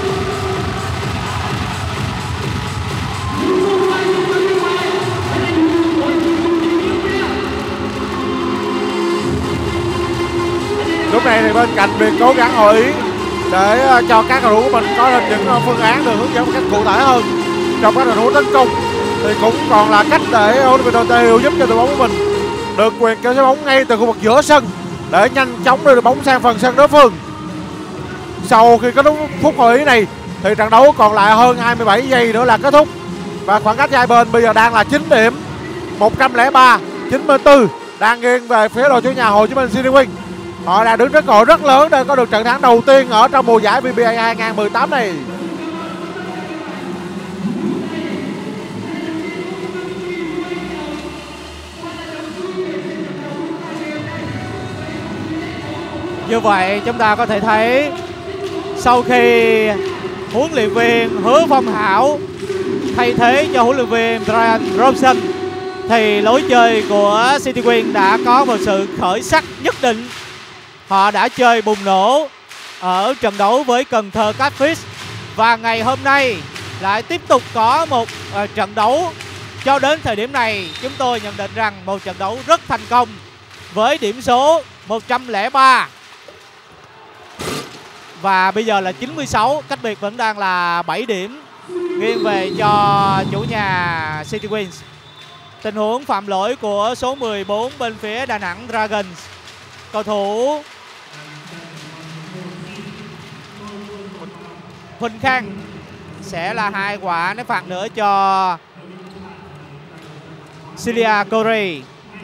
Lúc này thì bên cạnh việc cố gắng hội ý để cho các cầu thủ của mình có thêm những phương án được hướng dẫn một cách cụ thể hơn trong các tình huống tấn công thì cũng còn là cách để Oliver Dontahill giúp cho đội bóng của mình được quyền kéo trái bóng ngay từ khu vực giữa sân để nhanh chóng đưa đội bóng sang phần sân đối phương. Sau khi kết thúc phút hội ý này thì trận đấu còn lại hơn 27 giây nữa là kết thúc và khoảng cách hai bên bây giờ đang là 9 điểm, 103-94 đang nghiêng về phía đội chủ nhà Hồ Chí Minh City Wings. Họ đang đứng trước cơ hội rất lớn để có được trận thắng đầu tiên ở trong mùa giải VBA 2018 này. Như vậy chúng ta có thể thấy sau khi huấn luyện viên Hứa Phong Hảo thay thế cho huấn luyện viên Brian Robson thì lối chơi của City Wings đã có một sự khởi sắc nhất định. Họ đã chơi bùng nổ ở trận đấu với Cần Thơ Catfish và ngày hôm nay lại tiếp tục có một trận đấu. Cho đến thời điểm này chúng tôi nhận định rằng một trận đấu rất thành công với điểm số 103. Và bây giờ là 96, cách biệt vẫn đang là 7 điểm nghiêng về cho chủ nhà City Wings. Tình huống phạm lỗi của số 14 bên phía Đà Nẵng Dragons. Cầu thủ Huỳnh Khang sẽ là 2 quả ném phạt nữa cho Celia Corey.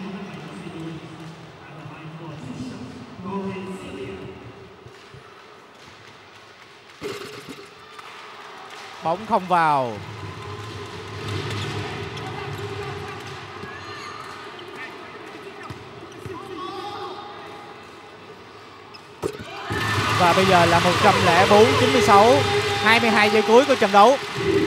Bóng không vào. Và bây giờ là 104-96, 22 giây cuối của trận đấu.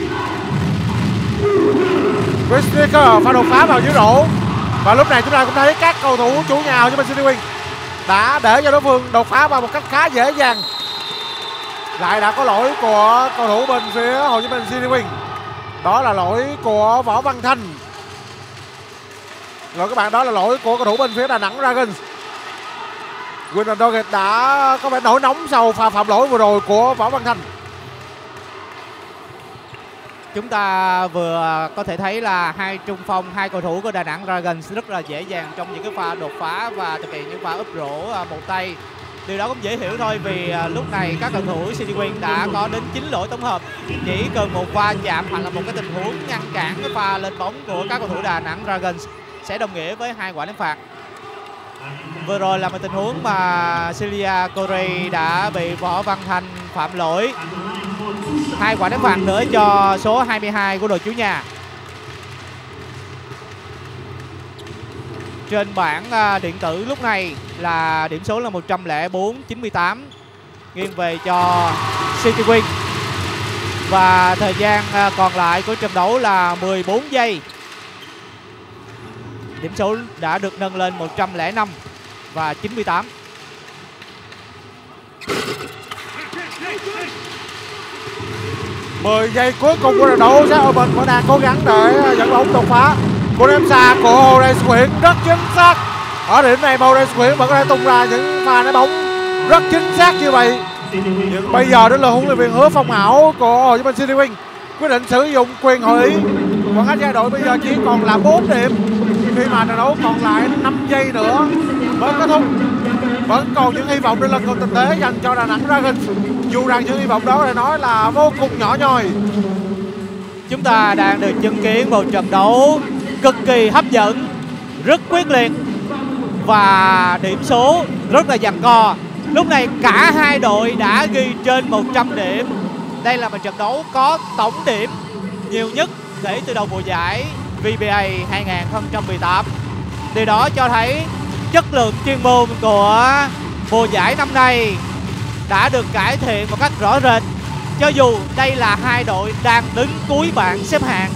Chris Stricker pha đột phá vào dưới rổ. Và lúc này chúng ta cũng thấy các cầu thủ chủ nhà Hồ Chí Minh City Wings đã để cho đối phương đột phá vào một cách khá dễ dàng. Lại đã có lỗi của cầu thủ bên phía Hồ Chí Minh City Wings. Đó là lỗi của Võ Văn Thanh. Rồi các bạn, đó là lỗi của cầu thủ bên phía Đà Nẵng Dragons. Winner Doggett đã có vẻ nổi nóng sau pha phạm lỗi vừa rồi của Võ Văn Thanh. Chúng ta vừa có thể thấy là hai trung phong, hai cầu thủ của Đà Nẵng Dragons rất là dễ dàng trong những cái pha đột phá và thực hiện những pha úp rổ một tay. Điều đó cũng dễ hiểu thôi vì lúc này các cầu thủ City Wings đã có đến 9 lỗi tổng hợp. Chỉ cần một va chạm hoặc là một cái tình huống ngăn cản cái pha lên bóng của các cầu thủ Đà Nẵng Dragons sẽ đồng nghĩa với 2 quả ném phạt. Vừa rồi là một tình huống mà Celia Corey đã bị Võ Văn Thanh phạm lỗi. 2 quả ném phạt nữa cho số 22 của đội chủ nhà. Trên bảng điện tử lúc này là điểm số là 104-98 nghiêng về cho City Wings. Và thời gian còn lại của trận đấu là 14 giây. Điểm số đã được nâng lên 105 và 98. Mười giây cuối cùng của trận đấu, Jack Omen vẫn đang cố gắng để dẫn bóng đột phá. Cú ném xa của Horace Nguyễn rất chính xác. Ở điểm này Horace Nguyễn vẫn có thể tung ra những pha ném bóng rất chính xác như vậy. Nhưng bây giờ đến là huấn luyện viên Hứa Phong Hảo của Hồ Chí Minh City Wings quyết định sử dụng quyền hội ý. Khoảng cách giai đội bây giờ chỉ còn là 4 điểm khi mà trận đấu còn lại 5 giây nữa mới kết thúc. Vẫn còn những hy vọng để lần còn tình thế dành cho Đà Nẵng Dragons, dù rằng những hy vọng đó phải nói là vô cùng nhỏ nhoi. Chúng ta đang được chứng kiến một trận đấu cực kỳ hấp dẫn, rất quyết liệt và điểm số rất là giằng co. Lúc này cả hai đội đã ghi trên 100 điểm. Đây là một trận đấu có tổng điểm nhiều nhất kể từ đầu mùa giải VBA 2018. Điều đó cho thấy chất lượng chuyên môn của mùa giải năm nay đã được cải thiện một cách rõ rệt, cho dù đây là hai đội đang đứng cuối bảng xếp hạng.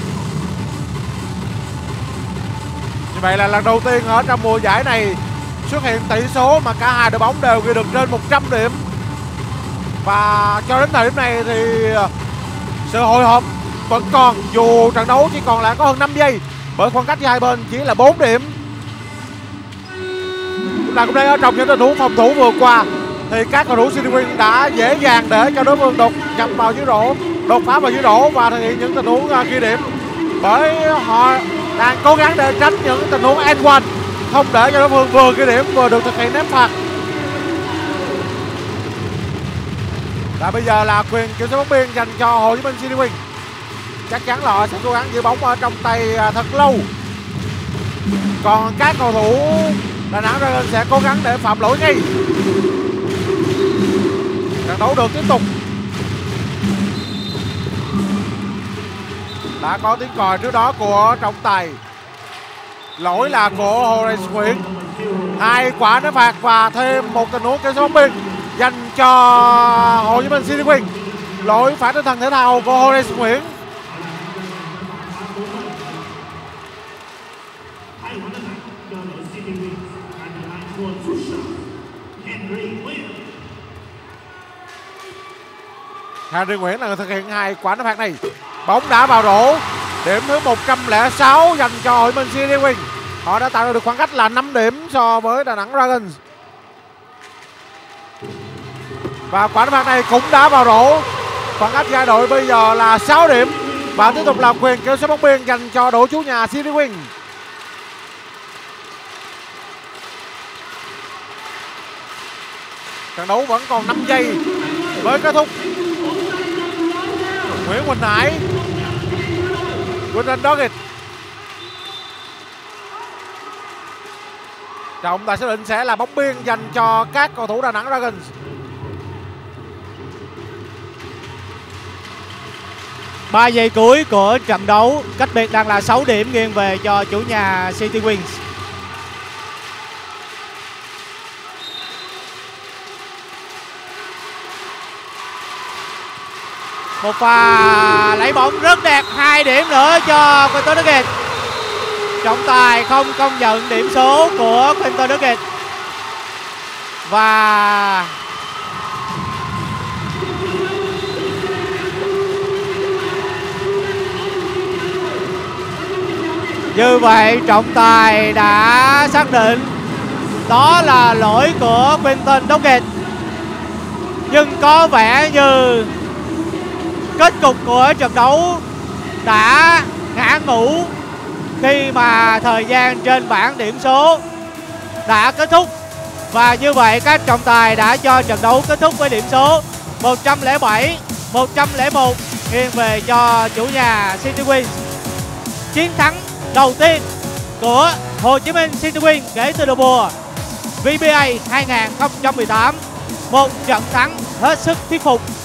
Như vậy là lần đầu tiên ở trong mùa giải này xuất hiện tỷ số mà cả hai đội bóng đều ghi được trên 100 điểm. Và cho đến thời điểm này thì sự hồi hộp vẫn còn, dù trận đấu chỉ còn lại có hơn 5 giây bởi khoảng cách giữa hai bên chỉ là 4 điểm. Chúng ta cũng thấy ở trong những tình huống phòng thủ vừa qua thì các cầu thủ City Wings đã dễ dàng để cho đối phương đột nhập vào dưới rổ đột phá vào dưới đổ và thực hiện những tình huống ghi điểm, bởi họ đang cố gắng để tránh những tình huống end one, không để cho đối phương vừa ghi điểm vừa được thực hiện ném phạt. Và bây giờ là quyền kiểm soát bóng biên dành cho Hồ Chí Minh City Wings. Chắc chắn là họ sẽ cố gắng giữ bóng ở trong tay thật lâu. Còn các cầu thủ Đà Nẵng Dragons sẽ cố gắng để phạm lỗi ngay. Trận đấu được tiếp tục. Đã có tiếng còi trước đó của trọng tài. Lỗi là của Horace Nguyễn. 2 quả ném phạt và thêm một tình huống kiểm soát bóng biên dành cho Hồ Chí Minh City Wings. Lỗi phản tinh thần thể thao của Horace Nguyễn. Henry Nguyễn là người thực hiện 2 quả ném phạt này. Bóng đã vào rổ. Điểm thứ 106 dành cho Hồ Chí Minh City Wings. Họ đã tạo được khoảng cách là 5 điểm so với Đà Nẵng Dragons. Và quả ném phạt này cũng đã vào rổ. Khoảng cách hai đội bây giờ là 6 điểm. Và tiếp tục là quyền kiểm soát bóng biên dành cho đội chủ nhà City Wings. Trận đấu vẫn còn 5 giây mới kết thúc. Nguyễn Quỳnh Hải, Quỳnh Doggett. Trọng tài xác định sẽ là bóng biên dành cho các cầu thủ Đà Nẵng Dragons. Ba giây cuối của trận đấu, cách biệt đang là 6 điểm nghiêng về cho chủ nhà City Wings. Một pha lấy bóng rất đẹp, 2 điểm nữa cho Quinton Doggett. Trọng tài không công nhận điểm số của Quinton Doggett. Và như vậy trọng tài đã xác định đó là lỗi của Quinton Doggett. Nhưng có vẻ như kết cục của trận đấu đã ngã ngũ khi mà thời gian trên bảng điểm số đã kết thúc. Và như vậy các trọng tài đã cho trận đấu kết thúc với điểm số 107-101 nghiêng về cho chủ nhà City Wings. Chiến thắng đầu tiên của Hồ Chí Minh City Wings kể từ đầu mùa VBA 2018. Một trận thắng hết sức thuyết phục.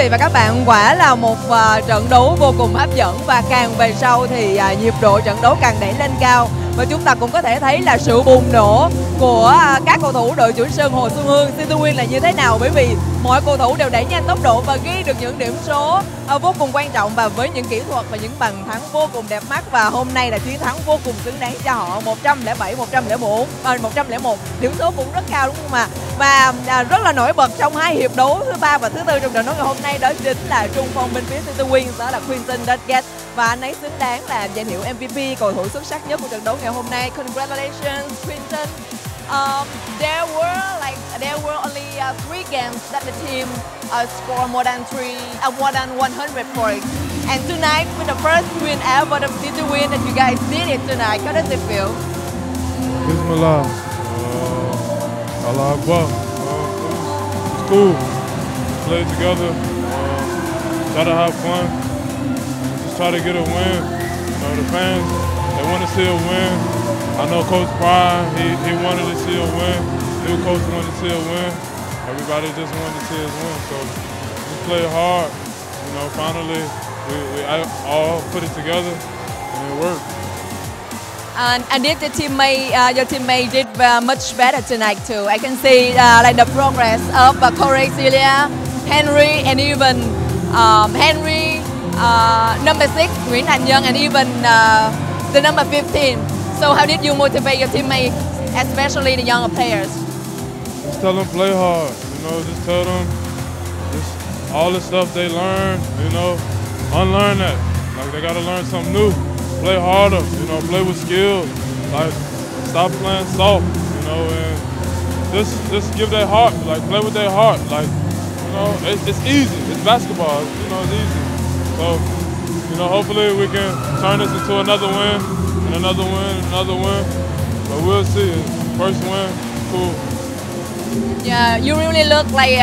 vị và các bạn, quả là một trận đấu vô cùng hấp dẫn và càng về sau thì nhịp độ trận đấu càng đẩy lên cao. Và chúng ta cũng có thể thấy là sự bùng nổ của các cầu thủ đội chủ sân Hồ Xuân Hương City Wings là như thế nào, bởi vì mọi cầu thủ đều đẩy nhanh tốc độ và ghi được những điểm số vô cùng quan trọng và với những kỹ thuật và những bàn thắng vô cùng đẹp mắt. Và hôm nay là chiến thắng vô cùng xứng đáng cho họ, 107, 104, 101, điểm số cũng rất cao đúng không ạ? Và rất là nổi bật trong hai hiệp đấu thứ ba và thứ tư trong trận đấu ngày hôm nay, đó chính là trung phong bên phía City Wings, đó là Quinton Dudgett, và anh ấy xứng đáng là danh hiệu MVP, cầu thủ xuất sắc nhất của trận đấu ngày hôm nay. Congratulations, Quinton. There were only 3 games that the team scored more than 100 points. And tonight, with the first win ever, the City win, and you guys did it tonight. How does it feel? Bismillah. Allah Akbar. It's cool. Play together. Try to have fun. Just try to get a win. You know, the fans, they want to see a win. I know Coach Brian, he wanted to see a win. New coach wanted to see a win. Everybody just wanted to see us win. So just play hard. You know, finally we all put it together and it worked. And did your teammate did much better tonight too? I can see like the progress of Corey Celia, Henry, and even Henry, number 6, Nguyễn Thành Nhân, and even the number 15. So how did you motivate your teammates, especially the younger players? Just tell them play hard. You know, just tell them just all the stuff they learned. You know, unlearn that. Like they got to learn something new. Play harder, you know, play with skill, like stop playing soft, you know, and just give their heart, like play with their heart, like, you know, it's easy, it's basketball, you know, it's easy. So, you know, hopefully we can turn this into another win, and another win, and another win, but we'll see. First win, cool. Yeah, you really look like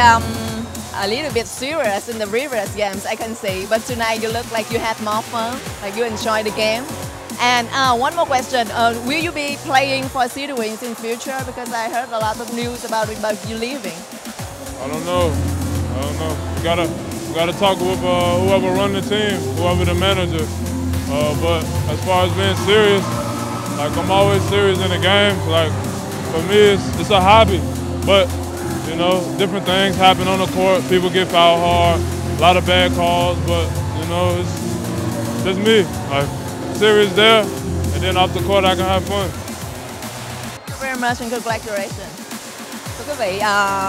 a little bit serious in the previous games, I can see, but tonight you look like you had more fun, like you enjoyed the game. And one more question, will you be playing for City Wings in future? Because I heard a lot of news about you leaving. I don't know. We gotta talk with whoever run the team, whoever the manager. But as far as being serious, like I'm always serious in the games. Like for me, it's a hobby, but. You know, different things happen on the court. People get fouled hard, a lot of bad calls, but, you know, it's just me. Like, serious there, and then off the court I can have fun. Thank you very much and congratulations. Thưa quý vị,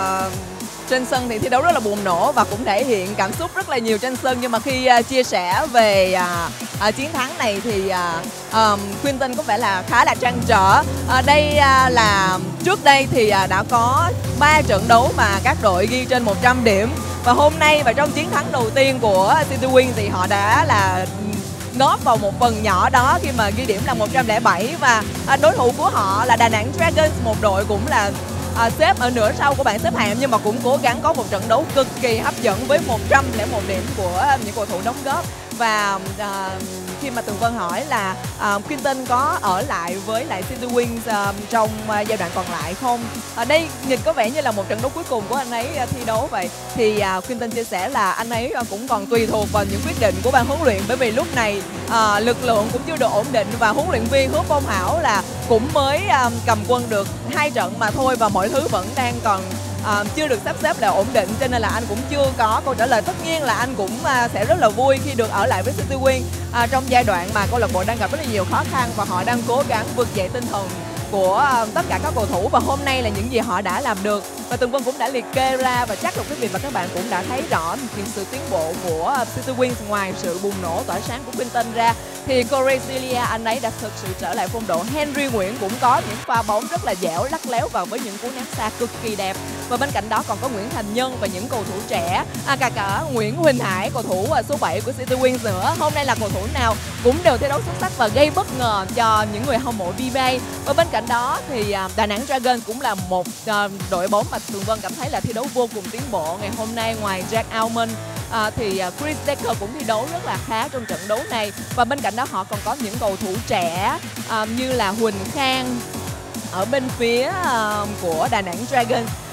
trên sân thì thi đấu rất là bùng nổ và cũng thể hiện cảm xúc rất là nhiều trên sân, nhưng mà khi chia sẻ về chiến thắng này thì Quinton có vẻ là khá là trăn trở. Đây là trước đây thì đã có 3 trận đấu mà các đội ghi trên 100 điểm, và hôm nay và trong chiến thắng đầu tiên của City Wings thì họ đã là góp vào một phần nhỏ đó khi mà ghi điểm là 107, và đối thủ của họ là Đà Nẵng Dragons, một đội cũng là xếp ở nửa sau của bảng xếp hạng nhưng mà cũng cố gắng có một trận đấu cực kỳ hấp dẫn với 101 điểm của những cầu thủ đóng góp. Và khi mà Tường Vân hỏi là Quinton có ở lại với lại City Wings trong giai đoạn còn lại không, đây nhìn có vẻ như là một trận đấu cuối cùng của anh ấy thi đấu vậy, thì Quinton chia sẻ là anh ấy cũng còn tùy thuộc vào những quyết định của ban huấn luyện, bởi vì lúc này lực lượng cũng chưa được ổn định và huấn luyện viên Hứa Phong Hảo là cũng mới cầm quân được 2 trận mà thôi, và mọi thứ vẫn đang còn chưa được sắp xếp lại ổn định, cho nên là anh cũng chưa có câu trả lời. Tất nhiên là anh cũng sẽ rất là vui khi được ở lại với City Wings trong giai đoạn mà câu lạc bộ đang gặp rất là nhiều khó khăn và họ đang cố gắng vực dậy tinh thần của tất cả các cầu thủ, và hôm nay là những gì họ đã làm được. Và Tường Vân cũng đã liệt kê ra và chắc là quý vị và các bạn cũng đã thấy rõ những sự tiến bộ của City Wings. Ngoài sự bùng nổ tỏa sáng của Quinton ra thì Corey Celia, anh ấy đã thực sự trở lại phong độ. Henry Nguyễn cũng có những pha bóng rất là dẻo, lắc léo và với những cú ném xa cực kỳ đẹp. Và bên cạnh đó còn có Nguyễn Thành Nhân và những cầu thủ trẻ, cả Nguyễn Huỳnh Hải, cầu thủ số 7 của City Wings nữa. Hôm nay là cầu thủ nào cũng đều thi đấu xuất sắc và gây bất ngờ cho những người hâm mộ VBA. Và bên cạnh đó thì Đà Nẵng Dragons cũng là một đội bóng mà Tường Vân cảm thấy là thi đấu vô cùng tiến bộ. Ngày hôm nay ngoài Jack Almond thì Chris Decker cũng thi đấu rất là khá trong trận đấu này. Và bên cạnh đó họ còn có những cầu thủ trẻ như là Huỳnh Khang ở bên phía của Đà Nẵng Dragons.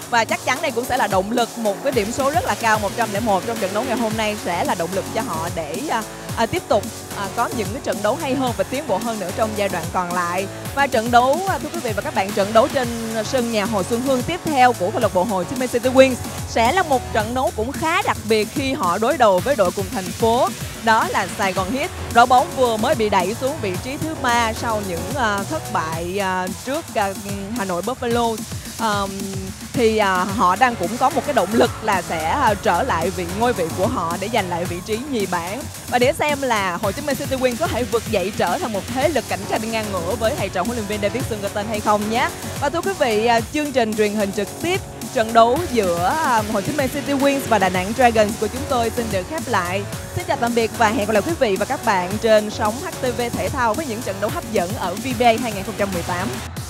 Và chắc chắn đây cũng sẽ là động lực, một cái điểm số rất là cao 101 trong trận đấu ngày hôm nay sẽ là động lực cho họ để tiếp tục có những cái trận đấu hay hơn và tiến bộ hơn nữa trong giai đoạn còn lại. Và trận đấu, thưa quý vị và các bạn, trận đấu trên sân nhà Hồ Xuân Hương tiếp theo của câu lạc bộ Hồ Chí Minh City Wings sẽ là một trận đấu cũng khá đặc biệt khi họ đối đầu với đội cùng thành phố, đó là Sài Gòn Heat. Đội bóng vừa mới bị đẩy xuống vị trí thứ 3 sau những thất bại trước Hà Nội Buffalo. Thì họ đang cũng có một cái động lực là sẽ trở lại ngôi vị của họ để giành lại vị trí nhì bảng, và để xem là Hồ Chí Minh City Wings có thể vực dậy trở thành một thế lực cạnh tranh ngang ngửa với thầy trò huấn luyện viên David Singleton hay không nhé. Và thưa quý vị, chương trình truyền hình trực tiếp trận đấu giữa Hồ Chí Minh City Wings và Đà Nẵng Dragons của chúng tôi xin được khép lại. Xin chào tạm biệt và hẹn gặp lại quý vị và các bạn trên sóng HTV Thể thao với những trận đấu hấp dẫn ở VBA 2018.